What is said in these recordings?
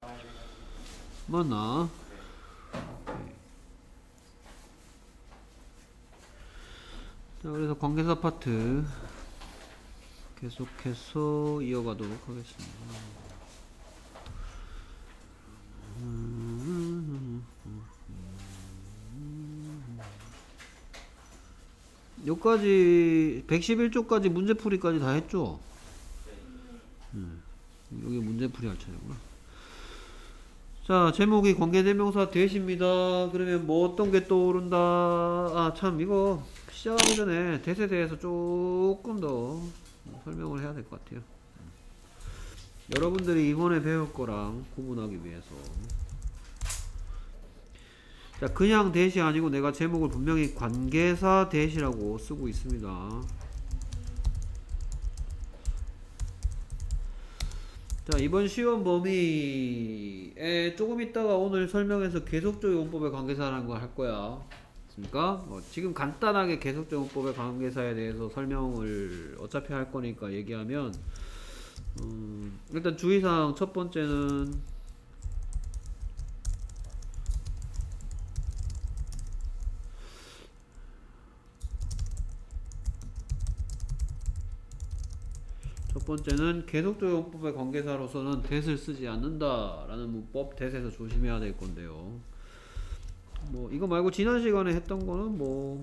맞나? 자, 그래서 관계사 파트 계속해서 이어가도록 하겠습니다. 여기까지 111쪽까지 문제풀이까지 다 했죠? 여기 문제풀이 할 차례구나. 자, 제목이 관계대명사 대시입니다. 그러면 뭐 어떤 게 떠오른다. 아, 참 이거 시작하기 전에 대세에 대해서 조금 더 설명을 해야 될 것 같아요. 여러분들이 이번에 배울 거랑 구분하기 위해서. 자, 그냥 대시 아니고 내가 제목을 분명히 관계사 대시라고 쓰고 있습니다. 자, 이번 시험 범위에 조금 있다가 오늘 설명해서 계속적 용법의 관계사라는 걸 할 거야. 맞습니까? 지금 간단하게 계속적 용법의 관계사에 대해서 설명을 어차피 할 거니까 얘기하면, 일단 주의사항 첫 번째는 계속적 용법의 관계사로서는 that을 쓰지 않는다라는 문법 that에서 조심해야 될 건데요. 뭐 이거 말고 지난 시간에 했던 거는 뭐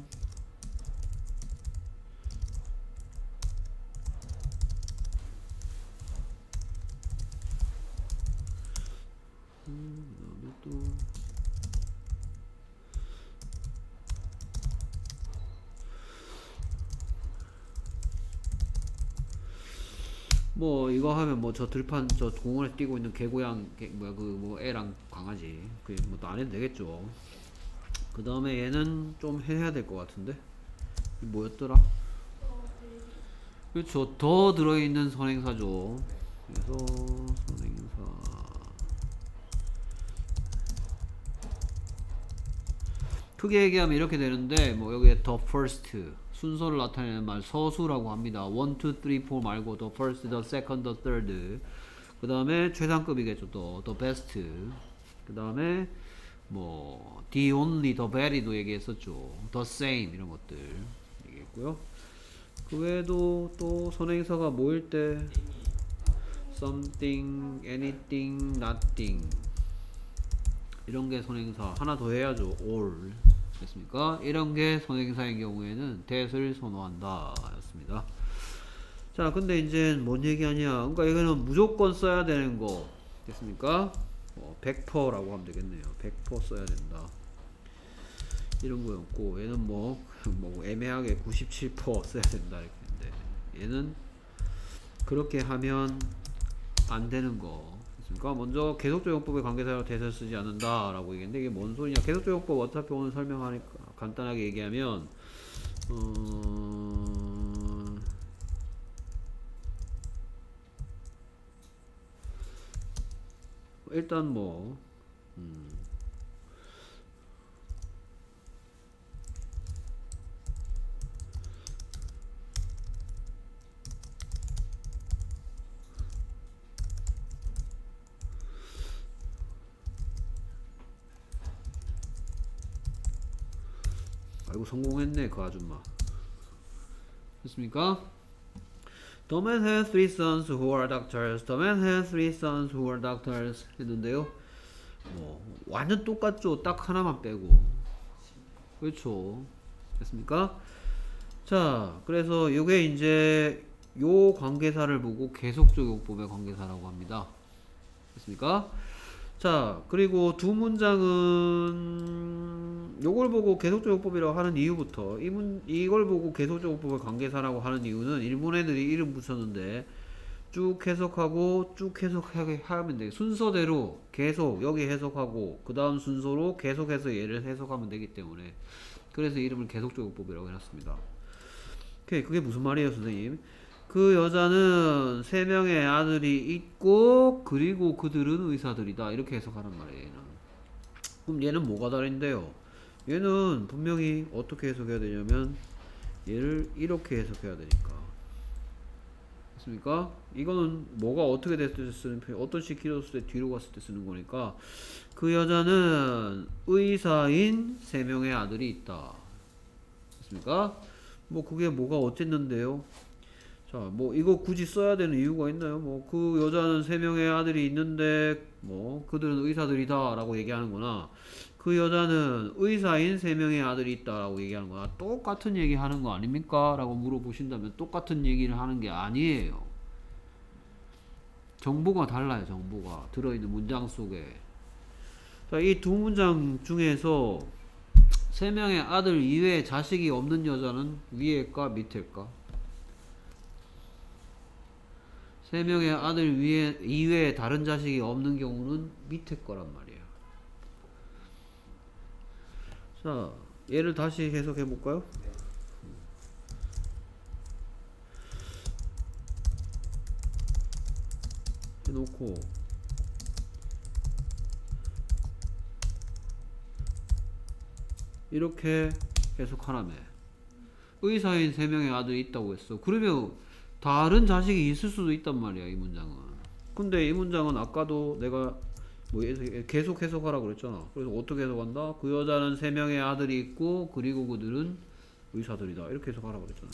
그다음에 또 뭐 이거 하면 뭐 저 들판 저 공원에 뛰고 있는 개고양 뭐야 그 뭐 애랑 강아지 그 뭐 또 안 해도 되겠죠. 그 다음에 얘는 좀 해야 될 것 같은데 뭐였더라? 그렇죠. 더 들어있는 선행사죠. 그래서 선행사 크게 얘기하면 이렇게 되는데 뭐 여기에 the first 순서를 나타내는 말 서수라고 합니다. 1, 2, 3, 4 말고 the first, the second, the third. 그 다음에 최상급이겠죠. 또 the best. 그 다음에 뭐 the only, the very도 얘기했었죠. the same 이런 것들 얘기했고요. 그 외에도 또 선행사가 뭐일 때 something, anything, nothing 이런 게 선행사. 하나 더 해야죠. all 됐습니까? 이런 게 선행사의 경우에는 that을 선호한다 였습니다. 자, 근데 이제 뭔 얘기하냐. 그러니까 이거는 무조건 써야 되는 거 됐습니까? 100%라고 하면 되겠네요. 100% 써야 된다 이런 거였고, 얘는 뭐 애매하게 97% 써야 된다 이렇게 했는데, 얘는 그렇게 하면 안 되는 거. 그러니까 먼저 계속적 용법의 관계사로 that을 쓰지 않는다 라고 얘기했는데, 이게 뭔 소리냐. 계속적 용법 어차피 오늘 설명하니까 간단하게 얘기하면 일단 뭐 아이고 성공했네 그 아줌마. 됐습니까? The man has three sons who are doctors. The man has three sons who are doctors 했는데요. 뭐 완전 똑같죠. 딱 하나만 빼고. 그렇죠. 됐습니까? 자, 그래서 이게 이제 요 관계사를 보고 계속적 용법의 관계사라고 합니다. 됐습니까? 자, 그리고 두 문장은 요걸 보고 계속적 용법이라고 하는 이유부터 이걸 보고 계속적 용법의 관계사라고 하는 이유는 일본 애들이 이름 붙였는데 쭉 해석하고 쭉 해석하게 하면 돼. 순서대로 계속 여기 해석하고 그 다음 순서로 계속해서 얘를 해석하면 되기 때문에 그래서 이름을 계속적 용법이라고 해놨습니다. 오케이, 그게 무슨 말이에요, 선생님? 그 여자는 3명의 아들이 있고 그리고 그들은 의사들이다 이렇게 해석하란 말이에요. 얘는. 그럼 얘는 뭐가 다른데요? 얘는 분명히 어떻게 해석해야 되냐면 얘를 이렇게 해석해야 되니까. 됐습니까? 이거는 뭐가 어떻게 됐을 때 쓰는 표현, 어떤 식이 길어졌을 때 뒤로 갔을 때 쓰는 거니까 그 여자는 의사인 3명의 아들이 있다. 됐습니까? 뭐 그게 뭐가 어쨌는데요? 자, 뭐 이거 굳이 써야 되는 이유가 있나요? 뭐 그 여자는 3명의 아들이 있는데 뭐 그들은 의사들이다 라고 얘기하는 거나 그 여자는 의사인 3명의 아들이 있다 라고 얘기하는 거나 똑같은 얘기 하는 거 아닙니까? 라고 물어보신다면 똑같은 얘기를 하는 게 아니에요. 정보가 달라요. 정보가 들어있는 문장 속에. 자, 이 두 문장 중에서 3명의 아들 이외에 자식이 없는 여자는 위에일까 밑에일까? 3명의 아들 이외에 다른 자식이 없는 경우는 밑에 거란 말이에요. 자, 얘를 다시 해석해 볼까요? 해놓고 이렇게 해석하라며. 의사인 3명의 아들이 있다고 했어. 그러면 다른 자식이 있을 수도 있단 말이야, 이 문장은. 근데 이 문장은 아까도 내가 뭐 계속 해석하라고 그랬잖아. 그래서 어떻게 해석한다? 그 여자는 3명의 아들이 있고 그리고 그들은 의사들이다. 이렇게 해석하라고 그랬잖아.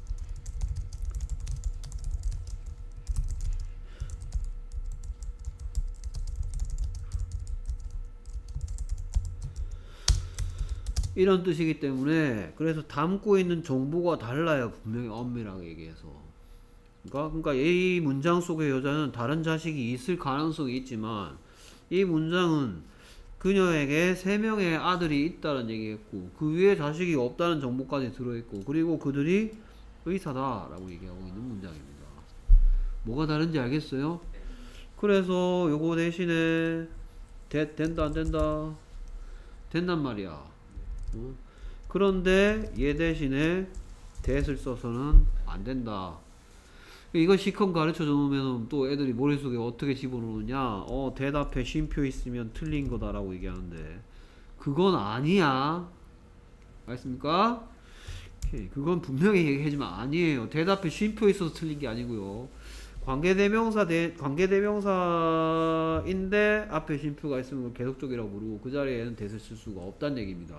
이런 뜻이기 때문에 그래서 담고 있는 정보가 달라요. 분명히 엄밀하게 얘기해서. 그러니까 이 문장 속의 여자는 다른 자식이 있을 가능성이 있지만 이 문장은 그녀에게 3명의 아들이 있다는 얘기했고 그 위에 자식이 없다는 정보까지 들어있고 그리고 그들이 의사다라고 얘기하고 있는 문장입니다. 뭐가 다른지 알겠어요? 그래서 요거 대신에 된다 안 된다? 된단 말이야. 그런데 얘 대신에 that을 써서는 안 된다. 이거 시컴 가르쳐 놓으면 또 애들이 머릿속에 어떻게 집어넣느냐? 대답에 쉼표 있으면 틀린 거다라고 얘기하는데 그건 아니야. 알겠습니까? 오케이. 그건 분명히 얘기하지만 아니에요. 대답에 쉼표 있어서 틀린 게 아니고요. 관계대명사인데 앞에 쉼표가 있으면 계속적이라고 부르고 그 자리에는 that을 쓸 수가 없다는 얘기입니다.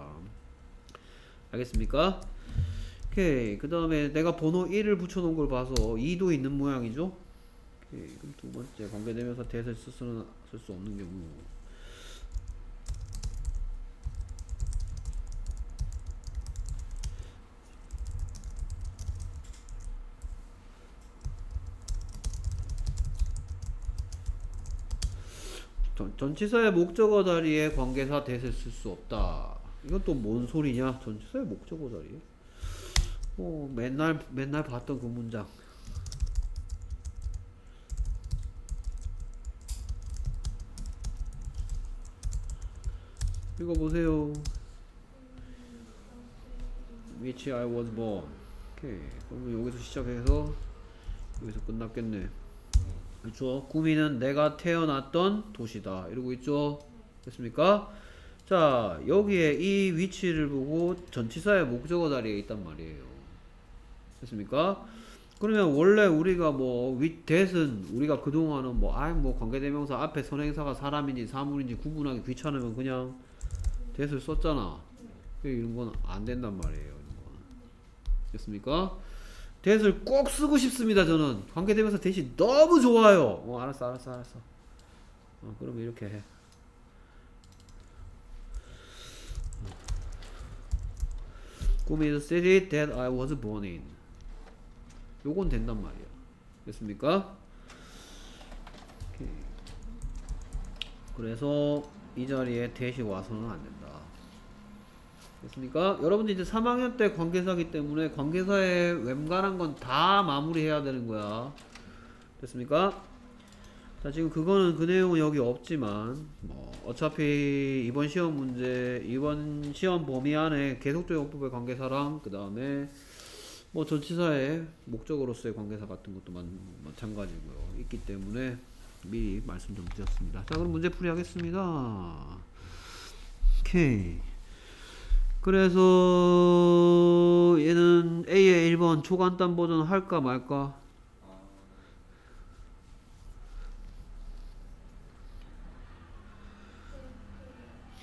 알겠습니까? 오케이. 그 다음에 내가 번호 1을 붙여놓은 걸 봐서 2도 있는 모양이죠? 오케이. 그럼 두 번째 관계대명사 that을 쓸 수 없는 경우. 전치사의 목적어 자리에 관계사 that을 쓸 수 없다. 이건 또 뭔 소리냐? 전치사의 목적어 자리에. 맨날 봤던 그 문장. 이거 보세요. Which I was born. 오케이. 그럼 여기서 시작해서 여기서 끝났겠네. 그렇죠? 구미는 내가 태어났던 도시다. 이러고 있죠? 됐습니까? 자, 여기에 이 위치를 보고 전치사의 목적어 자리에 있단 말이에요. 됐습니까? 그러면 원래 우리가 that은 우리가 그동안은 관계대명사 앞에 선행사가 사람인지 사물인지 구분하기 귀찮으면 그냥 that을 썼잖아. 이런 건 안 된단 말이에요. 이런 건. 됐습니까? that을 꼭 쓰고 싶습니다. 저는 관계대명사 that이 너무 좋아요. 알았어. 그럼 이렇게 해. 구미 is the city that I was born in. 요건 된단 말이야. 됐습니까? 오케이. 그래서 이 자리에 that이 와서는 안 된다. 됐습니까? 여러분들 이제 3학년 때 관계사기 때문에 관계사에 웬간한 건 다 마무리해야 되는 거야. 됐습니까? 자, 지금 그거는 그 내용은 여기 없지만 어차피 이번 시험 범위 안에 계속적 용법의 관계사랑 그 다음에 전치사의 목적어로서의 관계사 같은 것도 마찬가지고요. 있기 때문에 미리 말씀 좀 드렸습니다. 자, 그럼 문제풀이 하겠습니다. 오케이. 그래서 얘는 A의 1번 초간단 버전 할까 말까?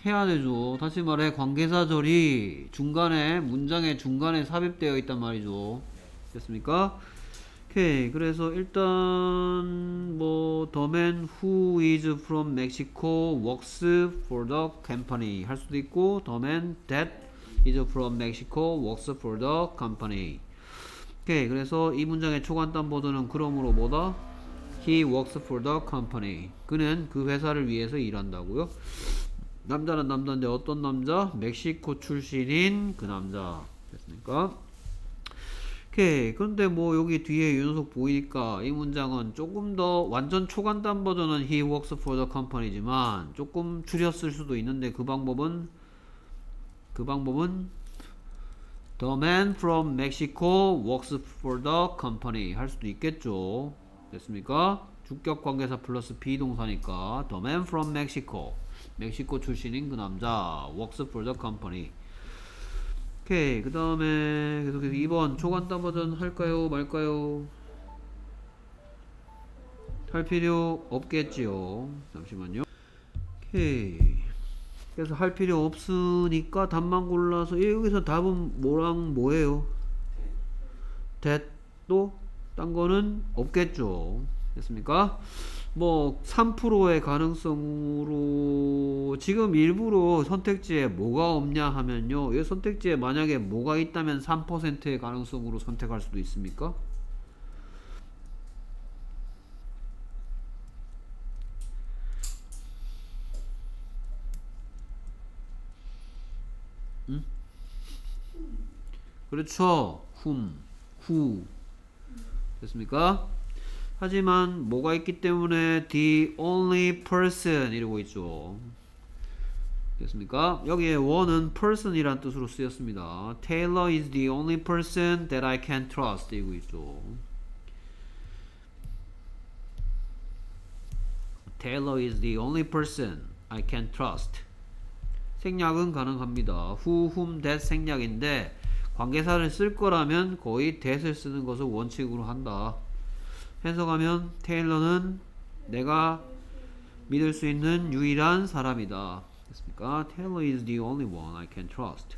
해야 되죠. 다시 말해 관계사절이 중간에 문장의 중간에 삽입되어 있단 말이죠. 됐습니까? 오케이. 그래서 일단 뭐 the man who is from Mexico works for the company 할 수도 있고 the man that is from Mexico works for the company. 오케이. 그래서 이 문장의 초간단 버전은 그러므로 뭐다? He works for the company. 그는 그 회사를 위해서 일한다고요. 남자는 남자인데 어떤 남자? 멕시코 출신인 그 남자. 됐습니까? 오케이. 그런데 뭐 여기 뒤에 윤석 보이니까 이 문장은 조금 더 완전 초간단 버전은 He works for the company지만 조금 줄였을 수도 있는데 그 방법은 The man from Mexico works for the company 할 수도 있겠죠. 됐습니까? 주격 관계사 플러스 비동사니까 The man from Mexico 멕시코 출신인 그 남자 works for the company. 오케이. 그 다음에 계속해서 2번 초간단 버전 할까요 말까요? 할 필요 없겠지요. 잠시만요. 오케이. 그래서 할 필요 없으니까 답만 골라서 여기서 답은 뭐랑 뭐예요? that도 딴 거는 없겠죠. 됐습니까? 뭐 3%의 가능성으로 지금 일부러 선택지에 뭐가 없냐 하면요. 이 선택지에 만약에 뭐가 있다면 3%의 가능성으로 선택할 수도 있습니까? 응? 그렇죠. who 됐습니까? 하지만 뭐가 있기 때문에 the only person 이러고 있죠. 됐습니까? 여기에 one은 person이란 뜻으로 쓰였습니다. Taylor is the only person that I can trust 이러고 있죠. Taylor is the only person I can trust. 생략은 가능합니다. who, whom, that 생략인데 관계사를 쓸 거라면 거의 that을 쓰는 것을 원칙으로 한다. 해석하면 테일러는 내가 믿을 수 있는 유일한 사람이다. 됐습니까? Taylor is the only one I can trust.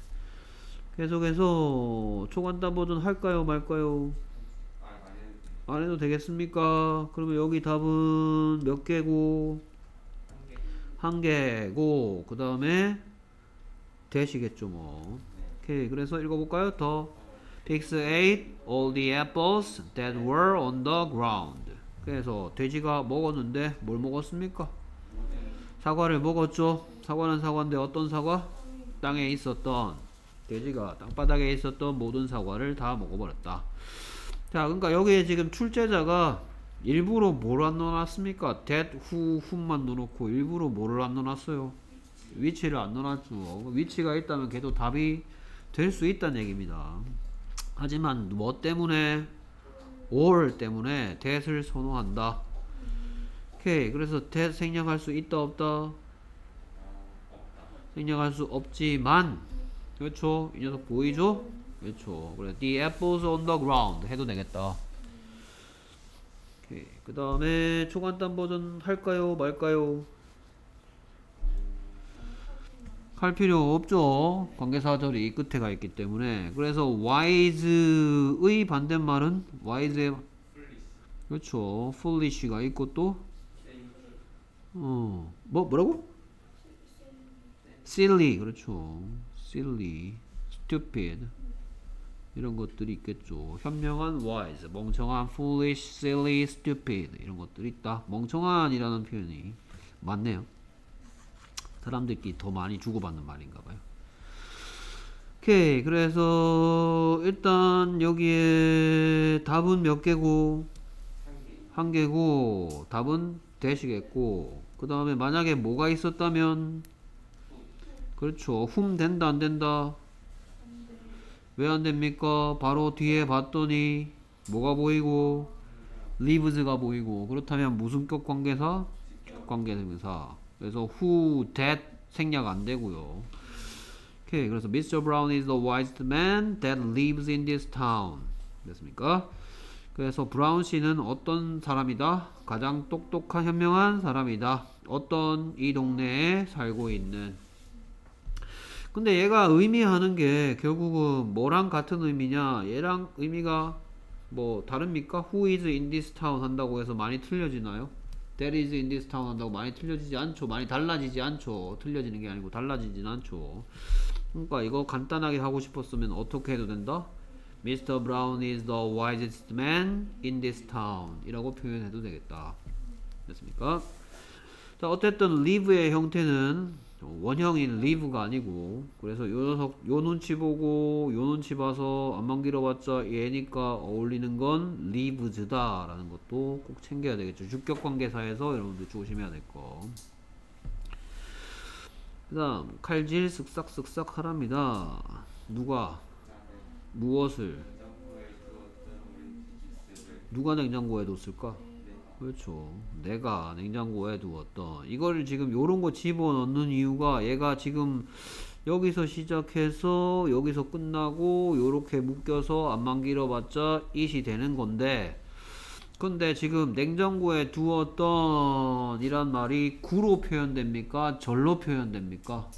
계속해서 초간단 버전 할까요 말까요? 안 해도 되겠습니까? 그러면 여기 답은 몇 개고? 한 개고 그 다음에 대시겠죠 뭐. 오케이. 그래서 읽어볼까요? 더 Pigs ate all the apples that were on the ground. 그래서 돼지가 먹었는데 뭘 먹었습니까? 사과를 먹었죠. 사과는 사과인데 어떤 사과? 땅에 있었던 돼지가 땅바닥에 있었던 모든 사과를 다 먹어버렸다. 자, 그러니까 여기에 지금 출제자가 일부러 뭘 안 넣어놨습니까? that, who, whom만 넣어놓고 일부러 뭐를 안 넣어놨어요? 위치를 안 넣어놨죠. 위치가 있다면 걔도 답이 될 수 있다는 얘기입니다. 하지만 뭐 때문에? or 때문에 that을 선호한다. 오케이. 그래서 that 생략할 수 있다 없다? 생략할 수 없지만 그렇죠. 이 녀석 보이죠? 그렇죠. 그래 the apples on the ground 해도 되겠다. 오케이. 그 다음에 초간단 버전 할까요 말까요? 할 필요 없죠. 관계사절이 끝에 가 있기 때문에. 그래서 wise의 반대말은 wise의 그렇죠. foolish가 있고 또 뭐라고? silly 그렇죠. silly, stupid 이런 것들이 있겠죠. 현명한 wise, 멍청한 foolish, silly, stupid 이런 것들이 있다. 멍청한이라는 표현이 맞네요. 사람들끼리 더 많이 주고받는 말인가봐요. 오케이. 그래서 일단 여기에 답은 몇 개고? 한 개고 답은 되시겠고 그 다음에 만약에 뭐가 있었다면 그렇죠. whom 된다 안 된다? 왜 안 됩니까? 바로 뒤에 봤더니 뭐가 보이고? lives가 보이고 그렇다면 무슨 격 관계사? 관계대명사. 그래서 who, that 생략 안 되고요. 오케이. 그래서 Mr. Brown is the wisest man that lives in this town. 됐습니까? 그래서 브라운 씨는 어떤 사람이다? 가장 똑똑한 현명한 사람이다. 어떤 이 동네에 살고 있는 근데 얘가 의미하는 게 결국은 뭐랑 같은 의미냐? 얘랑 의미가 뭐 다릅니까? Who is in this town 한다고 해서 많이 틀려지나요? That is in this town 한다고 많이 틀려지지 않죠. 많이 달라지지 않죠. 틀려지는 게 아니고 달라지진 않죠. 그러니까 이거 간단하게 하고 싶었으면 어떻게 해도 된다? Mr. Brown is the wisest man in this town 이라고 표현해도 되겠다. 됐습니까? 자, 어쨌든 live의 형태는 원형인 live가 아니고, 그래서 요 녀석 요 눈치 보고 요 눈치 봐서 안만 길어봤자 얘니까 어울리는 건 lives다 라는 것도 꼭 챙겨야 되겠죠. 주격관계사에서 여러분들 조심해야 될 거. 그 다음 칼질 쓱싹쓱싹 하랍니다. 누가 무엇을 누가 냉장고에 뒀을까? 그렇죠. 내가 냉장고에 두었던 이걸 지금 요런 거 집어넣는 이유가 얘가 지금 여기서 시작해서 여기서 끝나고 요렇게 묶여서 안만 길어봤자 it이 되는 건데, 근데 지금 냉장고에 두었던 이란 말이 구로 표현됩니까? 절로 표현됩니까?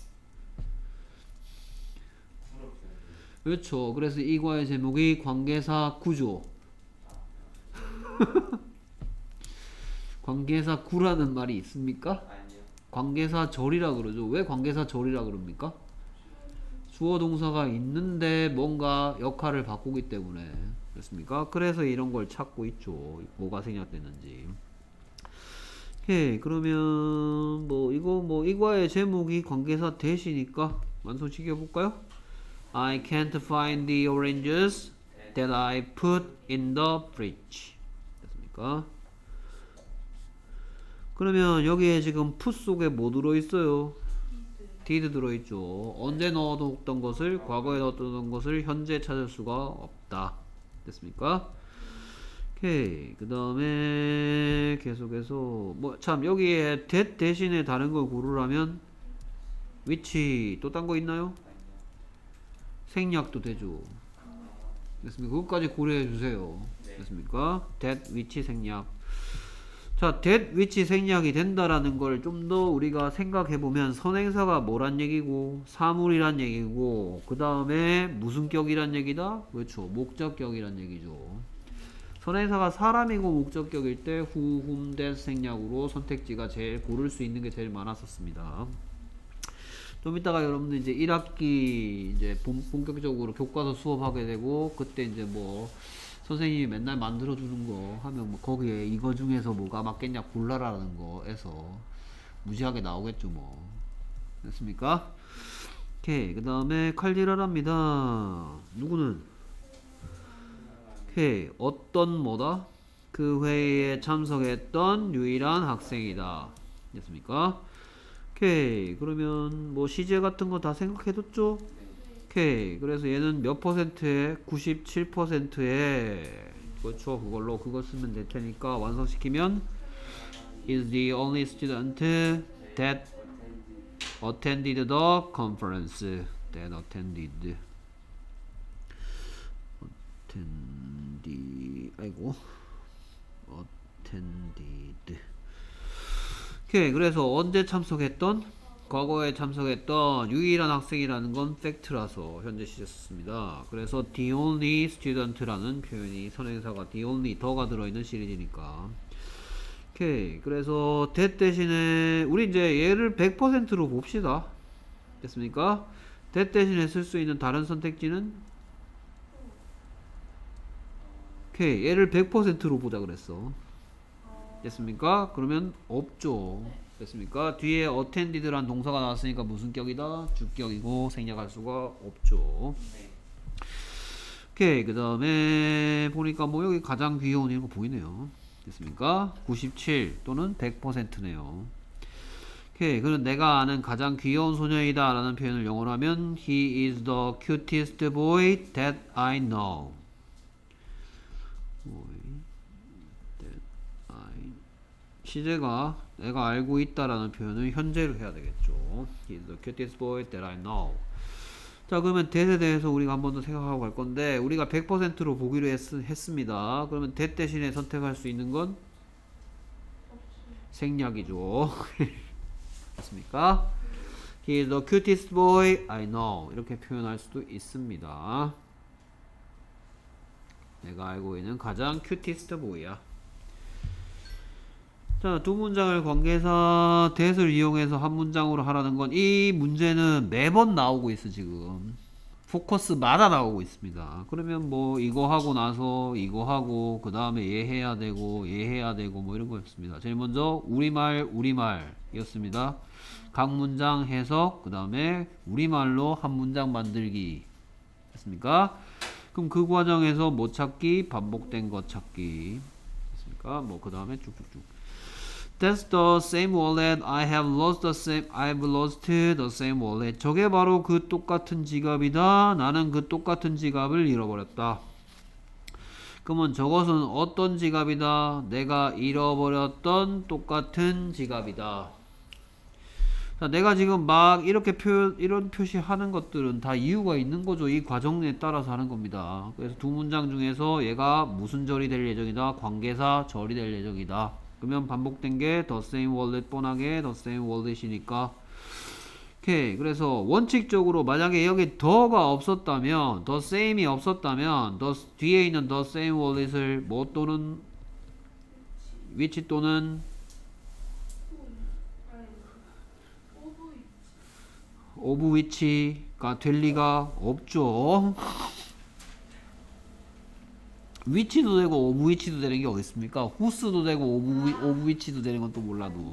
그렇죠. 그래서 이 과의 제목이 관계사 구조. 관계사 구라는 말이 있습니까? 아니요. 관계사 절이라 그러죠. 왜 관계사 절이라 그럽니까? 주어 동사가 있는데 뭔가 역할을 바꾸기 때문에 그렇습니까? 그래서 이런 걸 찾고 있죠. 뭐가 생략되는지. 오케이. 그러면 뭐 이거 뭐 이과의 제목이 관계사 대시니까 완성시켜 볼까요? I can't find the oranges that I put in the fridge. 됐습니까? 그러면 여기에 지금 put 속에 뭐 들어있어요? did 들어있죠. 언제 넣어뒀던 것을, 과거에 넣어뒀던 것을 현재 찾을 수가 없다. 됐습니까? 오케이. 그 다음에 계속해서 뭐 참 여기에 that 대신에 다른 걸 고르라면 which 또 딴 거 있나요? 생략도 되죠. 됐습니까? 그것까지 고려해 주세요. 됐습니까? that, which 생략. 자, that, which 생략이 된다라는 걸 좀 더 우리가 생각해 보면 선행사가 뭐란 얘기고, 사물이란 얘기고, 그 다음에 무슨 격이란 얘기다? 그렇죠. 목적격이란 얘기죠. 선행사가 사람이고 목적격일 때 who, whom, that 생략으로 선택지가 제일 고를 수 있는 게 제일 많았었습니다. 좀 이따가 여러분들 이제 1학기 이제 본격적으로 교과서 수업하게 되고, 그때 이제 뭐 선생님이 맨날 만들어주는 거 하면 뭐 거기에 이거 중에서 뭐가 맞겠냐 골라라는 거에서 무지하게 나오겠죠 뭐. 됐습니까? 오케이. 그 다음에 칼질하랍니다. 누구는? 오케이. 어떤 뭐다? 그 회의에 참석했던 유일한 학생이다. 됐습니까? 오케이. 그러면 뭐 시제 같은 거 다 생각해뒀죠? 오케이. 그래서 얘는 몇 퍼센트에? 97%에 그렇죠. 그걸로 그거 쓰면 될 테니까 완성시키면 is the only student that attended the conference. that attended 아이고 attended. 오케이. 그래서 언제 참석했던? 과거에 참석했던 유일한 학생이라는 건 팩트라서 현재 시제 썼습니다. 그래서 the only student라는 표현이 선행사가 the only 더가 들어있는 시리즈니까. 오케이. 그래서 that 대신에 우리 이제 얘를 100%로 봅시다. 됐습니까? that 대신에 쓸 수 있는 다른 선택지는 오케이. 얘를 100%로 보자 그랬어. 됐습니까? 그러면 없죠. 됐습니까? 뒤에 attended란 동사가 나왔으니까 무슨 격이다? 주격이고 생략할 수가 없죠. 오케이. 그 다음에 보니까 뭐 여기 가장 귀여운 이런 거 보이네요. 됐습니까? 97 또는 100%네요. 오케이. 그럼 내가 아는 가장 귀여운 소녀이다 라는 표현을 영어로 하면 He is the cutest boy that I know. 시제가 내가 알고 있다라는 표현을 현재로 해야 되겠죠. He is the cutest boy that I know. 자, 그러면 that에 대해서 우리가 한 번 더 생각하고 갈 건데, 우리가 100%로 보기로 했습니다. 그러면 that 대신에 선택할 수 있는 건 생략이죠. 맞습니까? He is the cutest boy I know. 이렇게 표현할 수도 있습니다. 내가 알고 있는 가장 큐티스트 보이야. 자, 두 문장을 관계사 that을 이용해서 한 문장으로 하라는 건 이 문제는 매번 나오고 있어 지금. 포커스마다 나오고 있습니다. 그러면 뭐 이거 하고 나서 이거 하고 그 다음에 얘 해야 되고 뭐 이런 거였습니다. 제일 먼저 우리말이었습니다. 각 문장 해석 그 다음에 우리말로 한 문장 만들기 됐습니까? 그럼 그 과정에서 뭐 찾기? 반복된 것 찾기 됐습니까? 뭐 그 다음에 쭉쭉쭉 That's the same wallet. I've lost the same wallet. 저게 바로 그 똑같은 지갑이다. 나는 그 똑같은 지갑을 잃어버렸다. 그러면 저것은 어떤 지갑이다? 내가 잃어버렸던 똑같은 지갑이다. 자, 내가 지금 막 이렇게 이런 표시하는 것들은 다 이유가 있는 거죠. 이 과정에 따라서 하는 겁니다. 그래서 두 문장 중에서 얘가 무슨 절이 될 예정이다? 관계사 절이 될 예정이다. 그러면 반복된 게 the same wallet 뻔하게 the same wallet이니까 오케이. 그래서 원칙적으로 만약에 여기 더가 없었다면 the same이 없었다면 뒤에 있는 the same wallet을 뭐 또는 which 또는 of which가 될 리가 없죠. 위치도 되고 오브 위치도 되는 게 어디 있습니까? 후스도 되고 오브 위치도 되는 건 또 몰라도.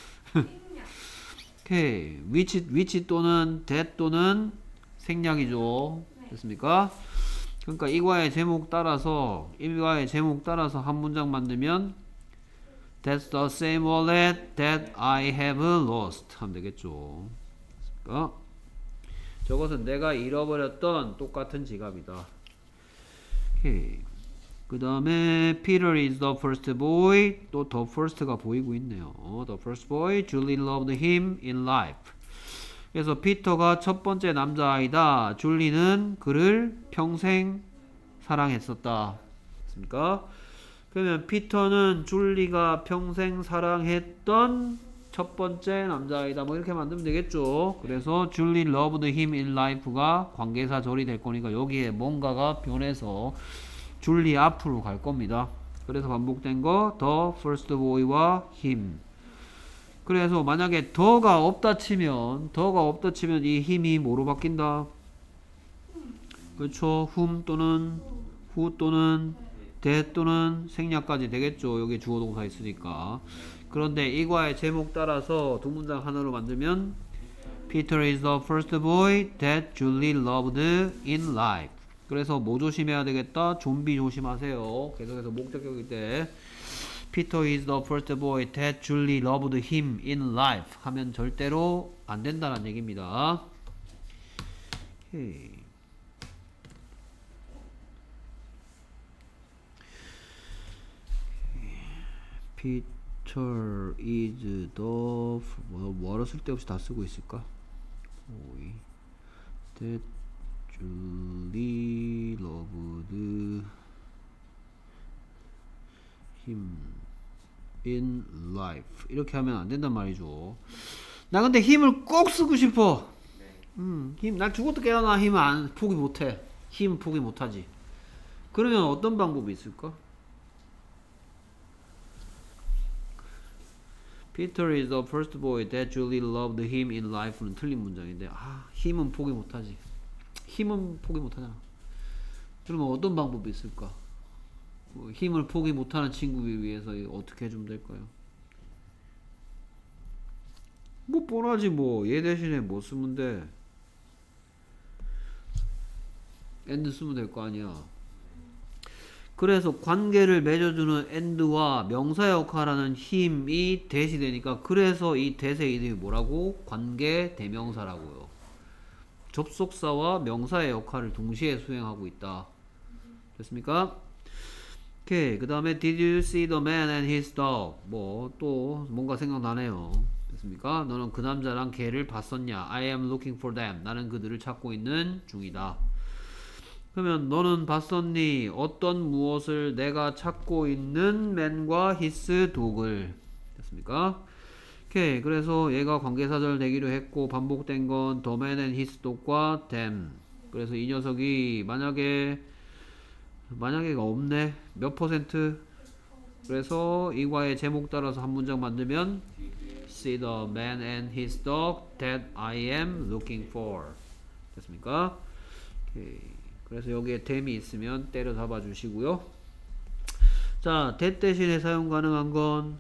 오케이. 위치 또는 that 또는 생략이죠. 됐습니까? 그러니까 이과의 제목 따라서 한 문장 만들면 That's the same wallet that I have lost 하면 되겠죠. 됐습니까? 저것은 내가 잃어버렸던 똑같은 지갑이다. 오케이. 그 다음에 Peter is the first boy. 또 the first가 보이고 있네요. The first boy. Julie loved him in life. 그래서 피터가 첫 번째 남자아이다. 줄리는 그를 평생 사랑했었다. 됐습니까? 그러면 피터는 줄리가 평생 사랑했던 첫 번째 남자아이다. 뭐 이렇게 만들면 되겠죠. 그래서 Julie loved him in life가 관계사 절이 될 거니까 여기에 뭔가가 변해서 줄리 앞으로 갈 겁니다. 그래서 반복된 거 the first boy와 him. 그래서 만약에 더가 없다 치면 이 힘이 뭐로 바뀐다? 그렇죠. whom 또는 who 또는 that 또는 생략까지 되겠죠. 여기 주어 동사 있으니까. 그런데 이과의 제목 따라서 두 문장 하나로 만들면 Peter is the first boy that Julie loved in life. 그래서 뭐 조심해야 되겠다? 좀비 조심하세요. 계속해서 목적격일 때 Peter is the first boy that Julie loved him in life 하면 절대로 안 된다는 얘기입니다. 오케이. Peter is the 뭐로 쓸데없이 다 쓰고 있을까? that Julie loved him in life 이렇게 하면 안 된단 말이죠. 나 근데 힘을 꼭 쓰고 싶어. 힘, 날 죽어도 깨어나 힘 안 포기 못해. 힘 포기 못하지. 그러면 어떤 방법이 있을까? Peter is the first boy that Julie loved him in life는 틀린 문장인데 힘은 포기 못하지. 힘은 포기 못하잖아. 그러면 어떤 방법이 있을까? 힘을 포기 못하는 친구를 위해서 어떻게 해주면 될까요? 뭐 뻔하지 뭐. 얘 대신에 뭐 쓰면 돼? and 쓰면 될 거 아니야. 그래서 관계를 맺어주는 and와 명사 역할하는 힘이 that이 되니까 그래서 이 that의 이름이 뭐라고? 관계 대명사라고요. 접속사와 명사의 역할을 동시에 수행하고 있다. 됐습니까? 오케이. 그 다음에 Did you see the man and his dog? 뭐 또 뭔가 생각나네요. 됐습니까? 너는 그 남자랑 개를 봤었냐? I am looking for them. 나는 그들을 찾고 있는 중이다. 그러면 너는 봤었니? 어떤 무엇을 내가 찾고 있는 man과 his dog을. 됐습니까? 오케이. 그래서 얘가 관계사절 되기로 했고 반복된 건 the man and his dog과 them. 그래서 이 녀석이 만약에가 없네. 몇 퍼센트? 그래서 이과의 제목 따라서 한 문장 만들면 See the man and his dog that I am looking for. 됐습니까? 오케이. 그래서 여기에 them이 있으면 때려 잡아 주시고요. 자, that 대신에 사용 가능한 건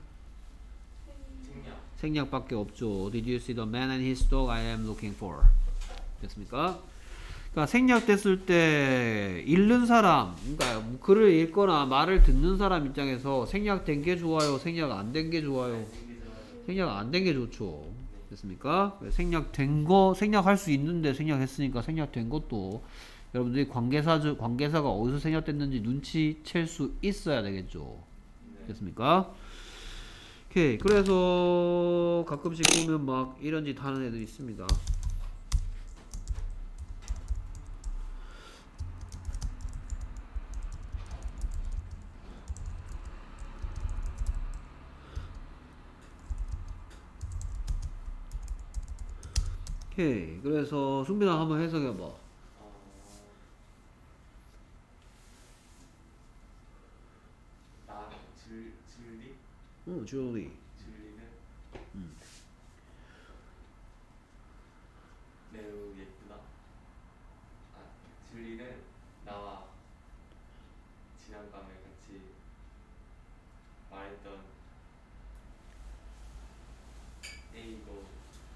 생략밖에 없죠. Did you see the man and his dog I am looking for? 됐습니까? 그러니까 생략됐을 때 읽는 사람, 그러니까 글을 읽거나 말을 듣는 사람 입장에서 생략된 게 좋아요? 생략 안 된 게 좋아요? 생략 안 된 게 좋죠. 됐습니까? 생략된 거, 생략할 수 있는데 생략했으니까 생략된 것도 여러분들이 관계사가 어디서 생략됐는지 눈치챌 수 있어야 되겠죠. 됐습니까? 오케이. 그래서 가끔씩 보면 막 이런 짓 하는 애들 있습니다. 오케이. 그래서 승빈아 한번 해석해봐. 줄리. 줄리는 매우 예쁘다. 줄리는 나와 지난밤에 같이 말했던 A고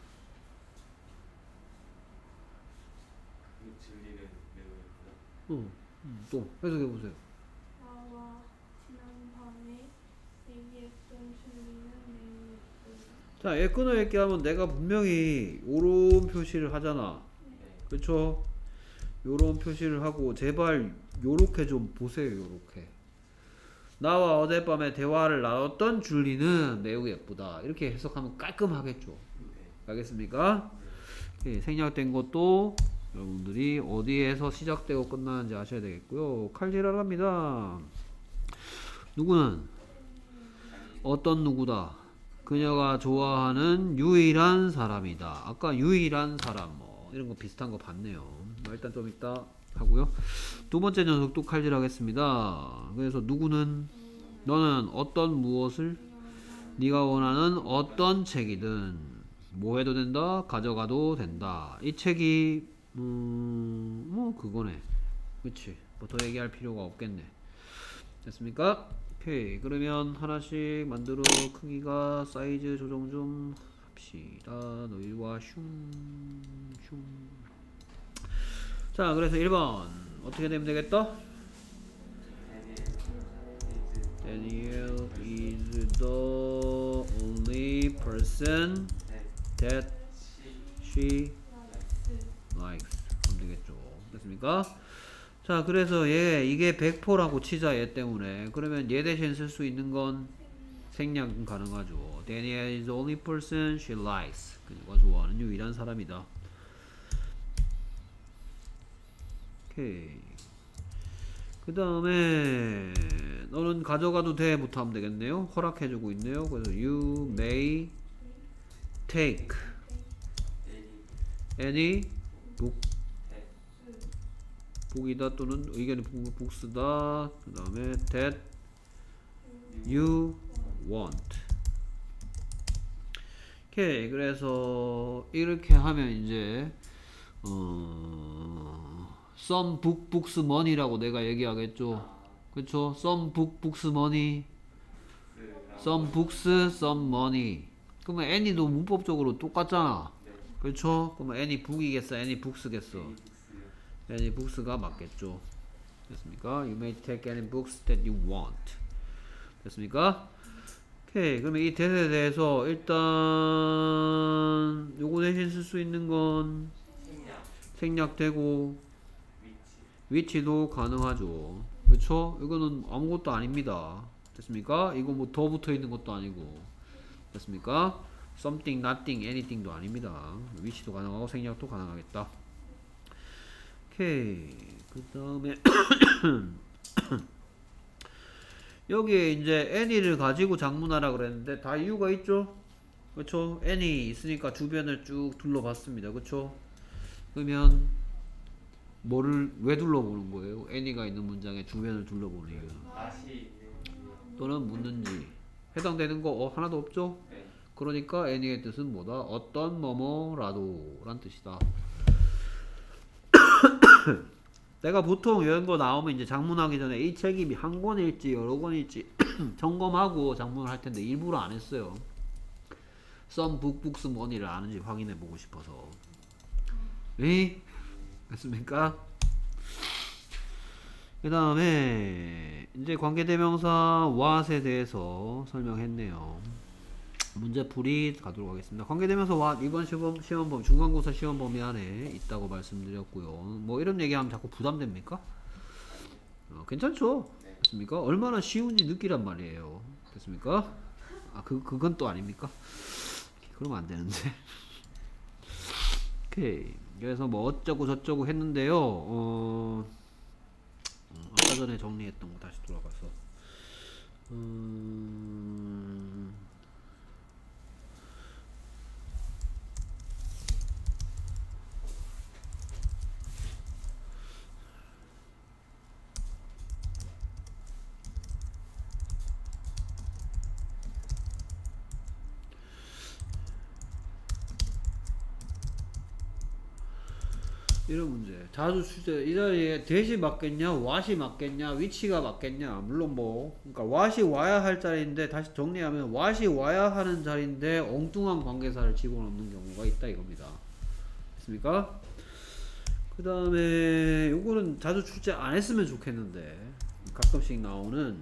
줄리는 매우 예쁘다. 또 해석해보세요. 나와 지난밤에 얘기했던 줄리는 매우 예쁘다. 자, 얘 끊어 읽기 하면 내가 분명히 요런 표시를 하잖아. 그쵸? 요런 표시를 하고 제발 요렇게 좀 보세요. 요렇게 나와 어젯밤에 대화를 나눴던 줄리는 매우 예쁘다. 이렇게 해석하면 깔끔하겠죠. 알겠습니까? 예, 생략된 것도 여러분들이 어디에서 시작되고 끝나는지 아셔야 되겠고요. 칼질하랍니다. 누구는 어떤 누구다. 그녀가 좋아하는 유일한 사람이다. 아까 유일한 사람 뭐 이런 거 비슷한 거 봤네요. 일단 좀 이따 하고요. 두 번째 녀석도 칼질하겠습니다. 그래서 누구는 너는 어떤 무엇을 네가 원하는 어떤 책이든 뭐 해도 된다. 가져가도 된다. 이 책이 뭐 그거네. 그치? 뭐 더 얘기할 필요가 없겠네. 됐습니까? 오케이. 그러면 하나씩 만들어 크기가 사이즈 조정 좀 합시다. 너희와 슝. 자, 그래서 1번 어떻게 되면 되겠다? Daniel is the only person that she likes. 그럼 되겠죠. 됐습니까? 자, 그래서 이게 100%라고 치자. 얘 때문에. 그러면 얘 대신 쓸 수 있는 건 생략은 가능하죠. Daniel is the only person she likes. 그녀가 좋아하는 유일한 사람이다. 오케이. 그 다음에 너는 가져가도 돼부터 하면 되겠네요. 허락해주고 있네요. 그래서 you may take any book. 북이다 또는 의견이 북스다. 그 다음에 that you want. 오케이. 그래서 이렇게 하면 이제 some book books money라고 내가 얘기하겠죠. 그쵸? some book books money, some books some money. 그러면 any도 문법적으로 똑같잖아. 그쵸? 그러면 any book이겠어? any books겠어? any books가 맞겠죠. 됐습니까? You may take any books that you want. 됐습니까? 오케이. 그러면 이 that에 대해서 일단 요거 대신 쓸 수 있는 건 생략되고 위치도 가능하죠. 그쵸? 이거는 아무것도 아닙니다. 됐습니까? 이거 뭐 더 붙어 있는 것도 아니고. 됐습니까? something, nothing, anything도 아닙니다. 위치도 가능하고 생략도 가능하겠다. 오케이. 그 다음에 여기에 이제 any를 가지고 작문하라 그랬는데 다 이유가 있죠? 그렇죠? n이 있으니까 주변을 쭉 둘러봤습니다. 그렇죠? 그러면 뭐를 왜 둘러보는 거예요? any가 있는 문장의 주변을 둘러보는 이유. 맛이 있는지. 또는 묻는지 해당되는 거 하나도 없죠? 네. 그러니까 any의 뜻은 뭐다? 어떤 뭐뭐라도 란 뜻이다. 내가 보통 이런 거 나오면 이제 작문하기 전에 이 책이 한 권일지 여러 권일지 점검하고 작문을 할 텐데 일부러 안 했어요. some book, books, money를 아는지 확인해 보고 싶어서. 네? 됐습니까? 그 다음에 이제 관계대명사 what에 대해서 설명했네요. 문제풀이 가도록 하겠습니다. 관계대명사 what 이번 시험범 중간고사 시험 범위 안에 있다고 말씀드렸고요. 뭐 이런 얘기하면 자꾸 부담됩니까? 괜찮죠? 됐습니까? 얼마나 쉬운지 느끼란 말이에요. 됐습니까? 그건 또 아닙니까? 그러면 안 되는데. 오케이. 그래서 뭐 어쩌고 저쩌고 했는데요. 아까 전에 정리했던 거 다시 돌아가서 이런 문제. 자주 출제 이 자리에 대시 맞겠냐, what이 맞겠냐, 위치가 맞겠냐. 물론 뭐 그러니까 what이 와야 할 자리인데 다시 정리하면 what이 와야 하는 자리인데 엉뚱한 관계사를 집어넣는 경우가 있다 이겁니다. 됐습니까? 그 다음에 요거는 자주 출제 안 했으면 좋겠는데 가끔씩 나오는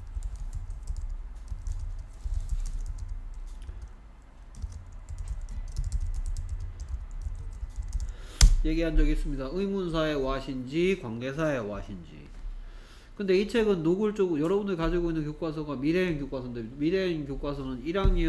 얘기한 적이 있습니다. 의문사의 what인지 관계사의 what인지. 근데 이 책은 노골적으로 여러분들이 가지고 있는 교과서가 미래인 교과서인데 미래인 교과서는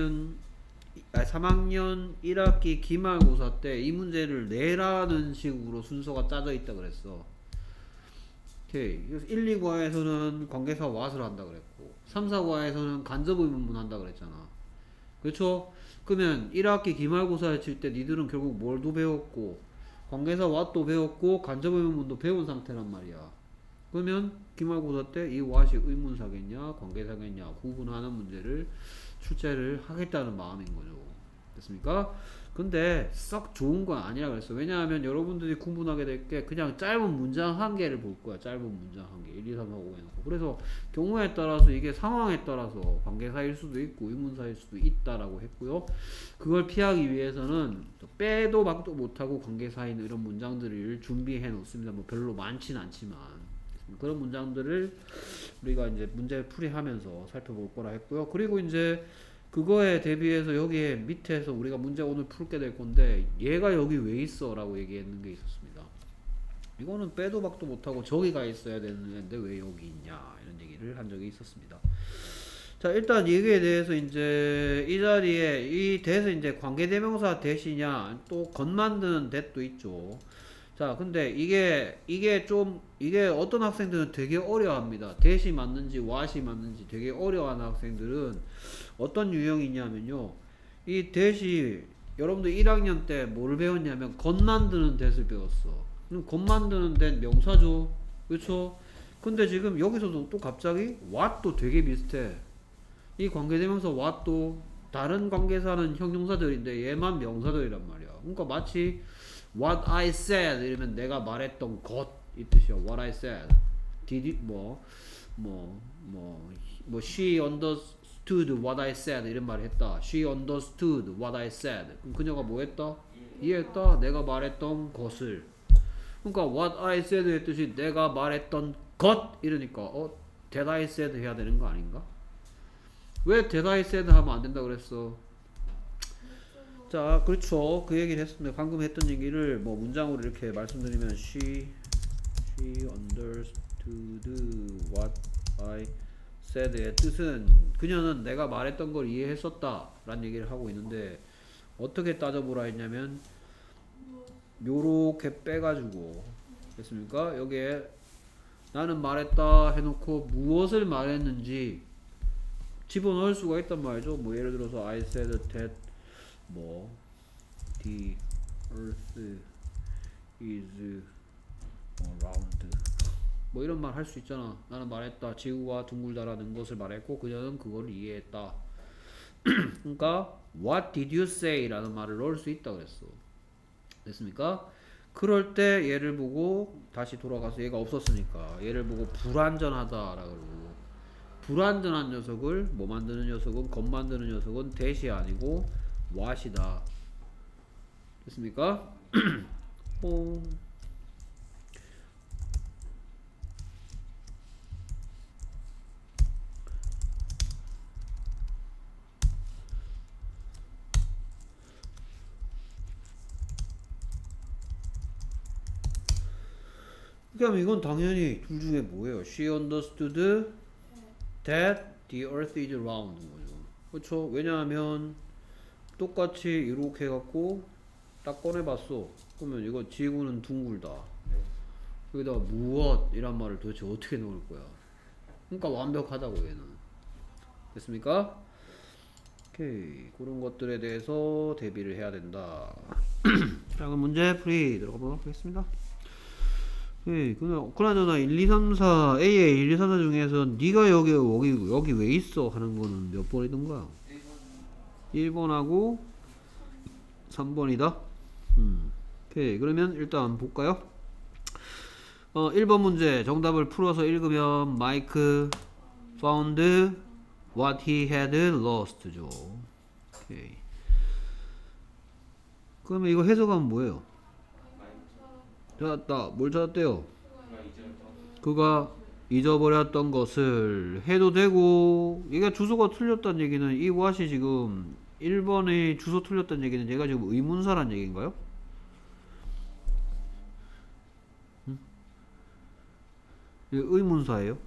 3학년 1학기 기말고사 때 이 문제를 내라는 식으로 순서가 짜져 있다 그랬어. 오케이. 1, 2과에서는 관계사 what을 한다 그랬고 3, 4과에서는 간접 의문문 한다 그랬잖아. 그렇죠? 그러면 1학기 기말고사를 칠 때 니들은 결국 뭘도 배웠고 관계사 what도 배웠고 간접 의문문도 배운 상태란 말이야. 그러면 기말고사 때 이 what이 의문사겠냐 관계사겠냐 구분하는 문제를 출제를 하겠다는 마음인 거죠. 됐습니까? 근데 썩 좋은 건 아니라 그랬어. 왜냐하면 여러분들이 구분하게 될 게 그냥 짧은 문장 한 개를 볼 거야. 짧은 문장 한 개. 1, 2, 3, 4, 5 해놓고. 그래서 경우에 따라서 이게 상황에 따라서 관계사일 수도 있고 의문사일 수도 있다라고 했고요. 그걸 피하기 위해서는 빼도 박도 못하고 관계사인 이런 문장들을 준비해 놓습니다. 뭐 별로 많진 않지만 그런 문장들을 우리가 이제 문제 풀이하면서 살펴볼 거라 했고요. 그리고 이제 그거에 대비해서 여기에 밑에서 우리가 문제 오늘 풀게 될 건데 얘가 여기 왜 있어? 라고 얘기했는 게 있었습니다. 이거는 빼도 박도 못하고 저기가 있어야 되는데 왜 여기 있냐 이런 얘기를 한 적이 있었습니다. 자, 일단 얘기에 대해서 이제 이 자리에 이 대에서 이제 관계대명사 대시냐 또 건 만드는 대도 있죠. 자, 근데 이게 어떤 학생들은 되게 어려워합니다. 대시 맞는지 what이 맞는지 되게 어려워하는 학생들은 어떤 유형이냐면요. 이 대시 여러분들 1학년 때 뭐를 배웠냐면 건 만드는 대를 배웠어. 그럼 건 만드는 대 명사죠. 그렇죠? 근데 지금 여기서도 또 갑자기 what도 되게 비슷해. 이 관계대명사 what도 다른 관계사는 형용사들인데 얘만 명사들이란 말이야. 그러니까 마치 what I said 이러면 내가 말했던 것 이 뜻이야. what I said. did it she understood what I said 이런 말을 했다. she understood what I said. 그럼 그녀가 뭐 했다? 이해했다. 내가 말했던 것을. 그러니까 what I said 했듯이 내가 말했던 것 이러니까 did I said 해야 되는 거 아닌가? 왜 did I said 하면 안 된다 그랬어? 자, 그렇죠. 그 얘기를 했습니다. 방금 했던 얘기를 뭐 문장으로 이렇게 말씀드리면 she understood what I said의 뜻은 그녀는 내가 말했던 걸 이해했었다 라는 얘기를 하고 있는데 어떻게 따져보라 했냐면 요렇게 빼가지고 됐습니까? 여기에 나는 말했다 해놓고 무엇을 말했는지 집어넣을 수가 있단 말이죠. 뭐 예를 들어서 I said that 뭐 the earth is round 뭐 이런 말 할 수 있잖아. 나는 말했다. 지구가 둥글다라는 것을 말했고 그녀는 그걸 이해했다. 그러니까 What did you say? 라는 말을 넣을 수 있다 그랬어. 됐습니까? 그럴 때 얘를 보고 다시 돌아가서 얘가 없었으니까 얘를 보고 불완전하다 라고 그러고 불완전한 녀석을 뭐 만드는 녀석은 겁 만드는 녀석은 that이 아니고 what이다. 됐습니까? 그럼 이건 당연히 둘 중에 뭐예요? She understood that the earth is round 거죠. 그렇죠? 왜냐하면 똑같이 이렇게 해갖고 딱 꺼내봤어. 그러면 이거 지구는 둥글다. 여기다가 무엇 이란 말을 도대체 어떻게 넣을 거야? 그러니까 완벽하다고 얘는. 됐습니까? 오케이. 그런 것들에 대해서 대비를 해야 된다. 자, 그럼 문제 풀이 들어가 보도록 하겠습니다. 그나저나 1, 2, 3, 4 A의 1, 2, 3, 4 중에서 네가 여기 왜 있어? 하는 거는 몇 번이던가? 1번하고 3번이다. 오케이. 그러면 일단 볼까요? 1번 문제 정답을 풀어서 읽으면 Mike found what he had lost죠. 오케이. 그러면 이거 해석하면 뭐예요? 찾았다. 뭘 찾았대요? 그가 잊어버렸던 것을 해도 되고 얘가 주소가 틀렸다는 얘기는 이 what이 지금 1번의 주소 틀렸다는 얘기는 얘가 지금 의문사란 얘기인가요? 이게 의문사예요?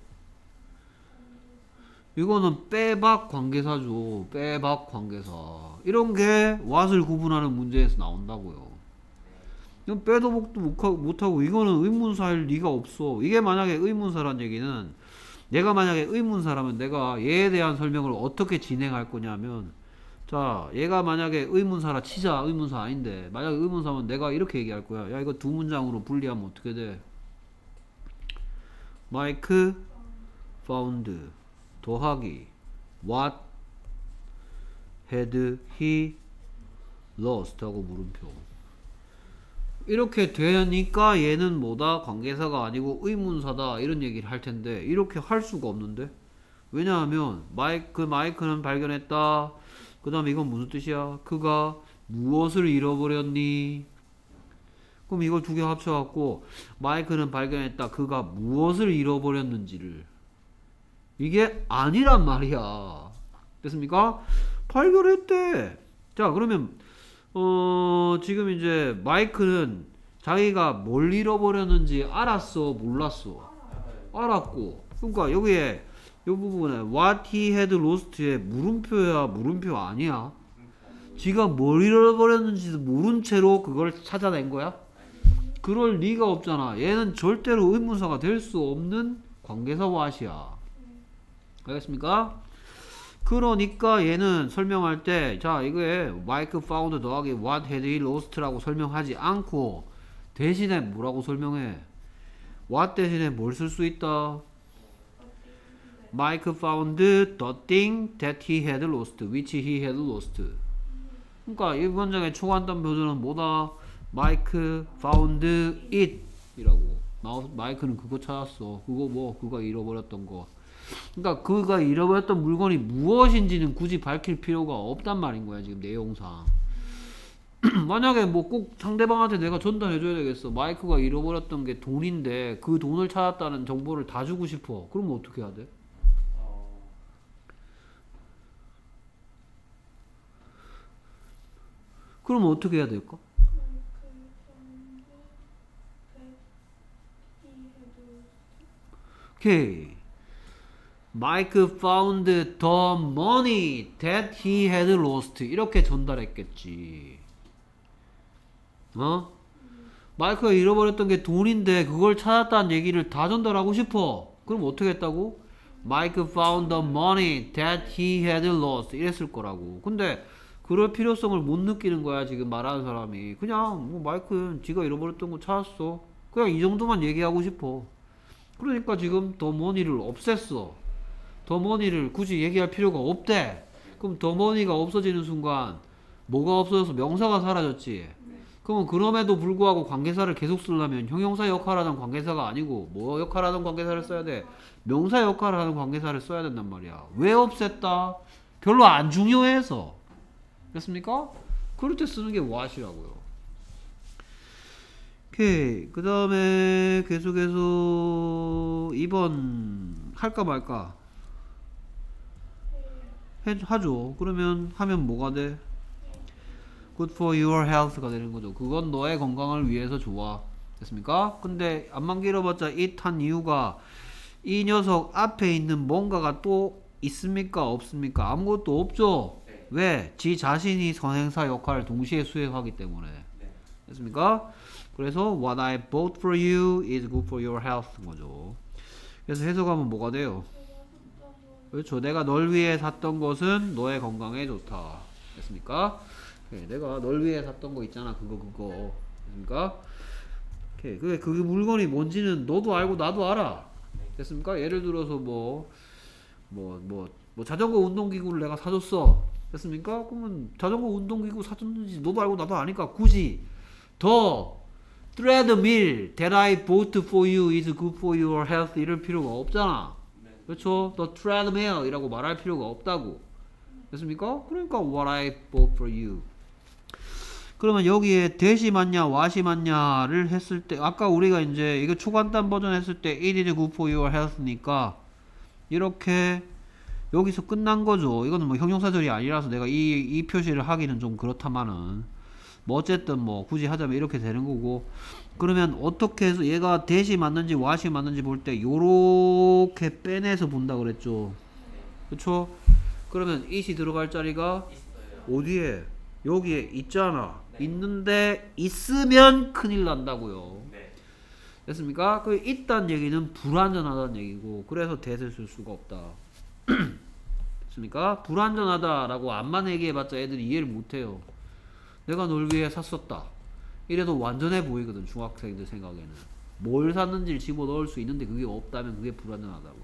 이거는 빼박 관계사죠. 빼박 관계사. 이런 게 what을 구분하는 문제에서 나온다고요. 이건 빼도 복도 못하고 이거는 의문사일 리가 없어. 이게 만약에 의문사란 얘기는 내가 만약에 의문사라면 내가 얘에 대한 설명을 어떻게 진행할 거냐면 자 얘가 만약에 의문사라 치자. 의문사 아닌데 만약에 의문사면 내가 이렇게 얘기할 거야. 야 이거 두 문장으로 분리하면 어떻게 돼? Mike found 더하기 what had he lost 하고 물음표. 이렇게 되니까 얘는 뭐다? 관계사가 아니고 의문사다 이런 얘기를 할 텐데 이렇게 할 수가 없는데 왜냐하면 마이크는 발견했다. 그 다음에 이건 무슨 뜻이야? 그가 무엇을 잃어버렸니? 그럼 이걸 두 개 합쳐갖고 마이크는 발견했다. 그가 무엇을 잃어버렸는지를 이게 아니란 말이야. 됐습니까? 발견했대. 자 그러면 지금 이제 마이크는 자기가 뭘 잃어버렸는지 알았어? 몰랐어? 알았고. 그러니까 여기에 이 부분에 what he had lost에 물음표야? 물음표 아니야? 지가 뭘 잃어버렸는지도 모른 채로 그걸 찾아낸 거야? 그럴 리가 없잖아. 얘는 절대로 의문사가 될 수 없는 관계사 what이야. 알겠습니까? 그러니까 얘는 설명할 때 자 이거에 Mike found 더하기 what had he lost라고 설명하지 않고 대신에 뭐라고 설명해? what 대신에 뭘 쓸 수 있다? Mike found the thing that he had lost which he had lost. 그러니까 이 문장의 초간단 표준은 뭐다? Mike found it 이라고. 마이크는 그거 찾았어. 그거 뭐 그가 잃어버렸던 거. 그러니까 그가 잃어버렸던 물건이 무엇인지는 굳이 밝힐 필요가 없단 말인 거야 지금 내용상. 만약에 뭐 꼭 상대방한테 내가 전달해줘야 되겠어. 마이크가 잃어버렸던 게 돈인데 그 돈을 찾았다는 정보를 다 주고 싶어. 그러면 어떻게 해야 돼? 그러면 어떻게 해야 될까? 오케이. Mike found the money that he had lost. 이렇게 전달했겠지. 마이크가 잃어버렸던 게 돈인데 그걸 찾았다는 얘기를 다 전달하고 싶어. 그럼 어떻게 했다고? Mike found the money that he had lost. 이랬을 거라고. 근데 그럴 필요성을 못 느끼는 거야 지금 말하는 사람이. 그냥 뭐 마이크 지가 잃어버렸던 거 찾았어. 그냥 이 정도만 얘기하고 싶어. 그러니까 지금 더 머니를 없앴어. 더 머니를 굳이 얘기할 필요가 없대. 그럼 더 머니가 없어지는 순간 뭐가 없어져서 명사가 사라졌지. 그러면 그럼에도 불구하고 관계사를 계속 쓰려면 형용사 역할하는 관계사가 아니고 뭐 역할하는 관계사를 써야 돼? 명사 역할을 하는 관계사를 써야 된단 말이야. 왜 없앴다? 별로 안 중요해서. 됐습니까? 그럴 때 쓰는 게 what이라고요. 오케이. 그 다음에 계속해서 2번 할까 말까? 하죠. 그러면 하면 뭐가 돼? Good for your health가 되는 거죠. 그건 너의 건강을 위해서 좋아. 됐습니까? 근데 안만 길어봤자 it 한 이유가 이 녀석 앞에 있는 뭔가가 또 있습니까? 없습니까? 아무것도 없죠? 네. 왜? 지 자신이 선행사 역할을 동시에 수행하기 때문에. 네. 됐습니까? 그래서 what I bought for you is good for your health 거죠. 그래서 해석하면 뭐가 돼요? 그렇죠. 내가 널 위해 샀던 것은 너의 건강에 좋다. 됐습니까? 오케이. 내가 널 위해 샀던 거 있잖아. 그거. 됐습니까? 오케이. 그 물건이 뭔지는 너도 알고 나도 알아. 됐습니까? 예를 들어서 자전거 운동기구를 내가 사줬어. 됐습니까? 그러면 자전거 운동기구 사줬는지 너도 알고 나도 아니까 굳이 더 treadmill that I bought for you is good for your health 이럴 필요가 없잖아. 그렇죠? The treadmill 이라고 말할 필요가 없다고. 됐습니까? 그러니까 what I bought for you. 그러면 여기에 that이 맞냐 what이 맞냐를 했을 때 아까 우리가 이제 이거 초간단 버전 했을 때 it is good for your health니까 이렇게 여기서 끝난 거죠. 이거는 뭐 형용사절이 아니라서 내가 이 표시를 하기는 좀 그렇다마는 뭐 어쨌든 뭐 굳이 하자면 이렇게 되는 거고. 그러면 어떻게 해서 얘가 that이 맞는지 what이 맞는지 볼 때 요렇게 빼내서 본다 그랬죠. 그쵸? 그러면 it이 들어갈 자리가 있어요. 어디에? 여기에 있잖아. 네. 있는데 있으면 큰일 난다고요. 네. 됐습니까? 그 있다는 얘기는 불완전하다는 얘기고 그래서 that을 쓸 수가 없다. 됐습니까? 불완전하다라고 암만 얘기해봤자 애들이 이해를 못해요. 내가 널 위해 샀었다. 이래도 완전해 보이거든 중학생들 생각에는. 뭘 샀는지를 집어넣을 수 있는데 그게 없다면 그게 불완전하다고요.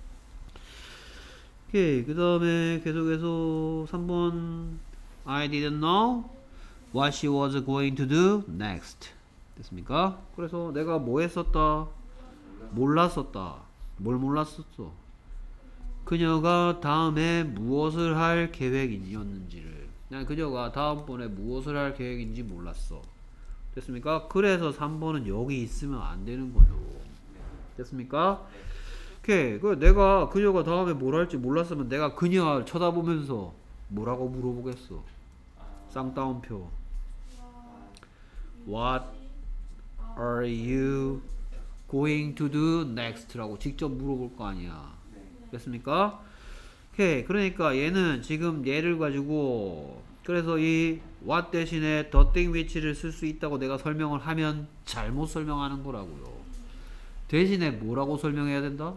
오케이. 그 다음에 계속해서 3번 I didn't know what she was going to do next. 됐습니까? 그래서 내가 뭐 했었다? 몰랐었다. 뭘 몰랐었어? 그녀가 다음에 무엇을 할 계획이었는지를. 난 그녀가 다음번에 무엇을 할 계획인지 몰랐어. 됐습니까? 그래서 3번은 여기 있으면 안 되는 거죠. 됐습니까? 오케이. 그 내가 그녀가 다음에 뭘 할지 몰랐으면 내가 그녀를 쳐다보면서 뭐라고 물어보겠어? 쌍따옴표. What are you going to do next? 라고 직접 물어볼 거 아니야. 됐습니까? 오케이. 그러니까 얘는 지금 얘를 가지고 그래서 이 what 대신에 the thing which를 쓸 수 있다고 내가 설명을 하면 잘못 설명하는 거라고요. 대신에 뭐라고 설명해야 된다?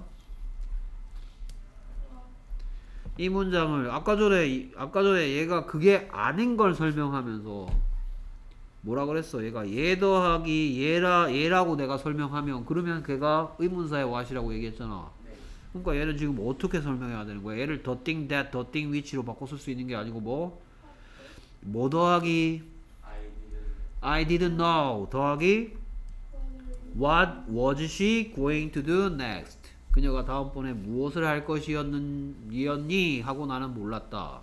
이 문장을 아까 전에 얘가 그게 아닌 걸 설명하면서 뭐라 그랬어? 얘가 얘 더하기 얘라고 내가 설명하면 그러면 걔가 의문사의 what이라고 얘기했잖아. 그러니까 얘는 지금 어떻게 설명해야 되는 거야? 얘를 the thing that, the thing which로 바꿔 쓸 수 있는 게 아니고 뭐 더하기 I didn't know 더하기 what was she going to do next. 그녀가 다음번에 무엇을 할 것이었니? 하고 나는 몰랐다.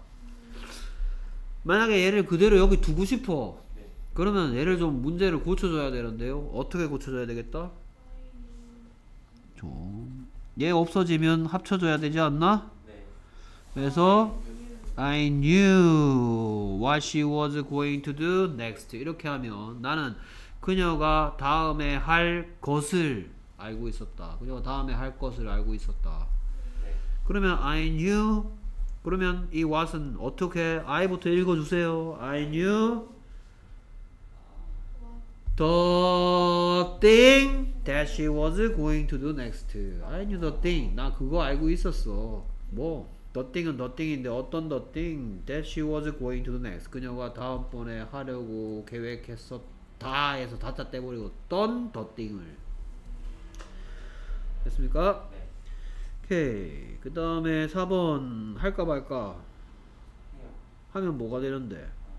만약에 얘를 그대로 여기 두고 싶어. 그러면 얘를 좀 문제를 고쳐줘야 되는데요. 어떻게 고쳐줘야 되겠다? 얘 없어지면 합쳐줘야 되지 않나? 그래서 I knew what she was going to do next. 이렇게 하면 나는 그녀가 다음에 할 것을 알고 있었다. 그녀가 다음에 할 것을 알고 있었다. 그러면 I knew 그러면 이 what은 어떻게 I부터 읽어주세요. I knew the thing that she was going to do next. I knew the thing. 나 그거 알고 있었어. 뭐 the thing은 the thing인데 어떤 the thing that she was going to do next. 그녀가 다음번에 하려고 계획했었다 해서 다짜 떼버리고 어떤 the thing을. 됐습니까? 네. 오케이. 그 다음에 4번 할까 말까 해요. 하면 뭐가 되는데?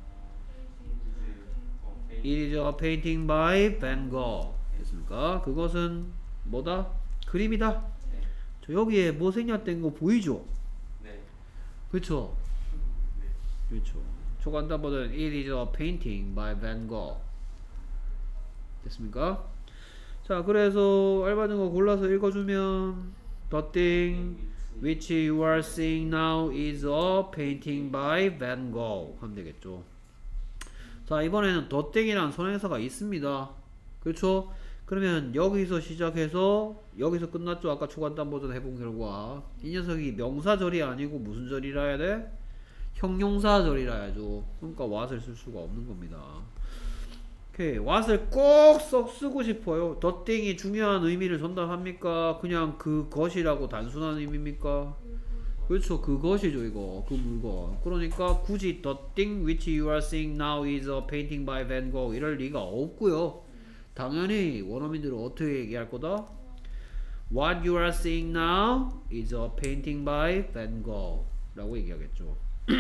이즈 It is a painting by Van Gogh. 됐습니까? 그것은 뭐다? 그림이다. 네. 저 여기에 뭐 생략된 거 보이죠? 네. 그렇죠? 네. 그렇죠. 초간단보다는 It is a painting by Van Gogh. 됐습니까? 자, 그래서 알맞은 거 골라서 읽어주면 The thing which you are seeing now is a painting by Van Gogh 하면 되겠죠. 자, 이번에는 the thing이라는 손행사가 있습니다. 그렇죠? 그러면 여기서 시작해서 여기서 끝났죠. 아까 초간단 버전 해본 결과 이 녀석이 명사절이 아니고 무슨 절이라 해야 돼? 형용사절이라 해야죠. 그러니까 what을 쓸 수가 없는 겁니다. 오케이. what을 꼭 썩 쓰고 싶어요. the thing이 중요한 의미를 전달합니까? 그냥 그것이라고 단순한 의미입니까? 그렇죠. 그것이죠. 이거 그 물건. 그러니까 굳이 the thing which you are seeing now is a painting by Van Gogh 이럴 리가 없고요. 당연히 원어민들은 어떻게 얘기할 거다? What you are seeing now is a painting by Van Gogh 라고 얘기하겠죠.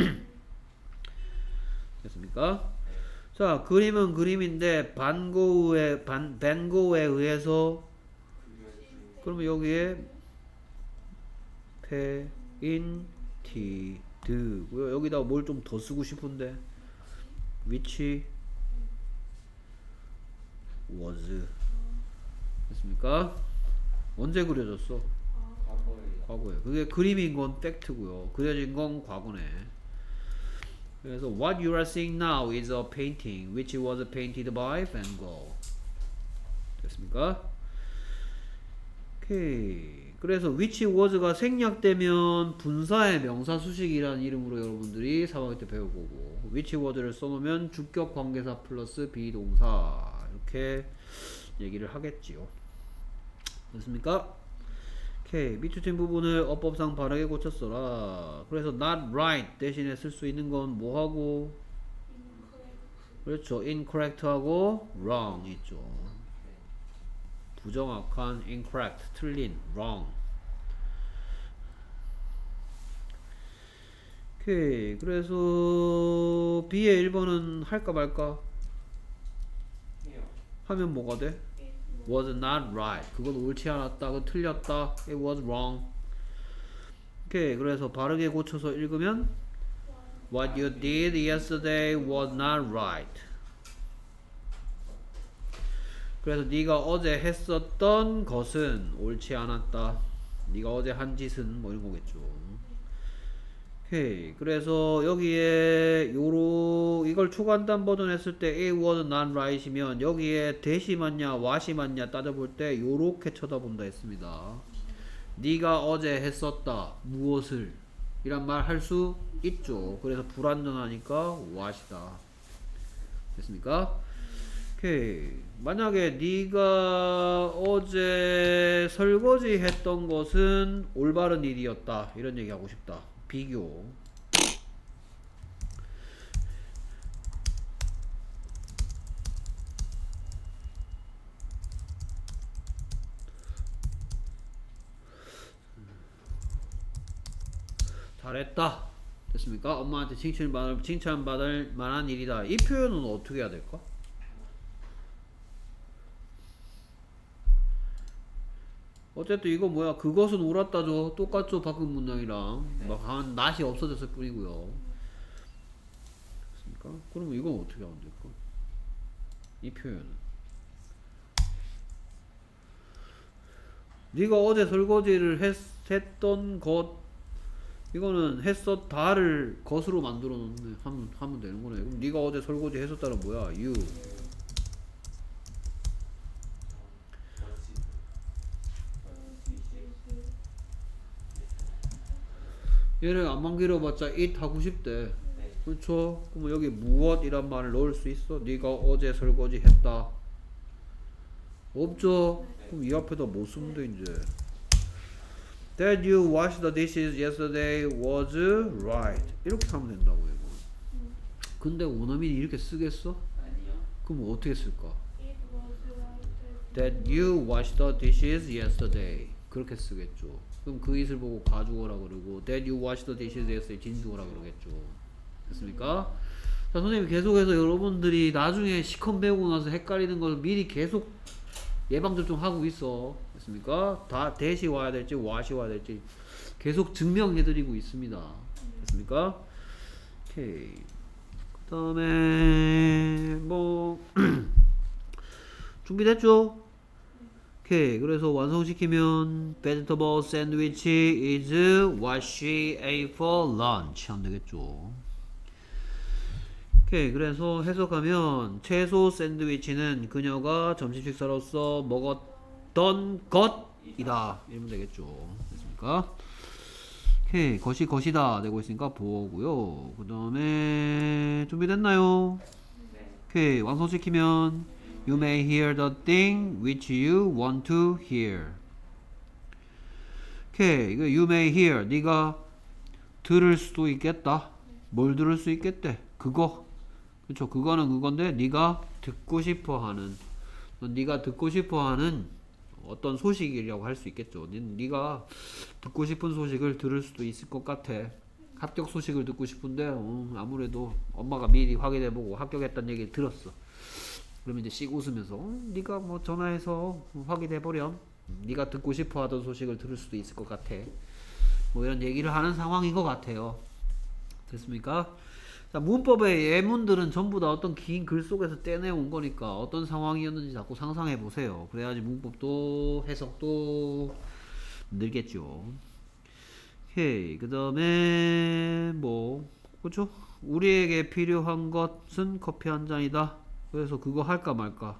됐습니까? 자, 그림은 그림인데 반고흐에 의해서 그러면 여기에 페인티드고요. 여기다 뭘 좀 더 쓰고 싶은데 which was 됐습니까? 언제 그려졌어? 과거예요. 과거에. 그게 그림인 건 팩트고요. 그려진 건 과거네. 그래서 what you are seeing now is a painting which was painted by Van Gogh. 됐습니까? 오케이. 그래서 which was가 생략되면 분사의 명사 수식이라는 이름으로 여러분들이 3학기 때 배울 거고 which was를 써놓으면 주격 관계사 플러스 비동사 이렇게 얘기를 하겠지요. 됐습니까? 오케이. 미추진 부분을 어법상 바르게 고쳤어라. 그래서 not right 대신에 쓸 수 있는 건 뭐하고? 그렇죠. incorrect 하고 wrong 있죠. 부정확한 incorrect 틀린 wrong. 오케이. 그래서 B의 1번은 할까 말까? 해요. 하면 뭐가 돼? was not right. 그건 옳지 않았다. 그건 틀렸다. It was wrong. 오케이. 그래서 바르게 고쳐서 읽으면 What you did yesterday was not right. 그래서 네가 어제 했었던 것은 옳지 않았다. 네가 어제 한 짓은 뭐 이런 거겠죠. 오케이. 그래서 여기에 이걸 초간단 버전 했을 때 it was not right이면 여기에 that이 맞냐 what이 맞냐 따져볼 때 요렇게 쳐다본다 했습니다. 네가 어제 했었다 무엇을 이란 말 할 수 있죠. 그래서 불완전하니까 what이다. 됐습니까? 오케이. 만약에 네가 어제 설거지 했던 것은 올바른 일이었다 이런 얘기 하고 싶다. 비교. 잘했다. 됐습니까? 엄마한테 칭찬받을 만한 일이다. 이 표현은 어떻게 해야 될까? 어쨌든 이거 뭐야? 그것은 옳았다죠. 똑같죠? 바꾼 문장이랑 네. 막 한 낫이 없어졌을 뿐이고요. 됐습니까? 그러면 이건 어떻게 하면 될까? 이 표현은 네가 어제 설거지를 했던 것 이거는 했었다를 것으로 만들어 놓는 하면 되는 거네. 그럼 네가 어제 설거지 했었다는 뭐야? You 얘를 안만 길어봤자 it 하고 싶대. 네. 그렇죠? 그럼 여기 무엇이란 말을 넣을 수 있어? 네가 어제 설거지 했다. 없죠? 그럼 이 앞에다 뭐 쓰면 돼 이제? That you washed the dishes yesterday was right. 이렇게 하면 된다고 이거. 근데 원어민이 이렇게 쓰겠어? 아니요. 그럼 어떻게 쓸까? It was right That you washed the dishes yesterday. 그렇게 쓰겠죠. 그럼 그 it을 보고 가주어라 그러고 That you washed the dishes yesterday 진주어라 그러겠죠. 됐습니까? 자, 선생님이 계속해서 여러분들이 나중에 시컨 배우고 나서 헷갈리는 걸 미리 계속 예방접종하고 있어. 됐습니까? 다 대시 와야 될지 와시 와야 될지 계속 증명해드리고 있습니다. 됐습니까? 오케이. 그 다음에 뭐 준비됐죠? 오케이. 그래서 완성시키면 vegetable sandwich is what she ate for lunch 하면 되겠죠. 오케이. 그래서 해석하면 채소 샌드위치는 그녀가 점심 식사로서 먹었던 것이다 이러면 되겠죠. 됐습니까? 오케이. 것이다 되고 있으니까 보고요. 그 다음에 준비됐나요? 네. 오케이. 완성시키면 You may hear the thing which you want to hear. 오케이. 이거 you may hear. 네가 들을 수도 있겠다. 뭘 들을 수 있겠대? 그거. 그쵸. 그거는 그건데 네가 듣고 싶어하는 네가 듣고 싶어하는 어떤 소식이라고 할 수 있겠죠. 네가 듣고 싶은 소식을 들을 수도 있을 것 같아. 합격 소식을 듣고 싶은데 아무래도 엄마가 미리 확인해보고 합격했다는 얘기를 들었어. 그러면 이제 씩 웃으면서 네가 뭐 전화해서 확인해보렴. 네가 듣고 싶어하던 소식을 들을 수도 있을 것 같아. 뭐 이런 얘기를 하는 상황인 것 같아요. 됐습니까? 자, 문법의 예문들은 전부 다 어떤 긴 글 속에서 떼내온 거니까 어떤 상황이었는지 자꾸 상상해 보세요. 그래야지 문법도 해석도 늘겠죠. 오케이. 그 다음에 뭐 그렇죠? 우리에게 필요한 것은 커피 한 잔이다. 그래서 그거 할까 말까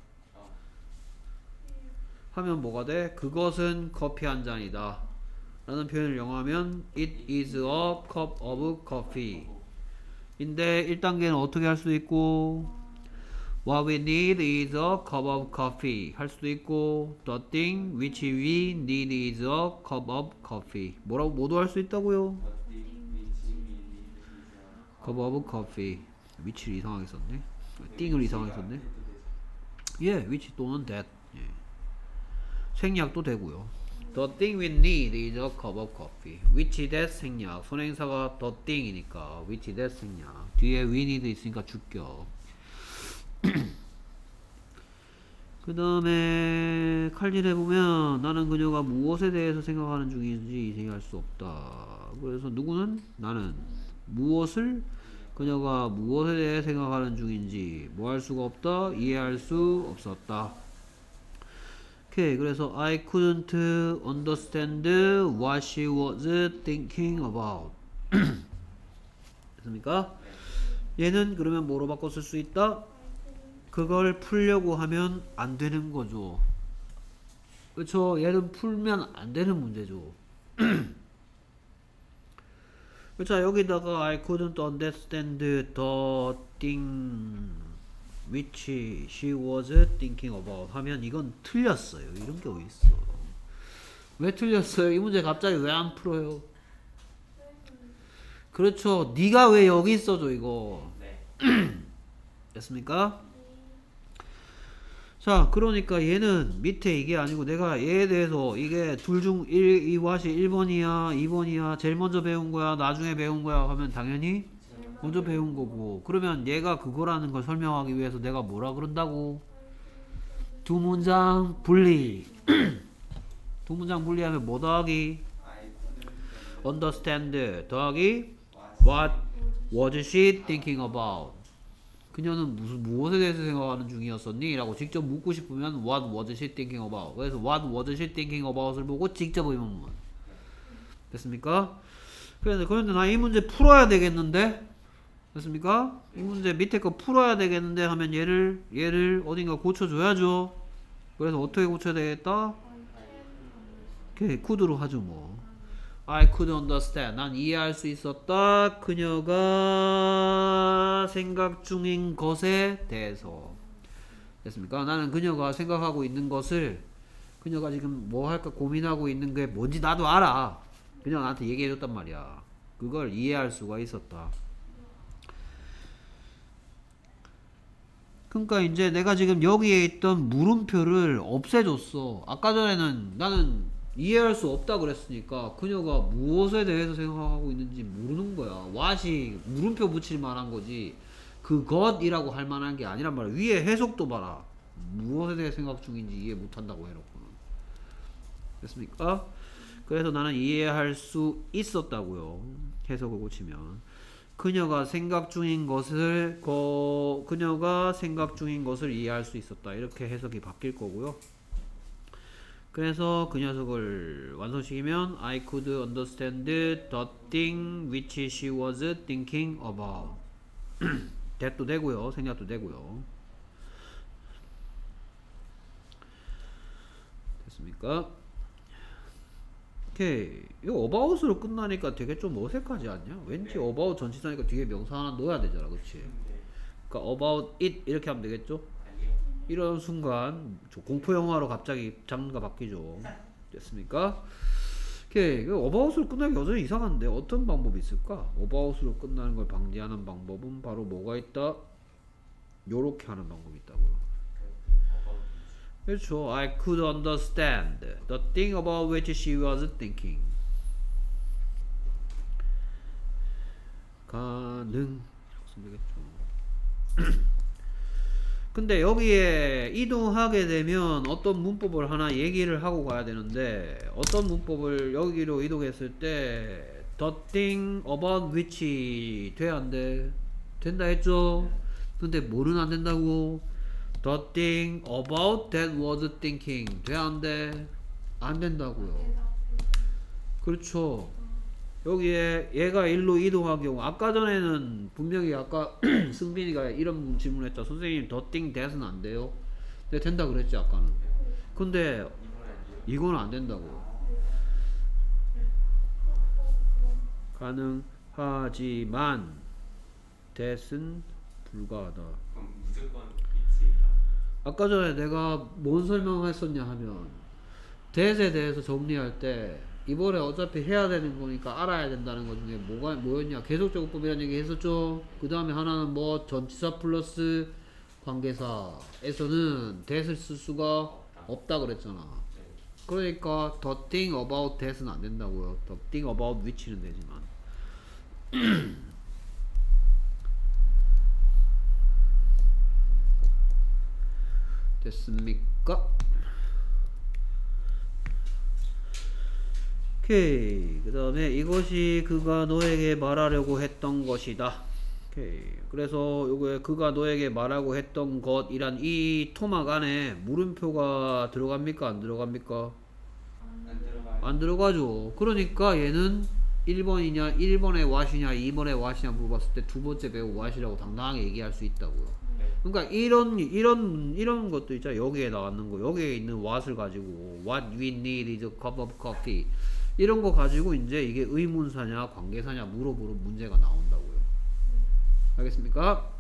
하면 뭐가 돼? 그것은 커피 한 잔이다 라는 표현을 영어하면 It is a cup of coffee 인데 1단계는 어떻게 할 수도 있고 What we need is a cup of coffee 할 수도 있고 The thing which we need is a cup of coffee 뭐라고 모두 할 수 있다고요? cup of coffee 위치를 이상하게 썼네 띵을 이상하게 썼네 예, 위치 또는 that 예. 생략도 되고요 The thing we need is a cup of coffee. Which that 생략. 선행사가 the thing이니까 which that 생략. 뒤에 we need 있으니까 주격. 그 다음에 칼질해보면 나는 그녀가 무엇에 대해서 생각하는 중인지 이해할 수 없다. 그래서 누구는? 나는 무엇을 그녀가 무엇에 대해 생각하는 중인지 뭐 할 수가 없다. 이해할 수 없었다. 오케이. 그래서 I couldn't understand what she was thinking about. 됐습니까? 얘는 그러면 뭐로 바꿔 쓸 수 있다? 그걸 풀려고 하면 안 되는 거죠. 그렇죠? 얘는 풀면 안 되는 문제죠. 자, 여기다가 I couldn't understand the thing which she was thinking about 하면 이건 틀렸어요. 이런 게 어딨어. 왜 틀렸어요? 이 문제 갑자기 왜 안 풀어요? 그렇죠. 네가 왜 여기 있어줘 이거. 네. 됐습니까? 자, 그러니까 얘는 밑에 이게 아니고 내가 얘에 대해서 이게 둘 중 이 왓이 1번이야 2번이야 제일 먼저 배운 거야 나중에 배운 거야 하면 당연히 먼저 배운 거고 그러면 얘가 그거라는 걸 설명하기 위해서 내가 뭐라 그런다고? 두 문장 분리 두 문장 분리하면 뭐 더하기? understand 더하기 what was she thinking about 그녀는 무엇에 대해서 생각하는 중이었었니? 라고 직접 묻고 싶으면 what was she thinking about 그래서 what was she thinking about을 보고 직접 의문문 됐습니까? 그런데 나 이 문제 풀어야 되겠는데 됐습니까? 이 문제 밑에 거 풀어야 되겠는데 하면 얘를 어딘가 고쳐줘야죠. 그래서 어떻게 고쳐야 되겠다? 오케이, could로 하죠 뭐. I could understand. 난 이해할 수 있었다. 그녀가 생각 중인 것에 대해서. 됐습니까? 나는 그녀가 생각하고 있는 것을 그녀가 지금 뭐 할까 고민하고 있는 게 뭔지 나도 알아. 그냥 나한테 얘기해줬단 말이야. 그걸 이해할 수가 있었다. 그러니까 이제 내가 지금 여기에 있던 물음표를 없애줬어. 아까 전에는 나는 이해할 수 없다 그랬으니까 그녀가 무엇에 대해서 생각하고 있는지 모르는 거야. what이 물음표 붙일 만한 거지 그것이라고 할 만한 게 아니란 말이야. 위에 해석도 봐라. 무엇에 대해 생각 중인지 이해 못한다고 해놓고는. 됐습니까? 그래서 나는 이해할 수 있었다고요. 해석을 고치면 그녀가 생각 중인 것을 이해할 수 있었다. 이렇게 해석이 바뀔 거고요. 그래서 그 녀석을 완성시키면 I could understand the thing which she was thinking about. that도 되고요. 생략도 되고요. 됐습니까? 오케이. 이거 about으로 끝나니까 되게 좀 어색하지 않냐? 왠지 네. about 전치사니까 뒤에 명사 하나 넣어야 되잖아. 그치? 네. 그러니까 about it 이렇게 하면 되겠죠? 아니요. 이런 순간 공포 영화로 갑자기 장르가 바뀌죠. 됐습니까? 오케이. about으로 끝나기 여전히 이상한데 어떤 방법이 있을까? about으로 끝나는 걸 방지하는 방법은 바로 뭐가 있다? 요렇게 하는 방법이 있다고요. 그렇죠. I could understand the thing about which she was thinking. 가능. 되겠죠. 근데 여기에 이동하게 되면 어떤 문법을 하나 얘기를 하고 가야 되는데 어떤 문법을 여기로 이동했을 때 the thing about which 돼야 안 돼? 된다 했죠? 근데 뭐는 안 된다고? The thing about that was thinking 돼야 안 돼? 안 된다고요. 그렇죠. 여기에 얘가 일로 이동한 경우 아까 전에는 분명히 아까 승빈이가 이런 질문을 했다. 선생님 the thing that은 안 돼요? 근데 된다 그랬지 아까는. 근데 이거는 안 된다고. 가능하지만 that은 불가하다. 그럼 무조건 위치가. 아까 전에 내가 뭔 설명을 했었냐 하면 that에 대해서 정리할 때 이번에 어차피 해야 되는 거니까 알아야 된다는 것 중에 뭐였냐? 계속적어법이라는 얘기 했었죠? 그 다음에 하나는 뭐 전치사 플러스 관계사에서는 that을 쓸 수가 없다 그랬잖아. 그러니까 the thing about that은 안 된다고요. the thing about which는 되지만 됐습니까? 오케이. 그 다음에 이것이 그가 너에게 말하려고 했던 것이다. 오케이. 그래서 요게 그가 너에게 말하고 했던 것이란 이 토막 안에 물음표가 들어갑니까? 안 들어갑니까? 안 들어가요. 안 들어가죠. 그러니까 얘는 1번이냐 1번의 what이냐 2번의 what이냐 물어봤을 때 두 번째 배우 what이라고 당당하게 얘기할 수 있다고요. 네. 그러니까 이런 것도 있잖아. 여기에 나왔는 거 여기에 있는 what을 가지고 what we need is a cup of coffee 이런 거 가지고 이제 이게 의문사냐 관계사냐 물어보는 문제가 나온다고요. 알겠습니까?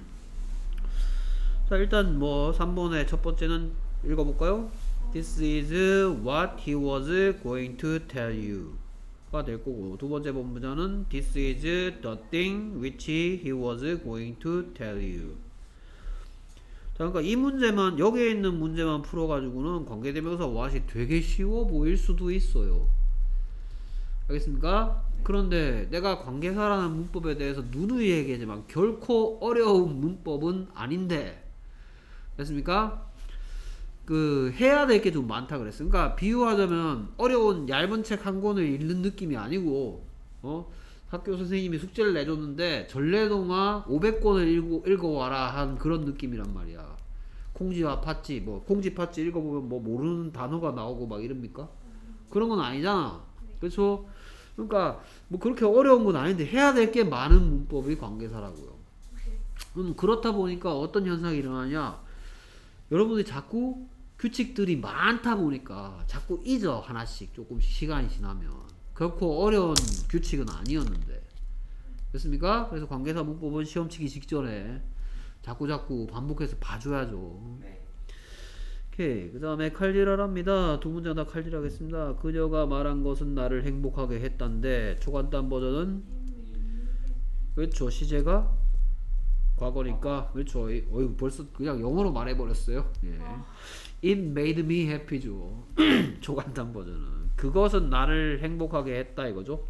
자 일단 뭐 3번의 첫 번째는 읽어볼까요? This is what he was going to tell you 가 될 거고 두 번째 본문자는 This is the thing which he was going to tell you. 자, 그러니까 이 문제만 여기에 있는 문제만 풀어가지고는 관계대명사 what이 되게 쉬워 보일 수도 있어요. 알겠습니까? 그런데 내가 관계사라는 문법에 대해서 누누이 얘기하지만 결코 어려운 문법은 아닌데 됐습니까? 그 해야 될 게 좀 많다 그랬어. 그러니까 비유하자면 어려운 얇은 책 한 권을 읽는 느낌이 아니고 학교 선생님이 숙제를 내줬는데 전래동화 500권을 읽어와라 한 그런 느낌이란 말이야. 콩지와 팥쥐 뭐 콩지 팥쥐 읽어보면 뭐 모르는 단어가 나오고 막 이럽니까? 그런 건 아니잖아. 그렇죠? 그러니까 뭐 그렇게 어려운 건 아닌데 해야 될 게 많은 문법이 관계사라고요. 그렇다 보니까 어떤 현상이 일어나냐? 여러분들이 자꾸 규칙들이 많다 보니까 자꾸 잊어 하나씩 조금씩 시간이 지나면 결코 어려운 규칙은 아니었는데 됐습니까? 그래서 관계사 문법은 시험 치기 직전에 자꾸 반복해서 봐줘야죠. 네. 오케이. 그 다음에 칼질하랍니다. 두 문장 다 칼질하겠습니다. 그녀가 말한 것은 나를 행복하게 했단데 초간단 버전은 그렇죠. 시제가 과거니까 그렇죠. 어이 벌써 그냥 영어로 말해버렸어요. 예. It made me happy죠. 초간단 버전은 그것은 나를 행복하게 했다 이거죠.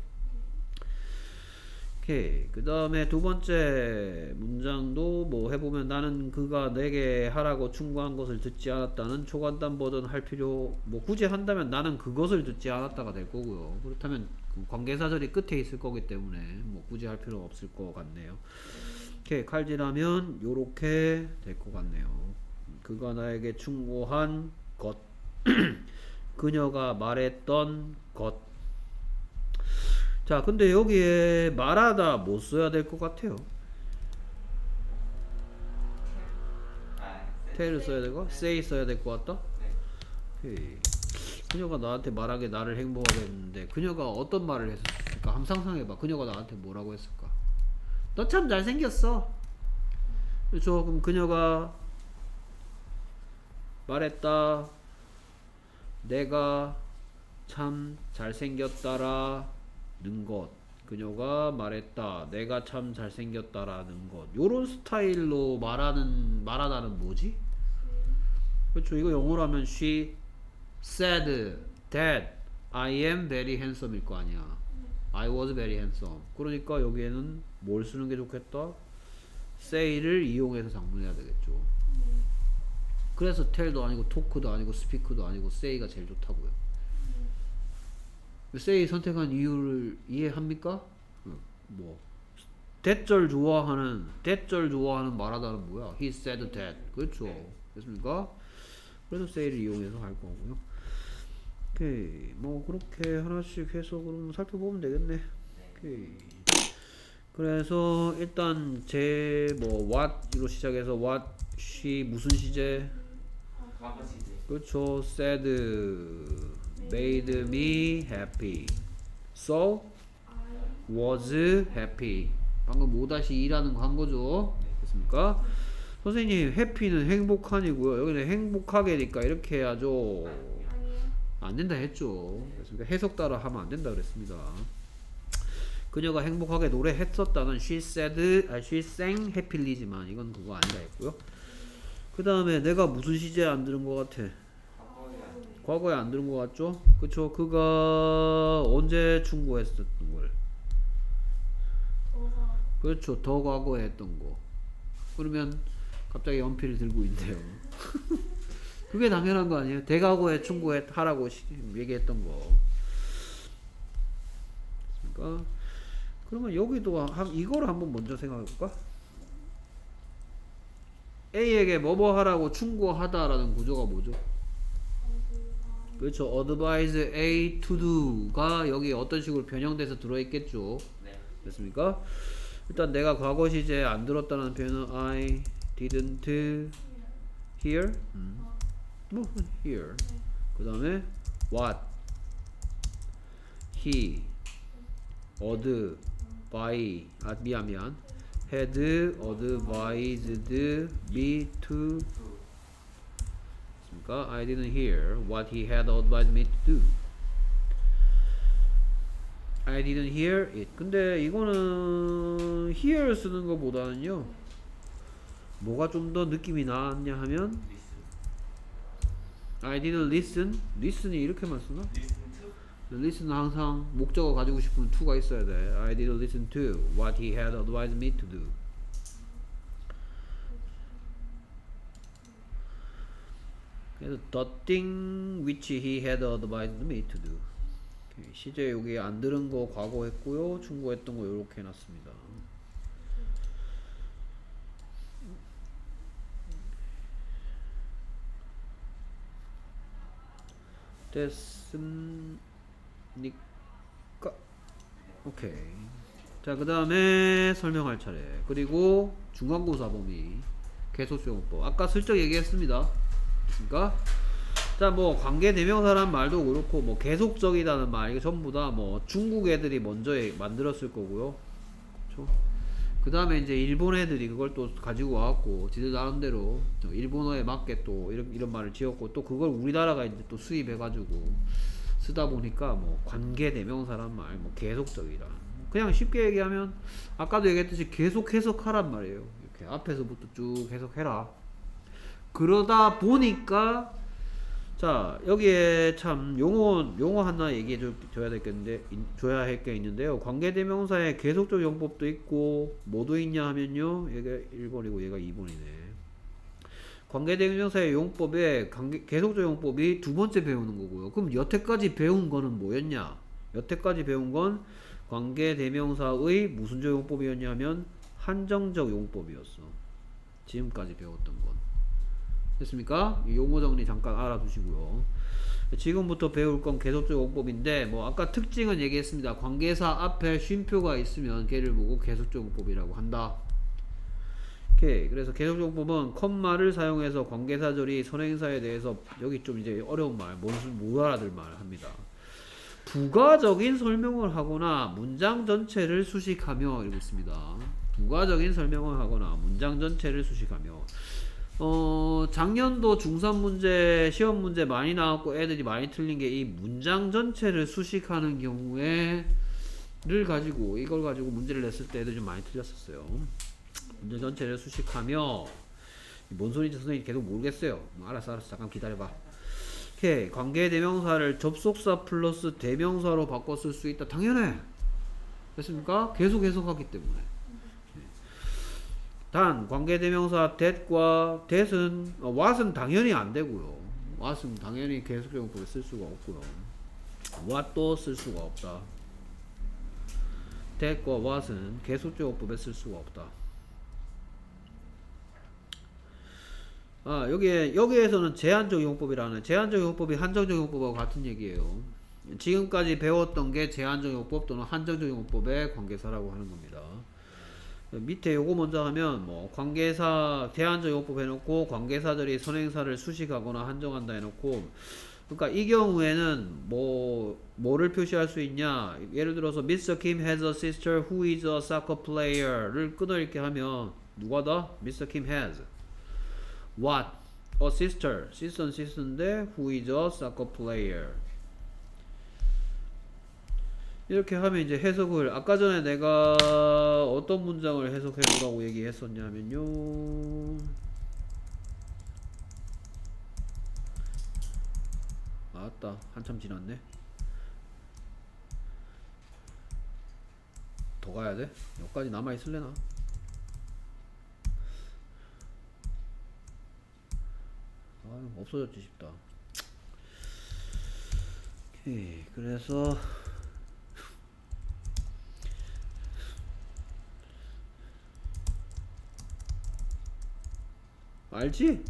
오케이. 그 다음에 두 번째 문장도 뭐 해보면 나는 그가 내게 하라고 충고한 것을 듣지 않았다는 초간단 버전 할 필요 뭐 굳이 한다면 나는 그것을 듣지 않았다가 될 거고요. 그렇다면 그 관계사절이 끝에 있을 거기 때문에 뭐 굳이 할 필요가 없을 것 같네요. 오케이. 칼질하면 요렇게 될 것 같네요. 그가 나에게 충고한 것 그녀가 말했던 것. 자, 근데 여기에 말하다 뭐 써야 될 것 같아요? tell을 써야 되고 say 써야 될 것 같다? 네. 오케이. 그녀가 나한테 말하게 나를 행복하게 했는데 그녀가 어떤 말을 했을까? 한번 상상해봐. 그녀가 나한테 뭐라고 했을까? 너 참 잘생겼어. 그렇죠. 그럼 그녀가 말했다. 내가 참 잘생겼다라는 것. 그녀가 말했다. 내가 참 잘생겼다라는 것. 요런 스타일로 말하다는 뭐지? 그렇죠. 이거 영어로 하면 she said that I am very handsome 일 거 아니야. I was very handsome. 그러니까 여기에는 뭘 쓰는 게 좋겠다? say를 이용해서 작문해야 되겠죠. 그래서 tell도 아니고 talk도 아니고 speak도 아니고 say가 제일 좋다고요. say 선택한 이유를 이해합니까? 뭐 대절 좋아하는 말하다는 뭐야? He said that. 그렇죠. 됐습니까? 그래서 say를 이용해서 할 거고요. 오케이. 뭐 그렇게 하나씩 해서 그럼 살펴보면 되겠네. 오케이. 그래서 일단 제 뭐 what으로 시작해서 what, she 무슨 시제? 과거 시제. 그렇죠. said made me happy. So was happy. 방금 5-2라는 거 한 거죠. 됐습니까? 선생님 happy는 행복한이고요. 여기는 행복하게니까 이렇게 해야죠. 안 된다 했죠. 그렇습니까? 해석 따라 하면 안 된다 그랬습니다. 그녀가 행복하게 노래했었다는 she sang happyly지만 이건 그거 아니라 했고요. 그 다음에 내가 무슨 시제 안 들은 것 같아? 과거에 안 들은 것 같죠? 그쵸? 그가 언제 충고했었던 걸? 그렇죠. 더 과거에 했던 거. 그러면 갑자기 연필을 들고 있네요. 그게 당연한 거 아니에요? 대과거에 충고하라고 얘기했던 거. 그러니까 그러면 여기도 이거를 한번 먼저 생각해 볼까? A에게 뭐뭐 하라고 충고하다라는 구조가 뭐죠? 그렇죠. advise A to do가 여기 어떤 식으로 변형돼서 들어있겠죠. 네. 됐습니까? 일단 내가 과거 시제 안 들었다는 표현은 I didn't hear. 뭐 hear. 그 다음에 what he mian had advised me to. 그러니까 I didn't hear what he had advised me to do. I didn't hear it. 근데 이거는 hear 쓰는 것보다는요 뭐가 좀 더 느낌이 나았냐 하면 I didn't listen. listen이 이렇게만 쓰나? listen은 항상 목적어 가지고 싶으면 to가 있어야 돼. I didn't listen to what he had advised me to do. 그래서 the thing which he had advised me to do. 오케이. 시제 여기 안 들은 거 과거 했고요. 충고했던 거 이렇게 해놨습니다. 됐습니까? 오케이. 자, 그 다음에 설명할 차례. 그리고 중간고사 범위 개소수용법. 아까 슬쩍 얘기했습니다. 그러니까 자, 뭐 관계 대명사란 말도 그렇고 뭐 계속적이라는 말 이게 전부 다 뭐 중국 애들이 먼저 만들었을 거고요. 그렇죠? 그 다음에 이제 일본 애들이 그걸 또 가지고 와갖고 지들 나름대로 일본어에 맞게 또 이런 말을 지었고, 또 그걸 우리나라가 이제 또 수입해가지고 쓰다 보니까 뭐 관계대명사란 말, 뭐 계속적이란, 그냥 쉽게 얘기하면 아까도 얘기했듯이 계속 해석하란 말이에요. 이렇게 앞에서부터 쭉 해석해라. 그러다 보니까 자, 여기에 참 용어 하나 얘기해 줘야 할 게 있는데요. 관계대명사의 계속적 용법도 있고 뭐도 있냐 하면요, 얘가 1번이고 얘가 2번이네. 관계대명사의 용법에 계속적 용법이 두 번째 배우는 거고요. 그럼 여태까지 배운 거는 뭐였냐? 여태까지 배운 건 관계대명사의 무슨 적 용법이었냐면 한정적 용법이었어. 지금까지 배웠던 건. 됐습니까? 용어 정리 잠깐 알아두시고요. 지금부터 배울 건 계속적 용법인데, 뭐 아까 특징은 얘기했습니다. 관계사 앞에 쉼표가 있으면 걔를 보고 계속적 용법이라고 한다. 오케이. 그래서 계속적 용법은 컴마를 사용해서 관계사절이 선행사에 대해서, 여기 좀 이제 어려운 말, 못 알아들 말 합니다. 부가적인 설명을 하거나 문장 전체를 수식하며 이러고 있습니다. 부가적인 설명을 하거나 문장 전체를 수식하며. 작년도 중3 문제, 시험 문제 많이 나왔고 애들이 많이 틀린 게 이 문장 전체를 수식하는 경우에를 가지고, 이걸 가지고 문제를 냈을 때 애들이 좀 많이 틀렸었어요. 문장 전체를 수식하며, 뭔 소리인지 선생님이 계속 모르겠어요. 알았어, 잠깐 기다려봐. 오케이. 관계대명사를 접속사 플러스 대명사로 바꿔 쓸 수 있다. 당연해. 됐습니까? 계속 해석하기 때문에. 단 관계대명사 that과 that은 what은 당연히 안 되고요. what은 당연히 계속적 용법에 쓸 수가 없고요. what도 쓸 수가 없다. that과 what은 계속적 용법에 쓸 수가 없다. 여기에서는 제한적 용법이라는, 제한적 용법이 한정적 용법하고 같은 얘기예요. 지금까지 배웠던 게 제한적 용법 또는 한정적 용법의 관계사라고 하는 겁니다. 밑에 요거 먼저 하면, 뭐 관계사 제한적 용법 해놓고 관계사들이 선행사를 수식하거나 한정한다 해놓고, 그러니까 이 경우에는 뭐를 표시할 수 있냐, 예를 들어서 Mr. Kim has a sister who is a soccer player를 끊어읽게 하면 누가다? Mr. Kim has what? a sister. sister는 sister인데 who is a soccer player. 이렇게 하면 이제 해석을, 아까 전에 내가 어떤 문장을 해석해 보라고 얘기했었냐면요, 아따 한참 지났네. 더 가야 돼? 여기까지 남아 있을래나? 없어졌지 싶다. 오케이. 그래서 알지?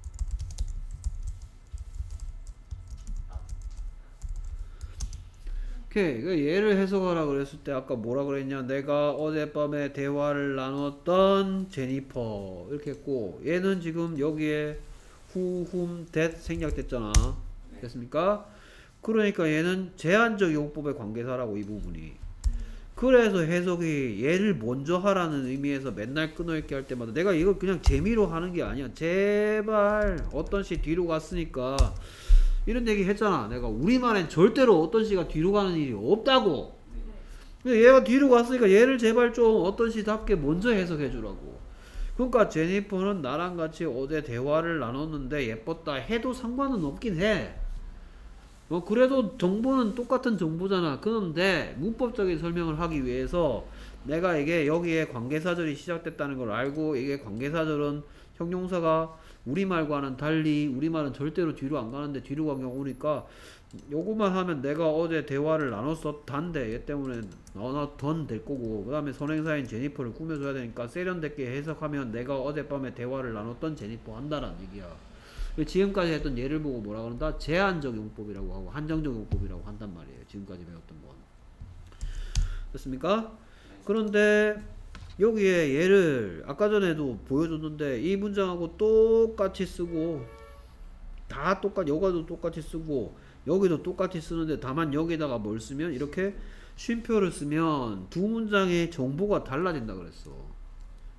오케이. 얘를 해석하라 그랬을 때 아까 뭐라 그랬냐, 내가 어젯밤에 대화를 나눴던 제니퍼 이렇게 했고, 얘는 지금 여기에 who, whom, that 생략됐잖아. 됐습니까? 그러니까 얘는 제한적 용법의 관계사라고, 이 부분이. 그래서 해석이 얘를 먼저 하라는 의미에서 맨날 끊어읽기 할 때마다 내가 이걸 그냥 재미로 하는 게 아니야. 제발 어떤 시 뒤로 갔으니까 이런 얘기 했잖아. 내가 우리말엔 절대로 어떤 시가 뒤로 가는 일이 없다고. 근데 얘가 뒤로 갔으니까 얘를 제발 좀 어떤 시답게 먼저 해석해 주라고. 그러니까 제니퍼는 나랑 같이 어제 대화를 나눴는데 예뻤다 해도 상관은 없긴 해. 그래도 정보는 똑같은 정보잖아. 그런데 문법적인 설명을 하기 위해서 내가 이게 여기에 관계사절이 시작됐다는 걸 알고, 이게 관계사절은 형용사가 우리말과는 달리 우리말은 절대로 뒤로 안 가는데 뒤로 간 경우니까 요거만 하면 내가 어제 대화를 나눴었단데 얘 때문에 나눴던 될 거고, 그 다음에 선행사인 제니퍼를 꾸며줘야 되니까 세련됐게 해석하면 내가 어젯밤에 대화를 나눴던 제니퍼 한다라는 얘기야. 지금까지 했던 예를 보고 뭐라 그런다? 제한적 용법이라고 하고 한정적 용법이라고 한단 말이에요. 지금까지 배웠던 건. 됐습니까? 그런데 여기에 얘를 아까 전에도 보여줬는데 이 문장하고 똑같이 쓰고, 다 똑같이, 여기도 똑같이 쓰고 여기도 똑같이 쓰는데 다만 여기다가 뭘 쓰면, 이렇게 쉼표를 쓰면 두 문장의 정보가 달라진다 그랬어.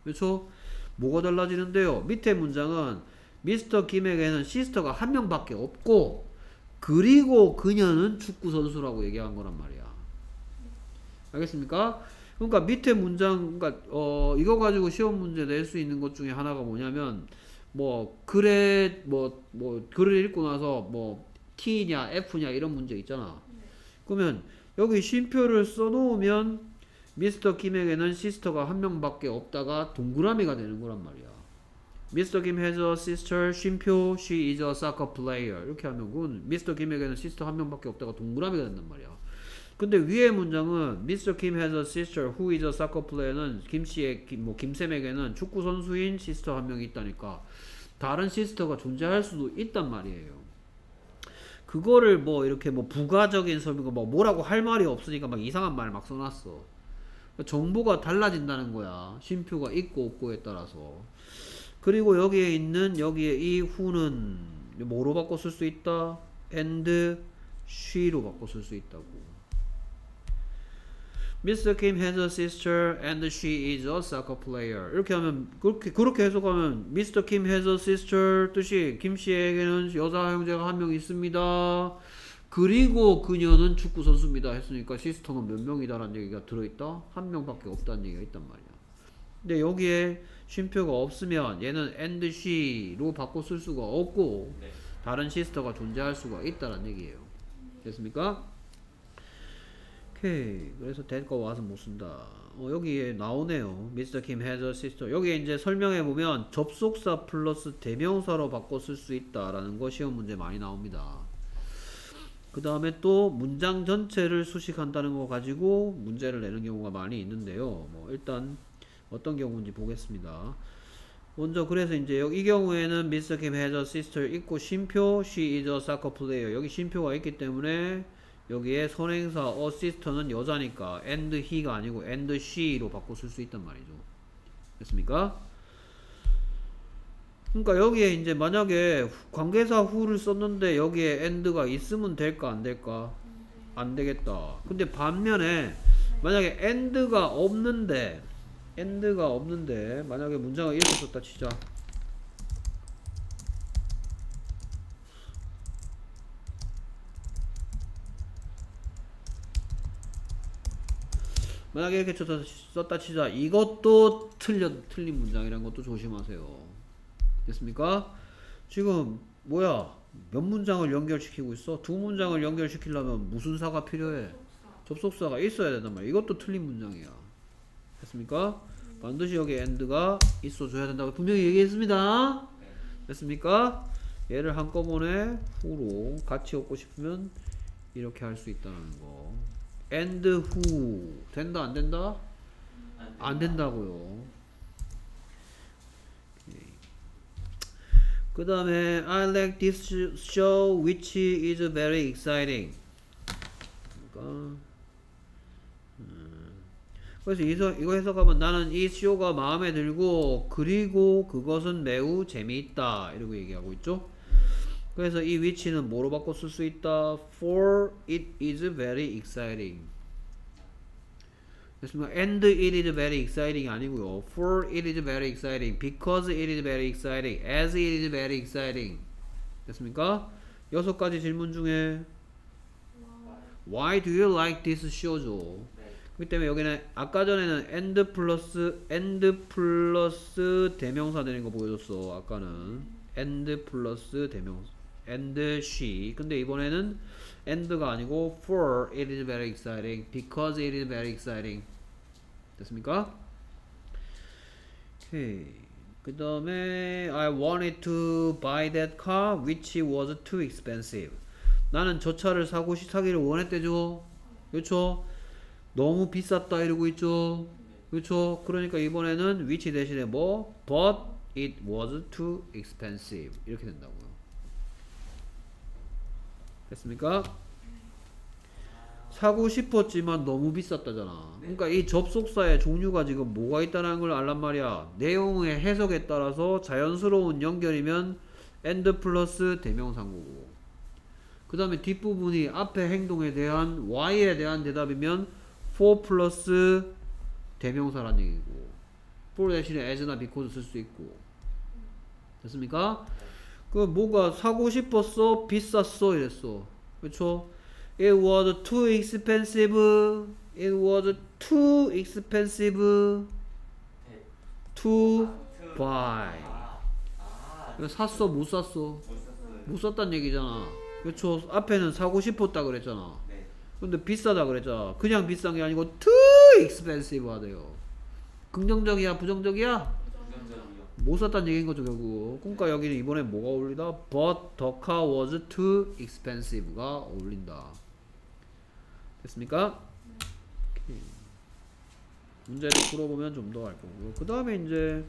그렇죠? 뭐가 달라지는데요? 밑에 문장은 미스터 김에게는 시스터가 한 명밖에 없고 그리고 그녀는 축구 선수라고 얘기한 거란 말이야. 알겠습니까? 그러니까 밑에 문장, 그러니까 이거 가지고 시험 문제 낼 수 있는 것 중에 하나가 뭐냐면 뭐 글에 뭐 글을 읽고 나서 뭐 T냐 F냐 이런 문제 있잖아. 그러면 여기 쉼표를 써놓으면 미스터 김에게는 시스터가 한 명밖에 없다가 동그라미가 되는 거란 말이야. Mr. Kim has a sister, 쉼표, she is a soccer player. 이렇게 하면 그건 Mr. Kim에게는 시스터 한 명밖에 없다가 동그라미가 된단 말이야. 근데 위에 문장은 Mr. Kim has a sister who is a soccer player는 김씨의 김쌤에게는 축구 선수인 시스터 한 명이 있다니까 다른 시스터가 존재할 수도 있단 말이에요. 그거를 뭐 이렇게 뭐 부가적인 설명이고 뭐 뭐라고 할 말이 없으니까 막 이상한 말 막 써놨어. 정보가 달라진다는 거야. 쉼표가 있고 없고에 따라서. 그리고 여기에 있는 여기에 이 who는 뭐로 바꿔 쓸 수 있다? and she로 바꿔 쓸 수 있다고. Mr. Kim has a sister and she is a soccer player. 이렇게 하면 그렇게 해석하면 Mr. Kim has a sister 뜻이 김 씨에게는 여자 형제가 한 명 있습니다. 그리고 그녀는 축구 선수입니다 했으니까 시스터는 몇 명이다라는 얘기가 들어있다? 한 명밖에 없다는 얘기가 있단 말이야. 근데 여기에 쉼표가 없으면 얘는 and she로 바꿔 쓸 수가 없고 네. 다른 시스터가 존재할 수가 있다는 얘기예요. 됐습니까? 오케이. 그래서 될 거 와서 못 쓴다. 여기에 나오네요. Mr. Kim has a sister. 여기에 이제 설명해 보면 접속사 플러스 대명사로 바꿔 쓸 수 있다라는 거 시험 문제 많이 나옵니다. 그 다음에 또 문장 전체를 수식한다는 거 가지고 문제를 내는 경우가 많이 있는데요. 뭐 일단 어떤 경우인지 보겠습니다. 먼저 그래서 이제 이 경우에는 Mr. Kim has a sister 있고 쉼표 she is a soccer player. 여기 쉼표가 있기 때문에 여기에 선행사 a sister는 여자니까 and he가 아니고 and she로 바꿔 쓸 수 있단 말이죠. 됐습니까? 그러니까 여기에 이제 만약에 관계사 who를 썼는데 여기에 and가 있으면 될까 안 될까? 안 되겠다. 근데 반면에 만약에 and가 없는데 만약에 문장을 이렇게 썼다 치자. 만약에 이렇게 썼다 치자. 이것도 틀린 문장이라는 것도 조심하세요. 됐습니까? 지금 뭐야? 몇 문장을 연결시키고 있어? 두 문장을 연결시키려면 무슨 사가 필요해? 접속사가 있어야 된단 말이야. 이것도 틀린 문장이야. 됐습니까? 반드시 여기 and가 있어줘야 된다고 분명히 얘기했습니다. 됐습니까? 얘를 한꺼번에 who로 같이 얻고 싶으면 이렇게 할 수 있다는 거. and who 된다 안 된다? 안 된다고요. 그 다음에 I like this show which is very exciting. 그러니까 그래서 이거 해석하면 나는 이 쇼가 마음에 들고 그리고 그것은 매우 재미있다 이러고 얘기하고 있죠. 그래서 이 which는 뭐로 바꿔 쓸 수 있다? For it is very exciting. 됐습니까? And it is very exciting 아니고요. For it is very exciting. Because it is very exciting. As it is very exciting. 됐습니까? 6가지 질문 중에 Why do you like this show죠? 그렇기 때문에 여기는 아까 전에는 and 플러스 대명사 되는 거 보여줬어. 아까는 and 플러스 대명사 and she. 근데 이번에는 and가 아니고 for it is very exciting, because it is very exciting. 됐습니까? 오케이. 그 다음에 I wanted to buy that car which was too expensive. 나는 저 차를 사기를 원했대죠. 그렇죠? 너무 비쌌다 이러고 있죠. 그렇죠? 그러니까 이번에는 which 대신에 뭐 but it was too expensive 이렇게 된다고요. 됐습니까? 사고 싶었지만 너무 비쌌다잖아. 그러니까 이 접속사의 종류가 지금 뭐가 있다는 걸 알란 말이야. 내용의 해석에 따라서 자연스러운 연결이면 and 플러스 대명사고, 그 다음에 뒷부분이 앞에 행동에 대한 why에 대한 대답이면 for 플러스 대명사란 얘기고, for 대신에 as나 because 쓸 수 있고. 됐습니까? 그 뭐가 사고 싶었어? 비쌌어? 이랬어. 그쵸? It was too expensive. It was too expensive to buy. 샀어? 못 샀어? 못 샀단 얘기잖아. 그쵸? 앞에는 사고 싶었다 그랬잖아. 네. 근데 비싸다 그랬잖아. 그냥 비싼 게 아니고 too expensive 하대요. 긍정적이야? 부정적이야? 부정적이요. 못 샀단 얘기인 거죠 결국. 그러니까 여기는 이번에 뭐가 어울리다? But the car was too expensive가 어울린다. 됐습니까? 오케이. 문제를 풀어보면 좀 더 알 거고요. 그 다음에 이제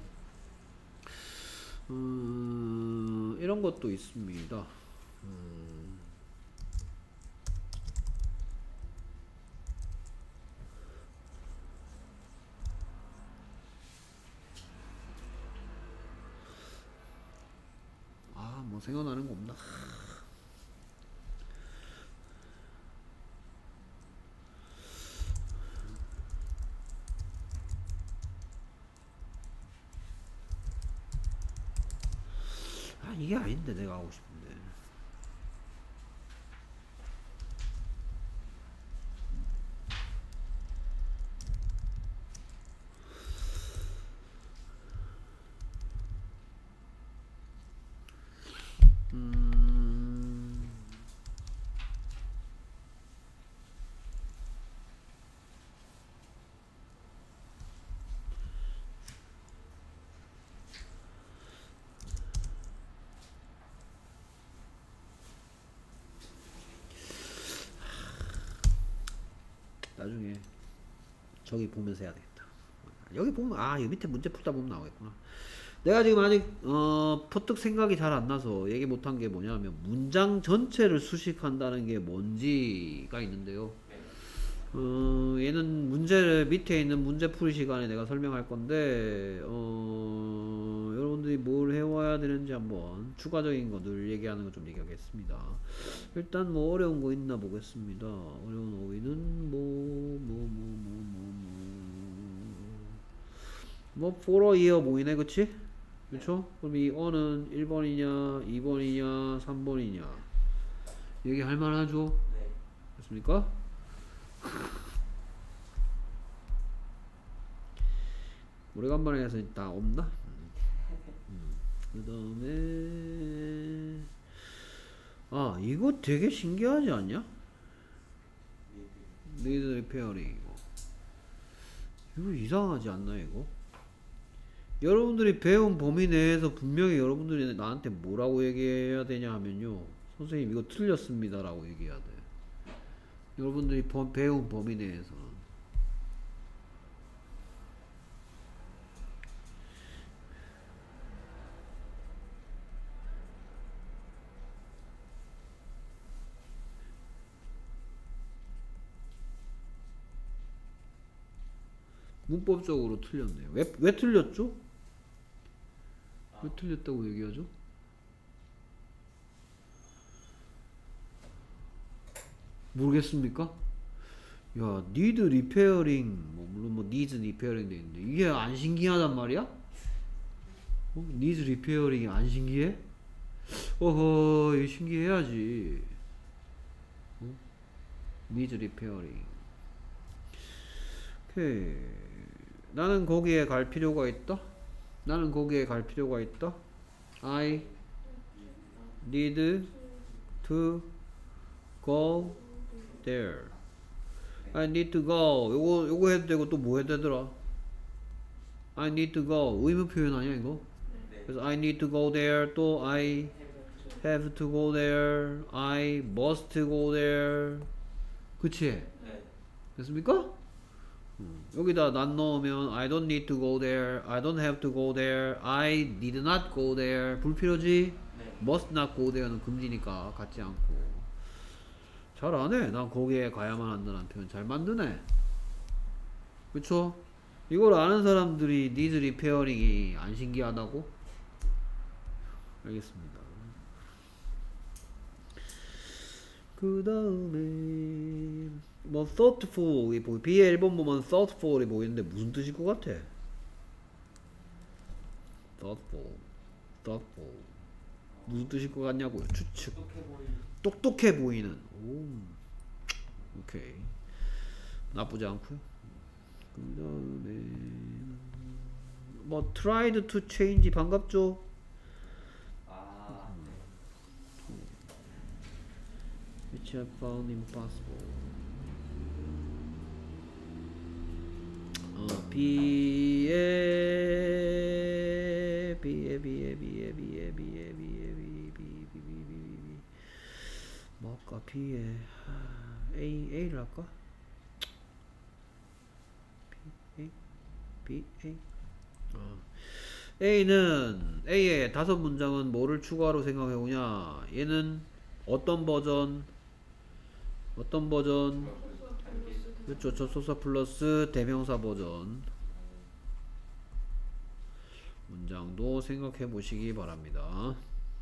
이런 것도 있습니다. 뭐 생각나는 거 없나? 이게 아닌데 내가 하고 싶은데. 나중에 저기 보면서 해야 되겠다. 여기 보면 여기 밑에 문제 풀다 보면 나오겠구나. 내가 지금 아직 퍼뜩 생각이 잘 안 나서 얘기 못한 게 뭐냐면 문장 전체를 수식한다는 게 뭔지가 있는데요. 얘는 문제를 밑에 있는 문제 풀이 시간에 내가 설명할 건데 여러분들이 뭘 해와야 되는지 한번 추가적인 거 늘 얘기하는 거 좀 얘기하겠습니다. 일단 뭐 어려운 거 있나 보겠습니다. 어려운 어휘는 뭐 for a year 보이네, 그치? 그쵸? 그럼 이 어는 1번이냐 2번이냐 3번이냐 얘기할 만하죠? 네. 됐습니까? 오래간만에 해서 다 없나? 그 다음에 이거 되게 신기하지 않냐? need repairing 이거 이상하지 않나 이거? 여러분들이 배운 범위 내에서 분명히 여러분들이 나한테 뭐라고 얘기해야 되냐 하면요, 선생님 이거 틀렸습니다 라고 얘기해야 돼. 여러분들이 배운 범위 내에서는. 문법적으로 틀렸네요. 왜 틀렸죠? 왜 틀렸다고 얘기하죠? 모르겠습니까? 야, need repairing, 물론 needs repairing 돼 있는데 이게 안 신기하단 말이야? needs repairing이 안 신기해? 이거 신기해야지. needs repairing. 오케이. 나는 거기에 갈 필요가 있다? 나는 거기에 갈 필요가 있다? I need to go there. I need to go. 요거 해도 되고 또 뭐 해도 되더라? I need to go. 의무 표현 아니야 이거? 네. 그래서 I need to go there. 또 I have to go there. I must go there. 그치? 네. 됐습니까? 여기다 not 넣으면 I don't need to go there. I don't have to go there. I did not go there. 불필요지? 네. must not go there는 금지니까 같지 않고. 잘 안해. 난 거기에 가야만 한다는 표현 잘 만드네. 그쵸? 이걸 아는 사람들이 needs repairing이 안 신기하다고? 알겠습니다. 그 다음에 thoughtful이 B의 1번 보면 thoughtful이 보이는데 무슨 뜻일 것 같아? thoughtful. 무슨 뜻일 것 같냐고요? 추측. 똑똑해 보이는. 똑똑해 보이는. 오. 오케이. 나쁘지 않고요. 그 다음에 뭐 tried to change 반갑죠? 아, 네. which I found impossible. 뭐 할까? B에 A를 할까? B, A. A는 A의 5문장은 뭐를 추가로 생각해보냐? 얘는 어떤 버전? 그렇죠. 접속사 플러스 대명사 버전 문장도 생각해 보시기 바랍니다.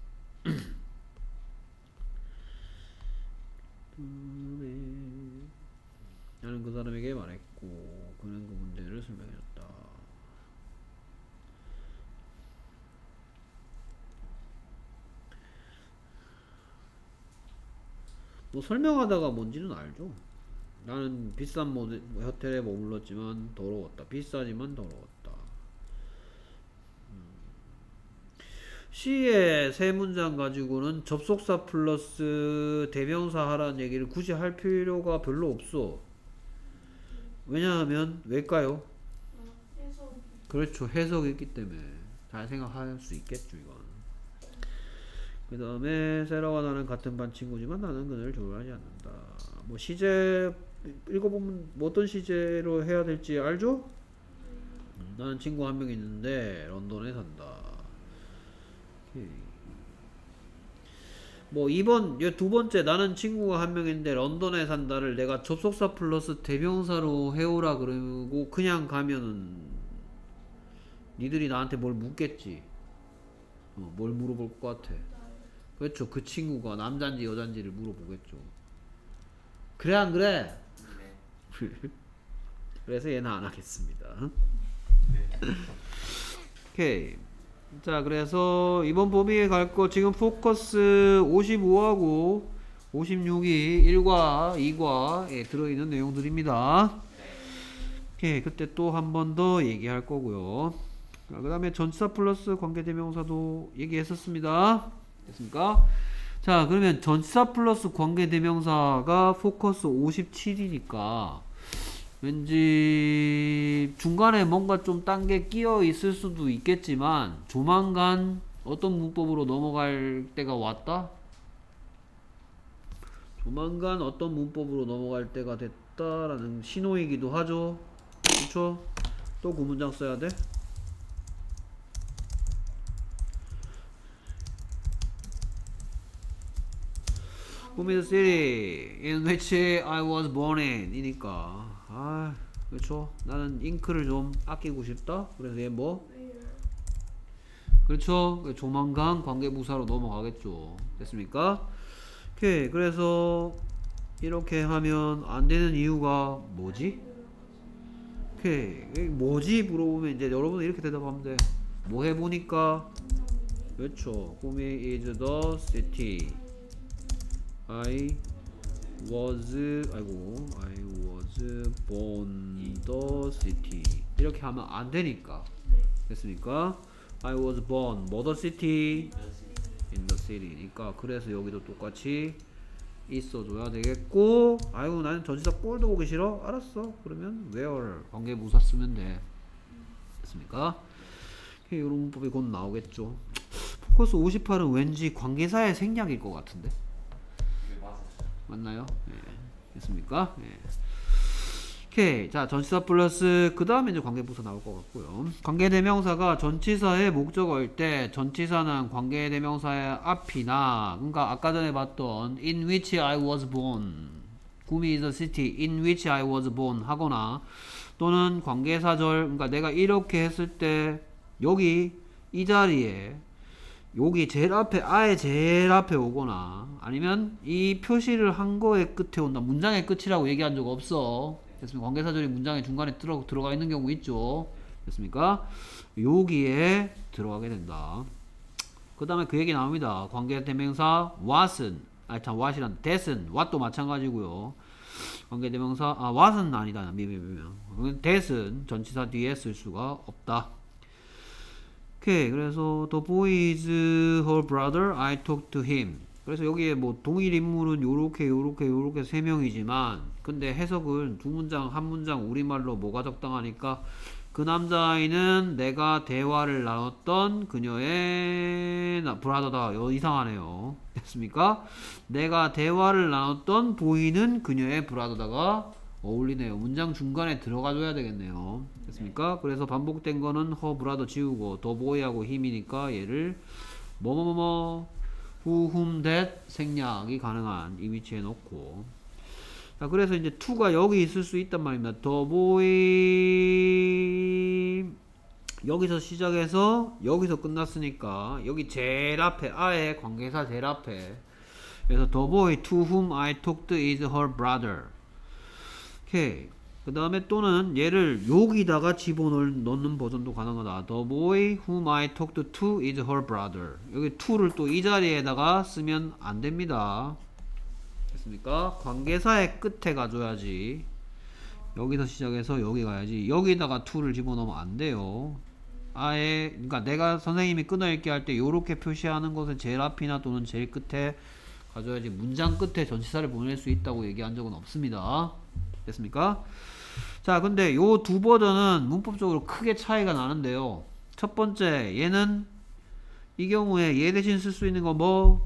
나는 그 사람에게 말했고 그는 그 문제를 설명해줬다. 뭐 설명하다가 뭔지는 알죠. 나는 비싼 호텔에 머물렀지만 더러웠다. 비싸지만 더러웠다. C의 세 문장 가지고는 접속사 플러스 대명사 하라는 얘기를 굳이 할 필요가 별로 없어. 왜냐하면 왜일까요? 해석. 그렇죠. 해석이 있기 때문에 잘 생각할 수 있겠죠. 이건. 그 다음에 세라와 나는 같은 반 친구지만 나는 그녀를 좋아하지 않는다. 뭐 시제 읽어보면 뭐 어떤 시제로 해야 될지 알죠? 나는 친구 한 명 있는데 런던에 산다. 오케이. 뭐 2번 두 번째 나는 친구가 한 명인데 런던에 산다를 내가 접속사 플러스 대명사로 해오라 그러고 그냥 가면은 니들이 나한테 뭘 묻겠지. 뭘 물어볼 것 같아. 그렇죠. 그 친구가 남잔지 여잔지를 물어보겠죠. 그래 안 그래? 네. 그래서 얘는 안 하겠습니다. 네. 오케이. 자, 그래서 이번 범위에 갈 거 지금 포커스 55하고 56이 1과 2과에 들어있는 내용들입니다. 오케이. 그때 또 한 번 더 얘기할 거고요. 그 다음에 전치사 플러스 관계대명사도 얘기했었습니다. 됐습니까? 자, 그러면 전치사 플러스 관계대명사가 포커스 57이니까 왠지 중간에 뭔가 좀 딴 게 끼어 있을 수도 있겠지만 조만간 어떤 문법으로 넘어갈 때가 왔다? 조만간 어떤 문법으로 넘어갈 때가 됐다라는 신호이기도 하죠. 그쵸? 또 그 문장 써야 돼? Whom is the city in which I was born in? 이니까 그렇죠. 나는 잉크를 좀 아끼고 싶다. 그래서 얘 뭐? 그렇죠. 조만간 관계부사로 넘어가겠죠. 됐습니까? 오케이. 그래서 이렇게 하면 안 되는 이유가 뭐지? 오케이. 뭐지? 물어보면 이제 여러분은 이렇게 대답하면 돼. 뭐 해보니까? 그렇죠. Whom is the city? I was born the city. 이렇게 하면 안 되니까. 됐습니까? I was born the city in the city니까 그래서 여기도 똑같이 있어줘야 되겠고, 아이고 나는 전치사 꼴도 보기 싫어. 알았어. 그러면 where 관계부사 쓰면 돼. 됐습니까? 이런 문법이 곧 나오겠죠. 포커스 58은 왠지 관계사의 생략일 것 같은데. 맞나요? 예. 됐습니까? 예. 오케이. 자, 전치사 플러스 그 다음에 이제 관계부사 나올 것 같고요. 관계대명사가 전치사의 목적어일 때 전치사는 관계대명사의 앞이나, 그러니까 아까 전에 봤던 in which I was born, whom is the city in which I was born 하거나, 또는 관계사절, 그러니까 내가 이렇게 했을 때 여기 이 자리에 여기 제일 앞에, 아예 제일 앞에 오거나, 아니면 이 표시를 한 거의 끝에 온다. 문장의 끝이라고 얘기한 적 없어. 됐습니다. 관계사절이 문장의 중간에 들어가 있는 경우 있죠. 됐습니까? 여기에 들어가게 된다. 그 다음에 그 얘기 나옵니다. 관계대명사 what은 what이란 that은 what도 마찬가지고요. 관계대명사 what은 아니다. that은 전치사 뒤에 쓸 수가 없다. 오케이. 그래서 the boy is her brother. I talked to him. 그래서 여기에 뭐 동일 인물은 요렇게 세 명이지만 근데 해석은 두 문장 한 문장 우리말로 뭐가 적당하니까 그 남자아이는 내가 대화를 나눴던 그녀의 브라더다. 이상하네요. 됐습니까? 내가 대화를 나눴던 보이는 그녀의 브라더다가 어울리네요. 문장 중간에 들어가줘야 되겠네요. 됐습니까? 그래서 반복된 거는 허 브라더 지우고 더 보이하고 힘이니까 얘를 뭐뭐뭐뭐 who, whom, that 생략이 가능한 이 위치에 놓고 자 그래서 이제 to가 여기 있을 수 있단 말입니다. the boy 여기서 시작해서 여기서 끝났으니까 여기 제일 앞에 아예 관계사 제일 앞에 그래서 the boy to whom I talked is her brother. 오케이. 그 다음에 또는 얘를 여기다가 집어넣는 버전도 가능하다. The boy whom I talked to is her brother. 여기 to를 또 이 자리에다가 쓰면 안 됩니다. 됐습니까? 관계사의 끝에 가줘야지. 여기서 시작해서 여기 가야지. 여기다가 to를 집어넣으면 안 돼요. 아예 그러니까 내가 선생님이 끊어읽기 할 때 요렇게 표시하는 것은 제일 앞이나 또는 제일 끝에 가져야지 문장 끝에 전치사를 보낼 수 있다고 얘기한 적은 없습니다. 됐습니까? 자 근데 요 두 버전은 문법적으로 크게 차이가 나는데요. 첫 번째 얘는 이 경우에 얘 대신 쓸 수 있는 거 뭐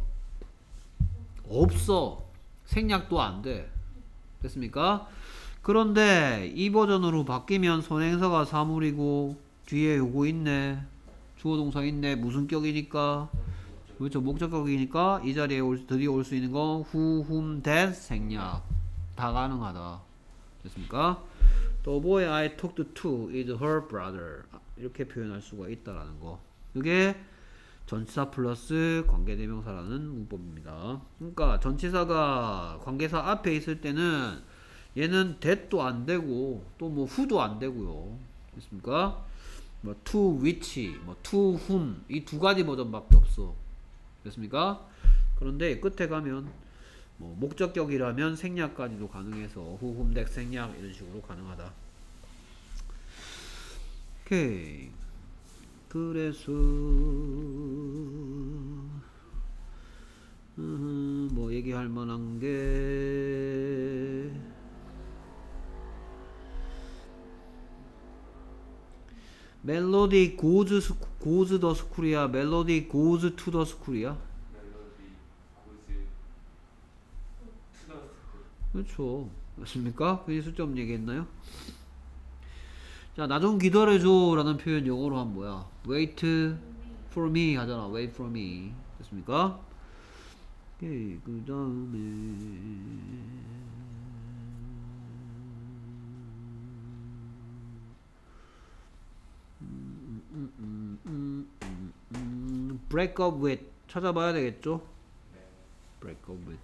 없어. 생략도 안 돼. 됐습니까? 그런데 이 버전으로 바뀌면 선행사가 사물이고 뒤에 요거 있네. 주어동사 있네. 무슨 격이니까? 그렇죠. 목적격이니까 이 자리에 드디어 올 수 있는 거 who, whom, that 생략 다 가능하다. 됐습니까? The boy I talked to is her brother. 이렇게 표현할 수가 있다라는 거. 이게 전치사 플러스 관계대명사라는 문법입니다. 그러니까 전치사가 관계사 앞에 있을 때는 얘는 that도 안 되고 또 뭐 who도 안 되고요. 됐습니까? 뭐 to which, 뭐 to whom 이 두 가지 버전밖에 없어. 됐습니까? 그런데 끝에 가면 뭐 목적격이라면 생략까지도 가능해서 who, whom, that 생략 이런 식으로 가능하다. 오케이. 그래서 뭐 얘기할 만한 게 멜로디 goes the school이야 멜로디 goes to the school이야? 그렇죠. 맞습니까? 그게 쓸데없는 얘기했나요? 자, 나 좀 기다려줘 라는 표현 영어로 하면 뭐야? wait for me 하잖아. wait for me. 됐습니까? 오케이. 그 다음에 break up with 찾아봐야 되겠죠? break up with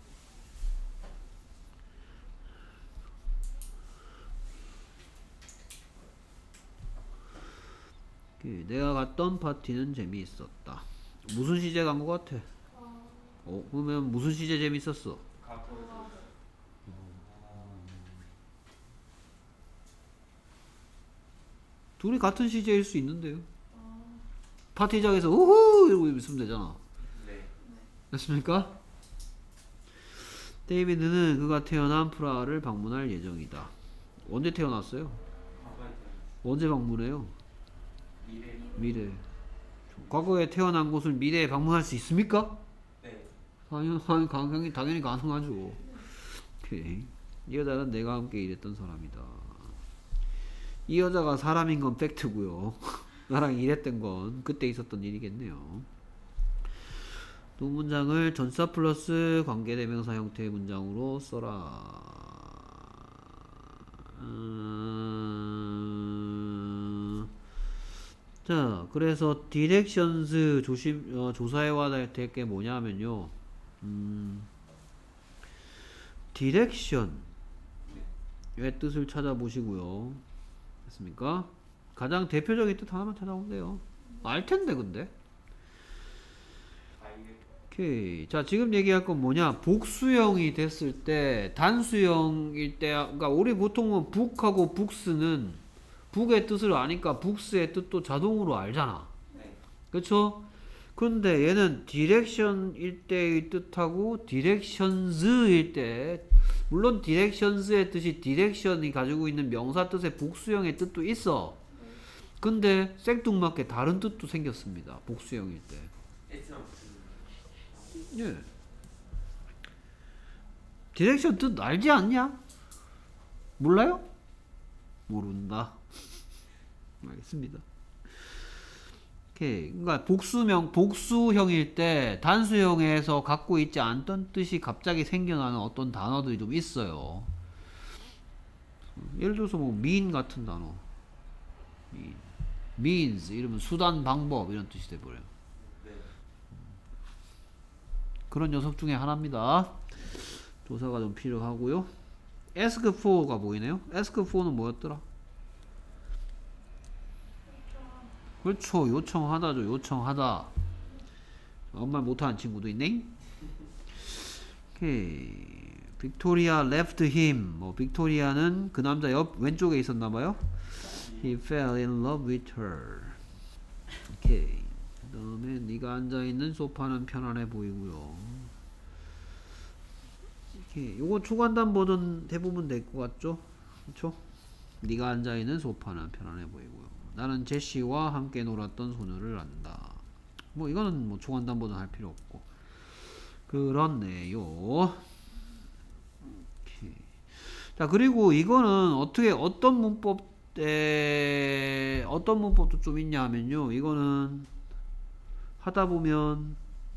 내가 갔던 파티는 재미있었다. 무슨 시제 간 것 같아? 그러면 무슨 시제 재밌었어? 둘이 같은 시제일 수 있는데요. 파티장에서 우후 이러고 있으면 되잖아. 네. 됐습니까? 데이비드는 그가 태어난 프라하를 방문할 예정이다. 언제 태어났어요? 언제 방문해요? 미래. 과거에 태어난 곳을 미래에 방문할 수 있습니까? 네. 당연히 가능하죠. 오케이. 이 여자는 내가 함께 일했던 사람이다. 이 여자가 사람인 건 팩트고요. 나랑 일했던 건 그때 있었던 일이겠네요. 두 문장을 전치사 플러스 관계대명사 형태의 문장으로 써라. 자, 그래서 directions 조사해와야 될 게 뭐냐면요. direction의 뜻을 찾아보시고요. 됐습니까? 가장 대표적인 뜻 하나만 찾아오면 돼요. 알 텐데 근데. 오케이. 자, 지금 얘기할 건 뭐냐? 복수형이 됐을 때 단수형일 때, 그러니까 우리 보통은 북하고 북스는 북의 뜻을 아니까 북스의 뜻도 자동으로 알잖아. 네. 그렇죠? 근데 얘는 디렉션일 때의 뜻하고 디렉션즈일 때, 물론 디렉션즈의 뜻이 디렉션이 가지고 있는 명사 뜻의 복수형의 뜻도 있어. 근데 생뚱맞게 다른 뜻도 생겼습니다. 복수형일 때. 예. 디렉션 뜻 알지 않냐? 몰라요? 모른다. 알겠습니다. 오케이. 그러니까 복수형일 때 단수형에서 갖고 있지 않던 뜻이 갑자기 생겨나는 어떤 단어들이 좀 있어요. 예를 들어서 뭐 mean 같은 단어. means 이러면 수단, 방법 이런 뜻이 돼버려요. 그런 녀석 중에 하나입니다. 조사가 좀 필요하고요. ask for가 보이네요. ask for는 뭐였더라? 그렇죠. 요청하다죠. 요청하다. 아무 말 못하는 친구도 있네. 오케이. 빅토리아 left him. 뭐 빅토리아는 그 남자 옆 왼쪽에 있었나봐요. He fell in love with her. 오케이. 그 다음에 네가 앉아있는 소파는 편안해 보이고요. 오케이. 요거 초간단 버전 해보면 될 것 같죠? 그쵸? 네가 앉아있는 소파는 편안해 보이고요. 나는 제시와 함께 놀았던 소녀를 안다. 뭐 이거는 뭐 초간단 버전 할 필요 없고 그렇네요. 오케이. 자, 그리고 이거는 어떻게 어떤 문법도 좀 있냐 하면요, 이거는 하다 보면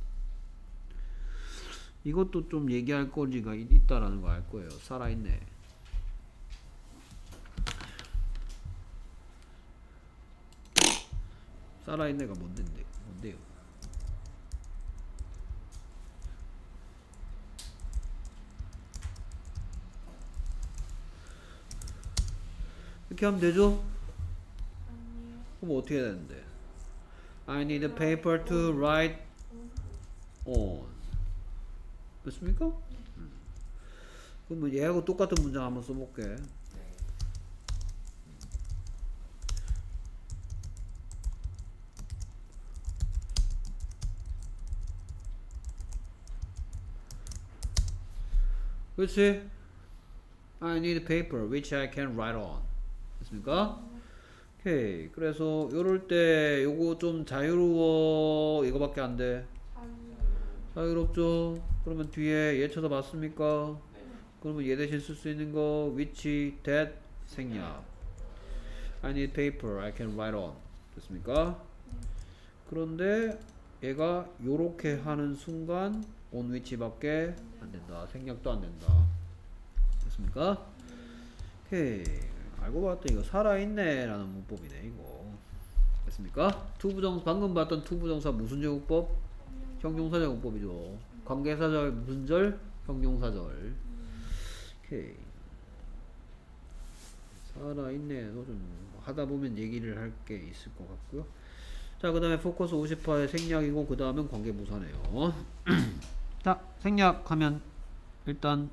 이것도 좀 얘기할 거리가 있다라는 거 알 거예요. 살아있네. 살아있네가 뭔데요? 이렇게 하면 되죠? 아니요. 그럼 어떻게 해야 되는데? I need a paper to write on. 됐습니까? 그러면 얘하고 똑같은 문장 한번 써볼게. 그렇지? I need a paper which I can write on. 됐습니까? 오케이. 그래서 요럴 때 요거 좀 자유로워 이거밖에 안 돼. 자유롭죠? 그러면 뒤에 얘 쳐다봤습니까? 그러면 얘 대신 쓸 수 있는 거 which, that 생략. I need paper I can write on. 됐습니까? 그런데 얘가 요렇게 하는 순간 on which밖에 안 된다. 생략도 안 된다. 됐습니까? 오케이. 알고 봤더니 이거 살아있네 라는 문법이네 이거. 됐습니까? 투부정사, 방금 봤던 투부정사 무슨 제곱법? 형용사 제곱법이죠. 관계사절 무슨 절? 형용사절. 오케이. 살아있네도 좀 하다보면 얘기를 할 게 있을 것 같고요. 자, 그 다음에 포커스 50화의 생략이고 그 다음은 관계부사네요. 자, 생략하면 일단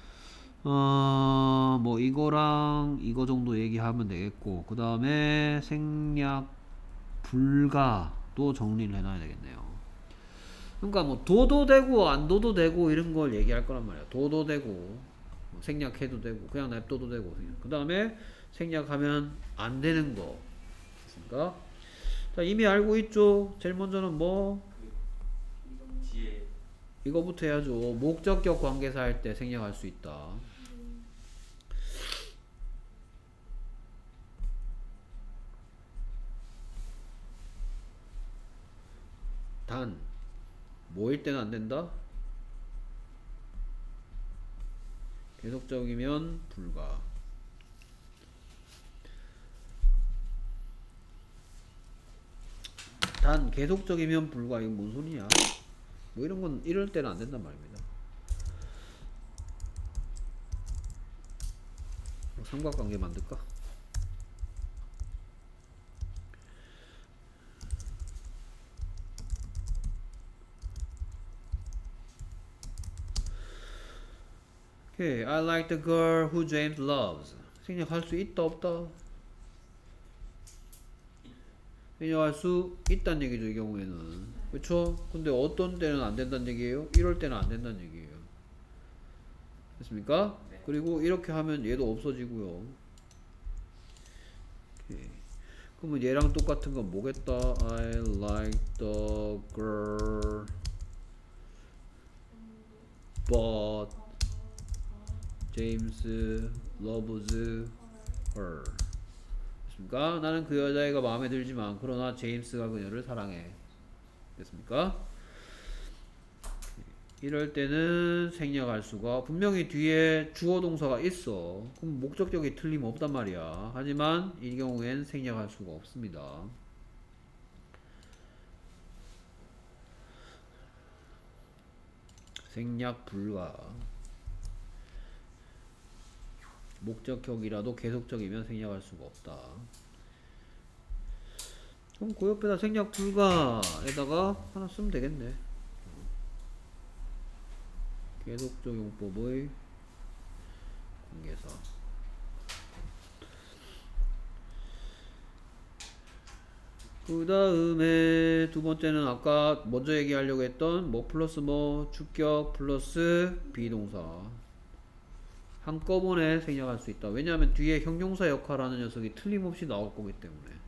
뭐 이거랑 이거 정도 얘기하면 되겠고 그 다음에 생략 불가도 정리를 해놔야 되겠네요. 그러니까 뭐 도도 되고 안 도도 되고 이런 걸 얘기할 거란 말이야. 도도 되고 뭐 생략해도 되고 그냥 냅둬도 되고. 그 다음에 생략하면 안 되는 거. 됐습니까? 자, 이미 알고 있죠. 제일 먼저는 뭐 뒤에 이거부터 해야죠. 목적격 관계사 할 때 생략할 수 있다. 단 뭐일 때는 안 된다? 계속적이면 불가. 단 계속적이면 불가. 이건 뭔 소리냐? 뭐 이런 건 이럴 때는 안 된단 말입니다. 삼각관계 만들까? 오케이. I like the girl who James loves. 생략할 수 있다 없다? 생략할 수 있다는 얘기죠 이 경우에는. 그쵸? 근데 어떤 때는 안 된다는 얘기예요? 이럴 때는 안 된다는 얘기예요. 됐습니까? 네. 그리고 이렇게 하면 얘도 없어지고요. 오케이. 그러면 얘랑 똑같은 건 뭐겠다? I like the girl but James loves her. 됐습니까? 나는 그 여자애가 마음에 들지만 그러나 제임스가 그녀를 사랑해. 됐습니까? 이럴 때는 생략할 수가, 분명히 뒤에 주어 동사가 있어. 그럼 목적격이 틀림없단 말이야. 하지만 이 경우엔 생략할 수가 없습니다. 생략 불가. 목적격이라도 계속적이면 생략할 수가 없다. 그럼 그 옆에다 생략 불가에다가 하나 쓰면 되겠네. 계속적 용법의 관계사. 그 다음에 두 번째는 아까 먼저 얘기하려고 했던 뭐 플러스 뭐 주격 플러스 비동사 한꺼번에 생략할 수 있다. 왜냐하면 뒤에 형용사 역할하는 녀석이 틀림없이 나올 거기 때문에.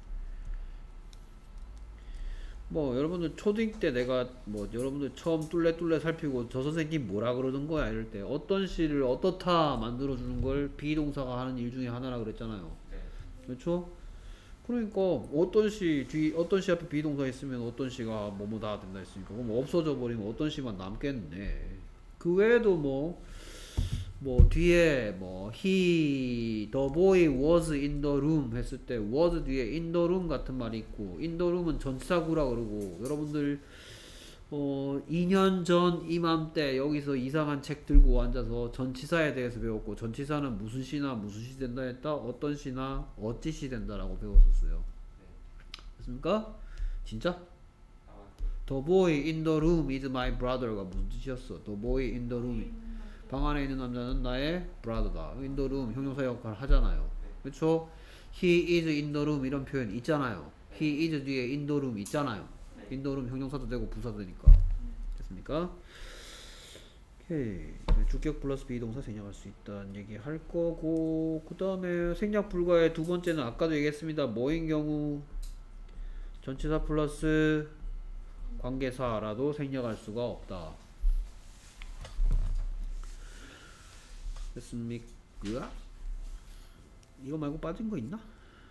뭐 여러분들 초딩 때 내가 뭐 여러분들 처음 뚫레 살피고 저 선생님 뭐라 그러는 거야 이럴 때 어떤 시를 어떻다 만들어 주는 걸 비동사가 하는 일 중에 하나라 그랬잖아요. 네. 그렇죠? 그러니까 어떤 시 앞에 비동사 있으면 어떤 시가 뭐뭐다 된다 했으니까 그럼 없어져 버리면 어떤 시만 남겠네. 그 외에도 뭐 뒤에 뭐 the boy was in the room 했을 때 was 뒤에 in the room 같은 말이 있고 in the room은 전치사구라 그러고 여러분들 2년 전 이맘때 여기서 이상한 책 들고 앉아서 전치사에 대해서 배웠고 전치사는 무슨 시나 무슨 시 된다 했다 어떤 시나 어찌 시 된다라고 배웠었어요. 됐습니까? 진짜? The boy in the room is my brother가 무슨 뜻이었어? The boy in the room 방 안에 있는 남자는 나의 brother다. in the room 형용사 역할 하잖아요. 그렇죠? He is in the room 이런 표현 있잖아요. He is 뒤에 in the room 있잖아요. in the room 형용사도 되고 부사도 되니까. 됐습니까? 오케이. 주격 플러스 비동사 생략할 수 있다는 얘기 할 거고 그 다음에 생략 불가의 두 번째는 아까도 얘기했습니다. 뭐인 경우 전치사 플러스 관계사라도 생략할 수가 없다. 됐습니까? 이거 말고 빠진 거 있나?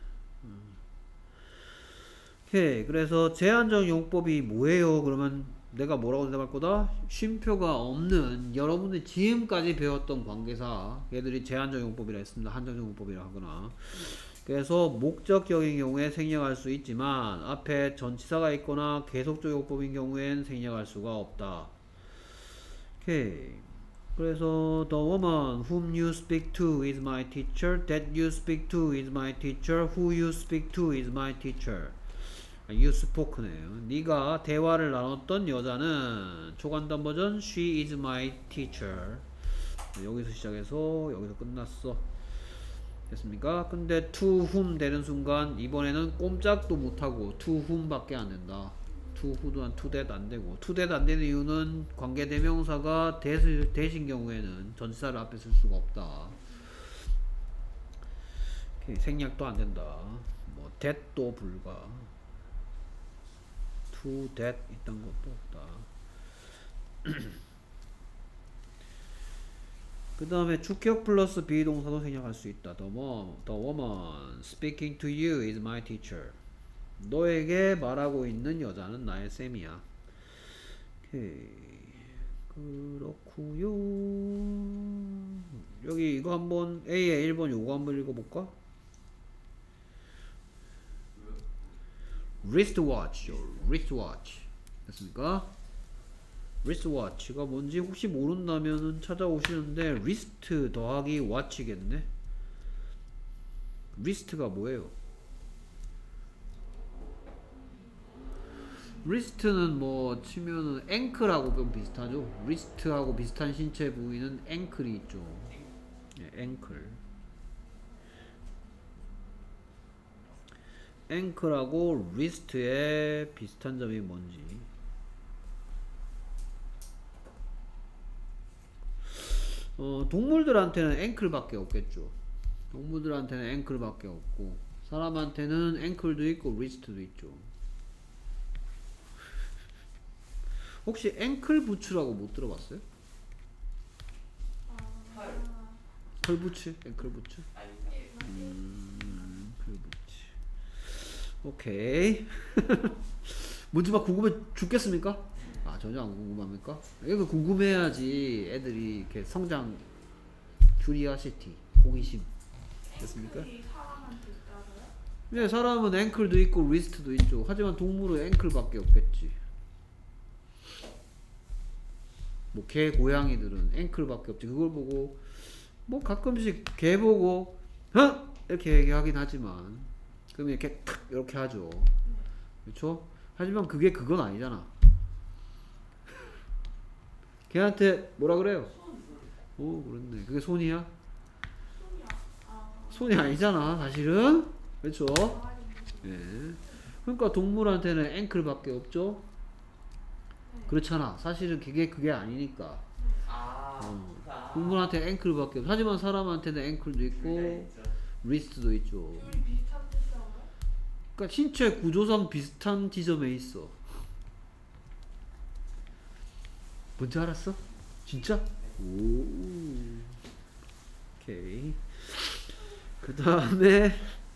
오케이. 그래서 제한적 용법이 뭐예요? 그러면 내가 뭐라고 대답할 거다? 쉼표가 없는 여러분들이 지금까지 배웠던 관계사 얘들이 제한적 용법이라 했습니다. 한정적 용법이라 하거나. 그래서 목적격인 경우에 생략할 수 있지만 앞에 전치사가 있거나 계속적 용법인 경우엔 생략할 수가 없다. 오케이. 그래서 the woman whom you speak to is my teacher. That you speak to is my teacher. Who you speak to is my teacher. You spoke네요. 네가 대화를 나눴던 여자는 초간단 버전 she is my teacher. 여기서 시작해서 여기서 끝났어. 됐습니까? 근데 to whom 되는 순간 이번에는 꼼짝도 못하고 to whom 밖에 안 된다. to who도 to that 안 되고 to that 안 되는 이유는 관계대명사가 that을 대신 경우에는 전치사를 앞에 쓸 수가 없다. 오케이, 생략도 안 된다. 뭐 that도 불가. to that 있던 것도 없다. 그 다음에 주격 플러스 비동사도 생략할 수 있다. The woman speaking to you is my teacher. 너에게 말하고 있는 여자는 나의 쌤이야. 오케이. 그렇구요. 여기 이거 한번 A의 1번 요거 한번 읽어볼까? wristwatch, wristwatch. 됐습니까? wristwatch가 뭔지 혹시 모른다면 찾아오시는데 wrist 더하기 watch겠네. wrist가 뭐예요? 리스트는 뭐 치면은 앵클하고 좀 비슷하죠. 리스트하고 비슷한 신체 부위는 앵클이 있죠. 예, 앵클. 앵클하고 리스트의 비슷한 점이 뭔지. 동물들한테는 앵클밖에 없겠죠. 동물들한테는 앵클밖에 없고 사람한테는 앵클도 있고 리스트도 있죠. 혹시 앵클 부츠라고 못 들어봤어요? 털. 털 부츠? 앵클 부츠? 아닙니다. 앵클 부츠. 오케이. 뭔지 막 궁금해 죽겠습니까? 아, 전혀 안 궁금합니까? 이거 궁금해야지 애들이 이렇게 성장 큐리어시티, 호기심 됐습니까? 앵클이 사람한테 있다고요? 네, 사람은 앵클도 있고 리스트도 있죠. 하지만 동물은 앵클밖에 없겠지. 뭐 개, 고양이들은 앵클밖에 없지. 그걸 보고 뭐 가끔씩 개 보고 헉! 이렇게 얘기하긴 하지만 그러면 이렇게 탁 이렇게 하죠. 그렇죠? 하지만 그게 그건 아니잖아. 걔한테 뭐라 그래요? 오, 그렇네. 그게 손이야? 손이야. 손이 아니잖아, 사실은. 그렇죠? 강아지. 예. 그러니까 동물한테는 앵클밖에 없죠. 그렇잖아. 사실은 그게 아니니까. 동물한테 앵클밖에 없어. 하지만 사람한테는 앵클도 있고 리스트도 있죠. 둘이 비슷한 뜻이라고요? 그러니까 신체 구조상 비슷한 지점에 있어. 뭔지 알았어? 진짜? 오. 오케이. 그 다음에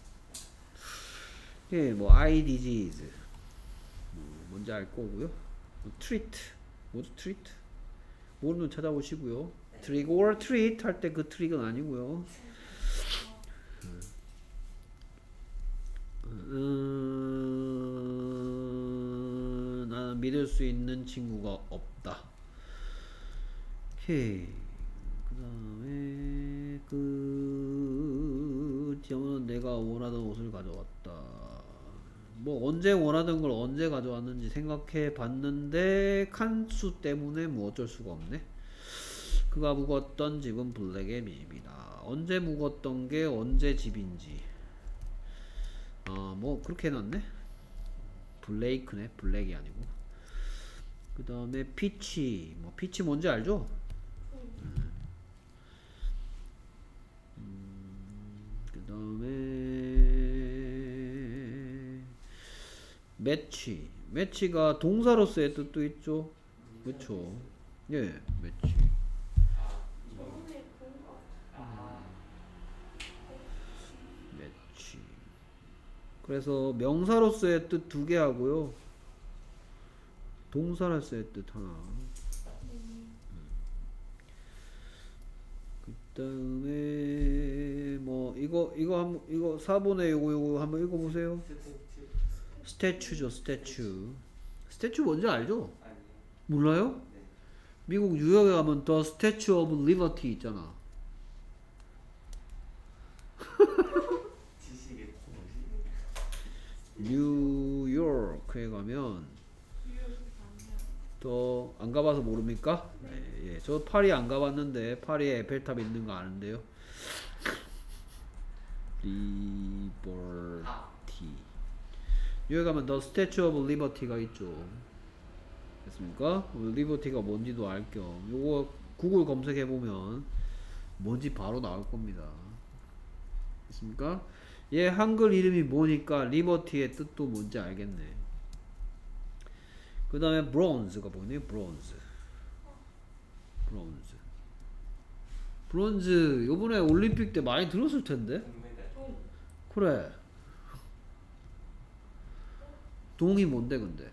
예, 뭐 eye disease 뭔지 알 거고요. treat 뭐죠? treat 모르면 찾아보시고요. trick or treat 할 때 그 트릭은 아니고요. 나는 믿을 수 있는 친구가 없다. 오케이. 그 다음에 저는 내가 원하던 옷을 가져왔다. 뭐 언제 원하던 걸 언제 가져왔는지 생각해 봤는데 칸수 때문에 뭐 어쩔 수가 없네. 그가 묵었던 집은 블랙의 집이다. 언제 묵었던 게 언제 집인지 뭐 그렇게 해놨네. 블레이크네. 블랙이 아니고. 그 다음에 피치. 뭐 피치 뭔지 알죠? 그 다음에 매치. 매치가 동사로서의 뜻도 있죠. 그쵸? 예, 매치. 저번에 본 거. 매치. 그래서 명사로서의 뜻 2개 하고요. 동사로서의 뜻 하나. 그 다음에 뭐 이거 4번에 요거 한번 읽어보세요. 스태츄죠. 스태츄. 스태츄 뭔지 알죠? 몰라요? 미국 뉴욕에 가면 더 스태츄 오브 리버티 있잖아. 뉴욕에 가면 더 안 가봐서 모릅니까? 네, 예. 저 파리 안 가봤는데 파리에 에펠탑 있는 거 아는데요. 리버티. 뉴욕에 가면 더 스태츄 오브 리버티가 있죠. 됐습니까? 리버티가 뭔지도 알 겸 요거 구글 검색해 보면 뭔지 바로 나올 겁니다. 됐습니까? 얘 한글 이름이 뭐니까 리버티의 뜻도 뭔지 알겠네. 그 다음에 브론즈가 뭐니? 브론즈. 브론즈 요번에 올림픽 때 많이 들었을 텐데. 그래. 동이 뭔데 근데?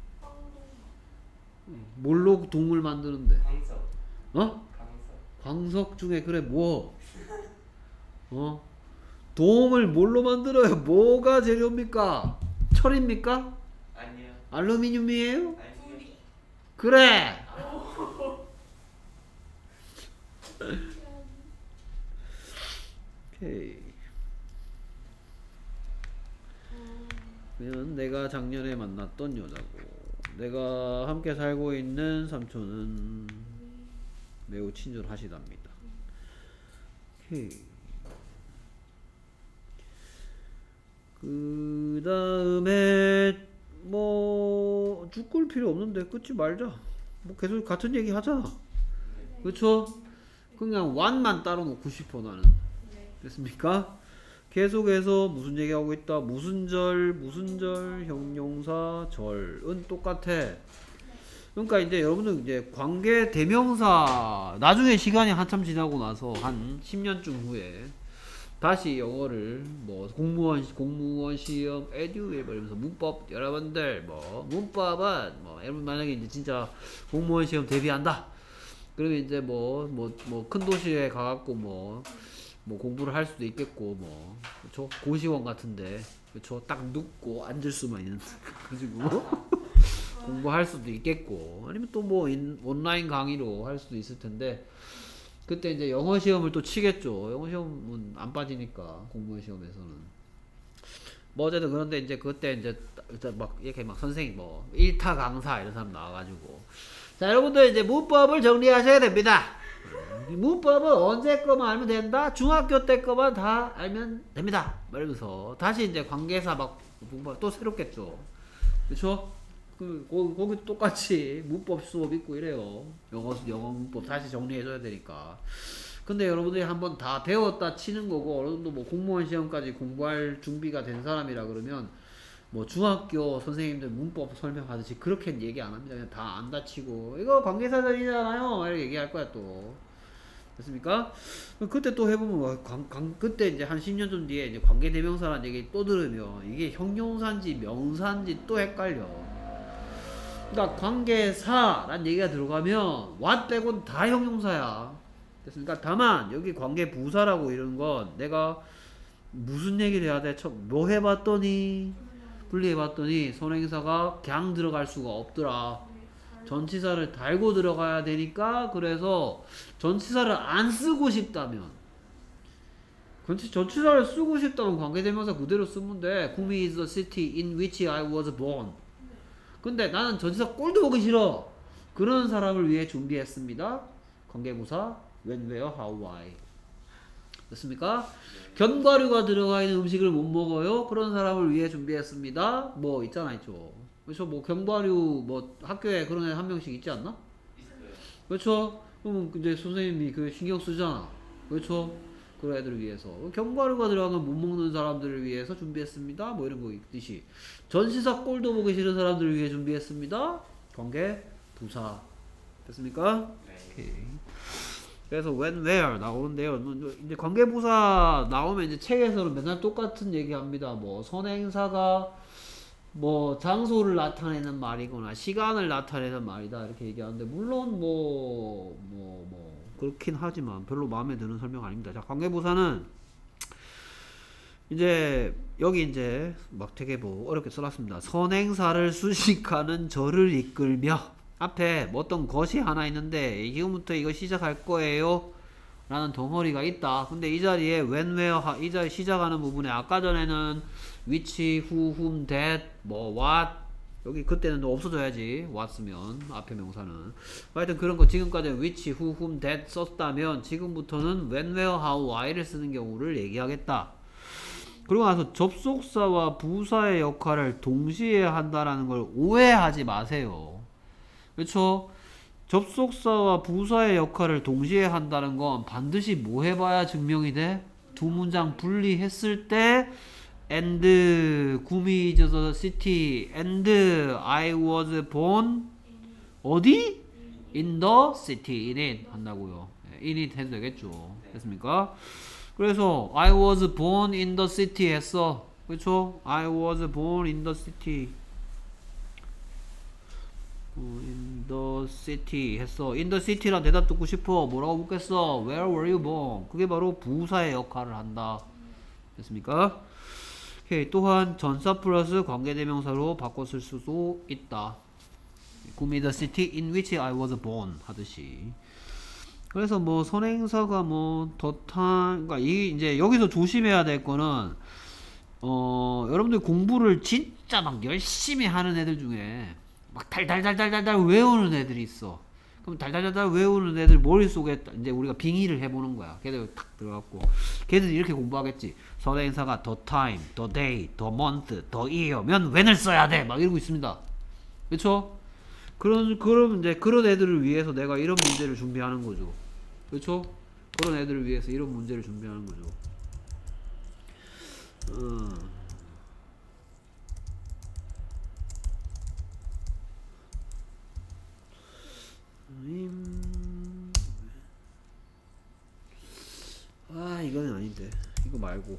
뭘로 동을 만드는데? 광석. 어? 광석 중에 그래 뭐? 동을 뭘로 만들어요? 뭐가 재료입니까? 철입니까? 아니요. 알루미늄이에요? 아니요. 그래. 오케이. 그냥 내가 작년에 만났던 여자고. 내가 함께 살고 있는 삼촌은 매우 친절하시답니다. 오케이. 그 다음에 뭐 죽을 필요 없는데 끊지 말자. 뭐 계속 같은 얘기 하잖아. 그쵸? 그냥 완만 따로 놓고 싶어 나는. 됐습니까? 계속해서 무슨 얘기하고 있다. 무슨 절, 형용사, 절은 똑같아. 그러니까 이제 여러분들 이제 관계 대명사 나중에 시간이 한참 지나고 나서 한 10년쯤 후에 다시 영어를 뭐 공무원 시험 에듀에 이러면서 문법 여러분들 뭐 문법은 뭐 여러분 만약에 이제 진짜 공무원 시험 대비한다 그러면 이제 뭐 큰 도시에 가갖고 뭐 공부를 할 수도 있겠고 뭐 그쵸 고시원 같은데 그쵸 딱 눕고 앉을 수만 있는 가지고 공부할 수도 있겠고 아니면 또 뭐 온라인 강의로 할 수도 있을 텐데 그때 이제 영어 시험을 또 치겠죠. 영어 시험은 안 빠지니까 공무원 시험에서는 뭐 어쨌든 그런데 이제 그때 이제 막 이렇게 막 선생님 뭐 1타 강사 이런 사람 나와가지고 자 여러분들 이제 문법을 정리하셔야 됩니다. 문법은 언제 거만 알면 된다. 중학교 때 거만 다 알면 됩니다. 이러면서 다시 이제 관계사 막 또 새롭겠죠. 그쵸? 거기 똑같이 문법 수업 있고 이래요. 영어 문법 다시 정리해줘야 되니까. 근데 여러분들이 한번 다 배웠다 치는 거고, 어느 정도 뭐 공무원 시험까지 공부할 준비가 된 사람이라 그러면, 뭐 중학교 선생님들 문법 설명하듯이 그렇게 얘기 안 합니다. 그냥 다 안 다치고, 이거 관계사전이잖아요. 이렇게 얘기할 거야 또. 됐습니까? 그때 또 해보면, 그때 이제 한 10년 전 뒤에 이제 관계대명사라는 얘기 또 들으면, 이게 형용사인지 명사인지 또 헷갈려. 그러니까 관계사라는 얘기가 들어가면 what 빼곤 다 형용사야. 됐습니까? 다만 여기 관계부사라고 이런 건 내가 무슨 얘기를 해야 돼? 뭐 해봤더니 분리해봤더니 선행사가 그냥 들어갈 수가 없더라. 전치사를 달고 들어가야 되니까 그래서 전치사를 안 쓰고 싶다면 전치사를 쓰고 싶다면 관계대명사 그대로 쓰면 돼. 구미 is the city in which I was born. 근데 나는 전치사 꼴도 보기 싫어. 그런 사람을 위해 준비했습니다. 관계부사 when, where, how, why. 됐습니까? 견과류가 들어가 있는 음식을 못 먹어요. 그런 사람을 위해 준비했습니다. 뭐 있잖아 있죠. 그렇죠. 뭐 견과류 뭐 학교에 그런 애 한 명씩 있지 않나? 그렇죠. 그러면 이제 선생님이 그 신경 쓰잖아. 그렇죠. 그런 애들을 위해서 견과류가 들어간 못 먹는 사람들을 위해서 준비했습니다. 뭐 이런 거 있듯이 전시사 꼴도 보기 싫은 사람들을 위해 준비했습니다. 관계 부사 됐습니까? 네. 오케이. 그래서 when, where 나오는데요. 이제 관계 부사 나오면 이제 책에서는 맨날 똑같은 얘기합니다. 뭐 선행사가 뭐 장소를 나타내는 말이거나 시간을 나타내는 말이다 이렇게 얘기하는데 물론 뭐 그렇긴 하지만 별로 마음에 드는 설명 아닙니다. 자, 관계부사는 이제 여기 이제 막 되게 뭐 어렵게 써놨습니다. 선행사를 수식하는 절을 이끌며 앞에 뭐 어떤 것이 하나 있는데 지금부터 이거 시작할 거예요 라는 덩어리가 있다. 근데 이 자리에 when, where, 이 자리 시작하는 부분에 아까 전에는 which, who, whom, that, 뭐 what 여기 그때는 없어져야지 what 쓰면 앞에 명사는 하여튼 그런 거 지금까지는 which, who, whom, that 썼다면 지금부터는 when, where, how, why를 쓰는 경우를 얘기하겠다. 그리고 나서 접속사와 부사의 역할을 동시에 한다라는 걸 오해하지 마세요. 그렇죠? 접속사와 부사의 역할을 동시에 한다는 건 반드시 뭐 해봐야 증명이 돼? 두 문장 분리했을 때 and 구미 is the city and I was born 어디? in the city in it 한다고요. in it 해도 되겠죠. 됐습니까? 그래서 I was born in the city 했어. 그렇죠? I was born in the city in the city 했어. in the city란 대답 듣고 싶어. 뭐라고 묻겠어? Where were you born? 그게 바로 부사의 역할을 한다. 됐습니까? 오케이. 또한 전사 플러스 관계대명사로 바꿔 쓸 수도 있다. 구미 the city in which I was born 하듯이. 그래서 뭐 선행사가 뭐 그러니까 이 이제 여기서 조심해야 될 거는 여러분들 공부를 진짜 막 열심히 하는 애들 중에 막 달달달달달달 외우는 애들이 있어. 그럼 달달달달 외우는 애들 머릿속에 이제 우리가 빙의를 해보는 거야. 걔들 탁 들어갖고 걔들이 이렇게 공부하겠지. 선행사가 the time, the day, the month, the year면 when을 써야 돼. 막 이러고 있습니다. 그렇죠? 그런 이제 그런 애들을 위해서 내가 이런 문제를 준비하는 거죠. 그렇죠? 그런 애들을 위해서 이런 문제를 준비하는 거죠. 이거는 아닌데. 이거 말고.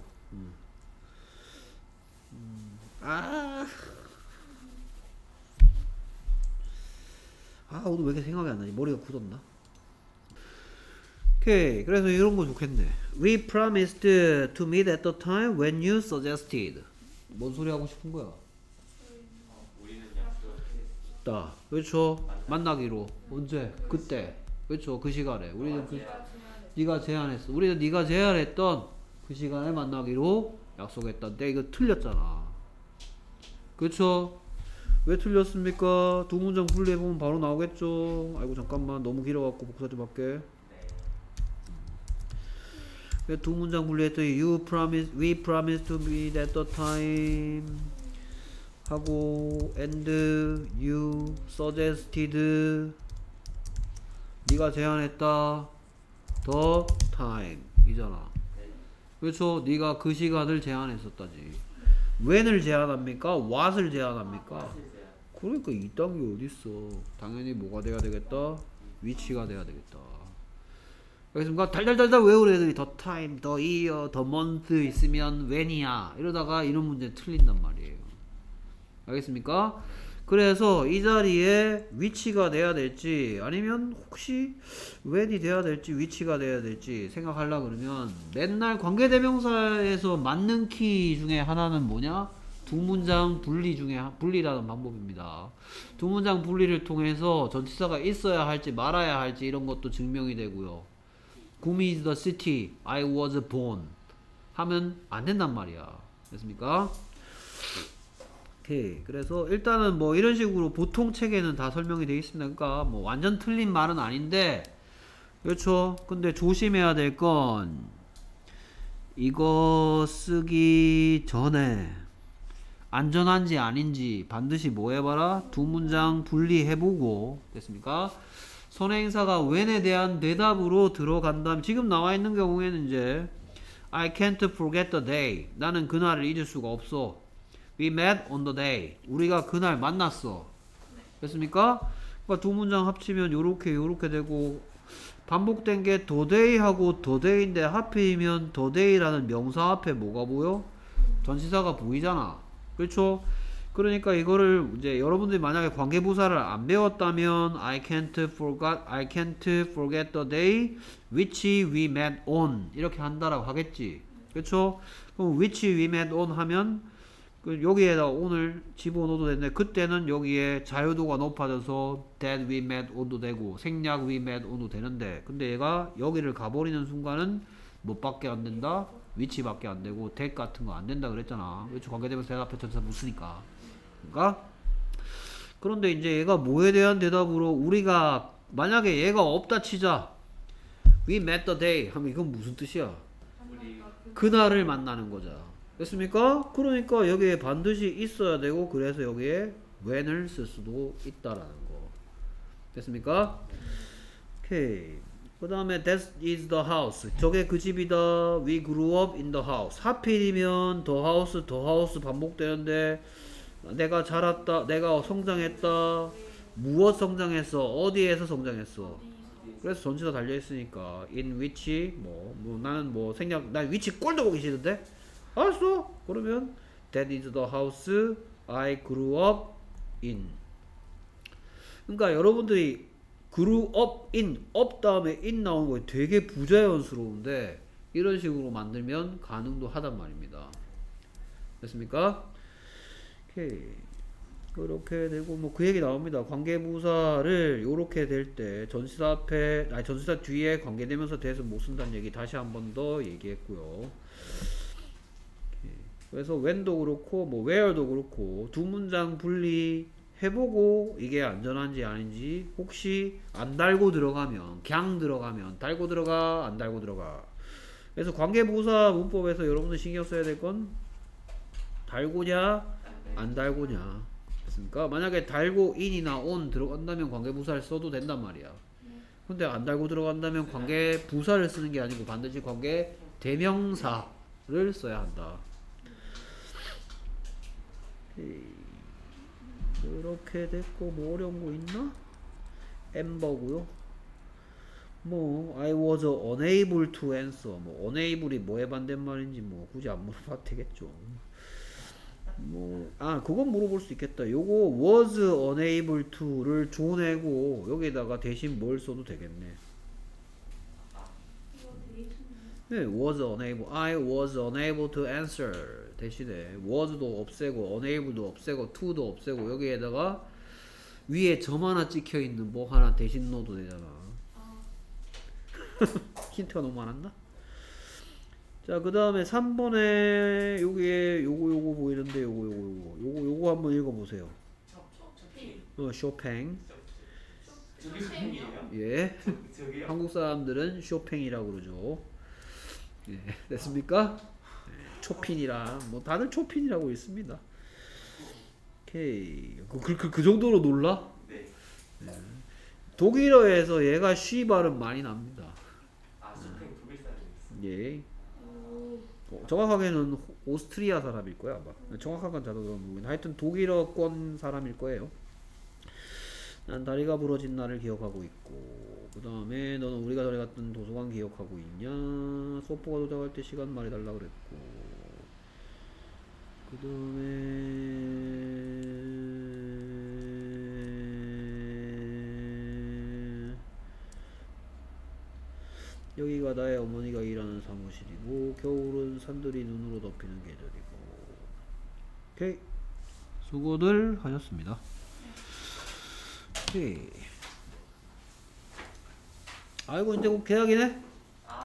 오늘 왜 이렇게 생각이 안 나지? 머리가 굳었나? 오케이. 그래서 이런 거 좋겠네. We promised to meet at the time when you suggested. 뭔 소리 하고 싶은 거야? 우리는 약속했다. 그렇죠. 만나기로. 언제? 그때. 그렇죠. 그 시간에. 우리는 네가 제안했어. 우리는 네가 제안했던 그 시간에 만나기로 약속했던데 이거 틀렸잖아. 그렇죠? 왜 틀렸습니까? 두 문장 분리해보면 바로 나오겠죠. 아이고 잠깐만 너무 길어갖고 복사 좀 할게. 두 문장 분리했더니 we promised to meet at the time 하고 and you suggested 네가 제안했다 the time 이잖아. 그렇죠? 네가 그 시간을 제안했었다지. when을 제안합니까? what을 제안합니까? 그러니까 이딴 게 어딨어. 당연히 뭐가 돼야 되겠다? which가 돼야 되겠다. 알겠습니까? 달달달달 외우는 애들이 the time, the year, the month 있으면 when이야. 이러다가 이런 문제 틀린단 말이에요. 알겠습니까? 그래서 이 자리에 which가 돼야 될지 아니면 혹시 when이 돼야 될지 which가 돼야 될지 생각하려고 그러면 맨날 관계대명사에서 맞는 키 중에 하나는 뭐냐? 두 문장 분리 중에 분리라는 방법입니다. 두 문장 분리를 통해서 전치사가 있어야 할지 말아야 할지 이런 것도 증명이 되고요. 구미 is the city I was born 하면 안 된단 말이야. 됐습니까? 오케이. 그래서 일단은 뭐 이런 식으로 보통 책에는 다 설명이 되어 있습니다. 그러니까 뭐 완전 틀린 말은 아닌데 그렇죠. 근데 조심해야 될 건 이거 쓰기 전에 안전한지 아닌지 반드시 뭐 해봐라? 두 문장 분리해보고 됐습니까? 선행사가 when에 대한 대답으로 들어간다면 지금 나와 있는 경우에는 이제 I can't forget the day 나는 그날을 잊을 수가 없어. We met on the day 우리가 그날 만났어. 됐습니까? 그러니까 두 문장 합치면 요렇게 되고 반복된 게 the day하고 the day인데 하필이면 the day라는 명사 앞에 뭐가 보여? 전치사가 보이잖아. 그렇죠? 그러니까 이거를 이제 여러분들이 만약에 관계부사를 안 배웠다면 I can't forget the day which we met on 이렇게 한다라고 하겠지. 그렇죠? 그럼 which we met on 하면 여기에다 on을 집어넣어도 되는데 그때는 여기에 자유도가 높아져서 that we met on도 되고 생략 we met on도 되는데 근데 얘가 여기를 가버리는 순간은 뭐밖에 안 된다? which밖에 안 되고 that 같은 거 안 된다 그랬잖아. 그렇죠? 관계대명사 대답 전치사 못 쓰니까. 그러니까 그런데 이제 얘가 뭐에 대한 대답으로 우리가 만약에 얘가 없다 치자 we met the day 하면 이건 무슨 뜻이야? 그날을 만나는 거죠. 됐습니까? 그러니까 여기에 반드시 있어야 되고 그래서 여기에 when을 쓸 수도 있다라는 거. 됐습니까? 오케이. 그 다음에 that is the house 저게 그 집이다. we grew up in the house 하필이면 the house 반복되는데 내가 자랐다 내가 성장했다 무엇 성장했어 어디에서 성장했어 그래서 전치사 달려있으니까 in which 뭐 나는 뭐 생략 난 which 꼴도 보기 싫은데 알았어 그러면 that is the house I grew up in 그러니까 여러분들이 grew up in up 다음에 in 나오는 거 되게 부자연스러운데 이런 식으로 만들면 가능도 하단 말입니다. 됐습니까? 오케이. 그렇게 되고 뭐 그 얘기 나옵니다. 관계부사를 요렇게 될 때 전치사 앞에 전치사 뒤에 관계대명사 대해서 못 쓴다는 얘기 다시 한 번 더 얘기했고요. 오케이. 그래서 when도 그렇고 뭐 where도 그렇고 두 문장 분리 해보고 이게 안전한지 아닌지 혹시 안 달고 들어가면 그냥 들어가면 달고 들어가 안 달고 들어가. 그래서 관계부사 문법에서 여러분들 신경 써야 될 건 달고냐 안 달고냐 됐습니까? 만약에 달고 in이나 on 들어간다면 관계부사를 써도 된단 말이야. 근데 안 달고 들어간다면 관계부사를 쓰는 게 아니고 반드시 관계대명사를 써야 한다. 이렇게 됐고 뭐 어려운 거 있나? 엠버고요. 뭐 I was unable to answer. 뭐 unable이 뭐에 반대말인지 뭐 굳이 안 물어봐도 되겠죠. 뭐 그건 물어볼 수 있겠다. 요거 was unable to를 줘내고 여기다가 대신 뭘 써도 되겠네. 이거 되게 좋네. 네, was unable. I was unable to answer 대신에 was도 없애고 unable도 없애고 to도 없애고 여기에다가 위에 점 하나 찍혀 있는 뭐 하나 대신 넣어도 되잖아. 힌트가 너무 많았나? 자, 그 다음에 3번에 여기에 요거 보이는데 요거 한번 읽어보세요. 쇼팽. 저게 팽이에요? 예. 저기요? 한국 사람들은 쇼팽이라고 그러죠. 예, 됐습니까? 예, 초핀이라 뭐 다들 초핀이라고 있습니다. 오케이. 그 정도로 놀라? 네. 독일어에서 얘가 쉬 발음 많이 납니다. 소팽 독일 사람이었어. 예. 오. 정확하게는 오스트리아 사람일 거야 아마. 정확한 건 자도 모르겠는데 하여튼 독일어권 사람일 거예요. 난 다리가 부러진 날을 기억하고 있고 그 다음에 너는 우리가 전에 갔던 도서관 기억하고 있냐. 소포가 도착할 때 시간 말해달라 그랬고 그 다음에 여기가 나의 어머니가 일하는 사무실이고 겨울은 산들이 눈으로 덮이는 계절이고. 오케이. 수고들 하셨습니다. 오케이. 아이고 이제 곧 개학이네.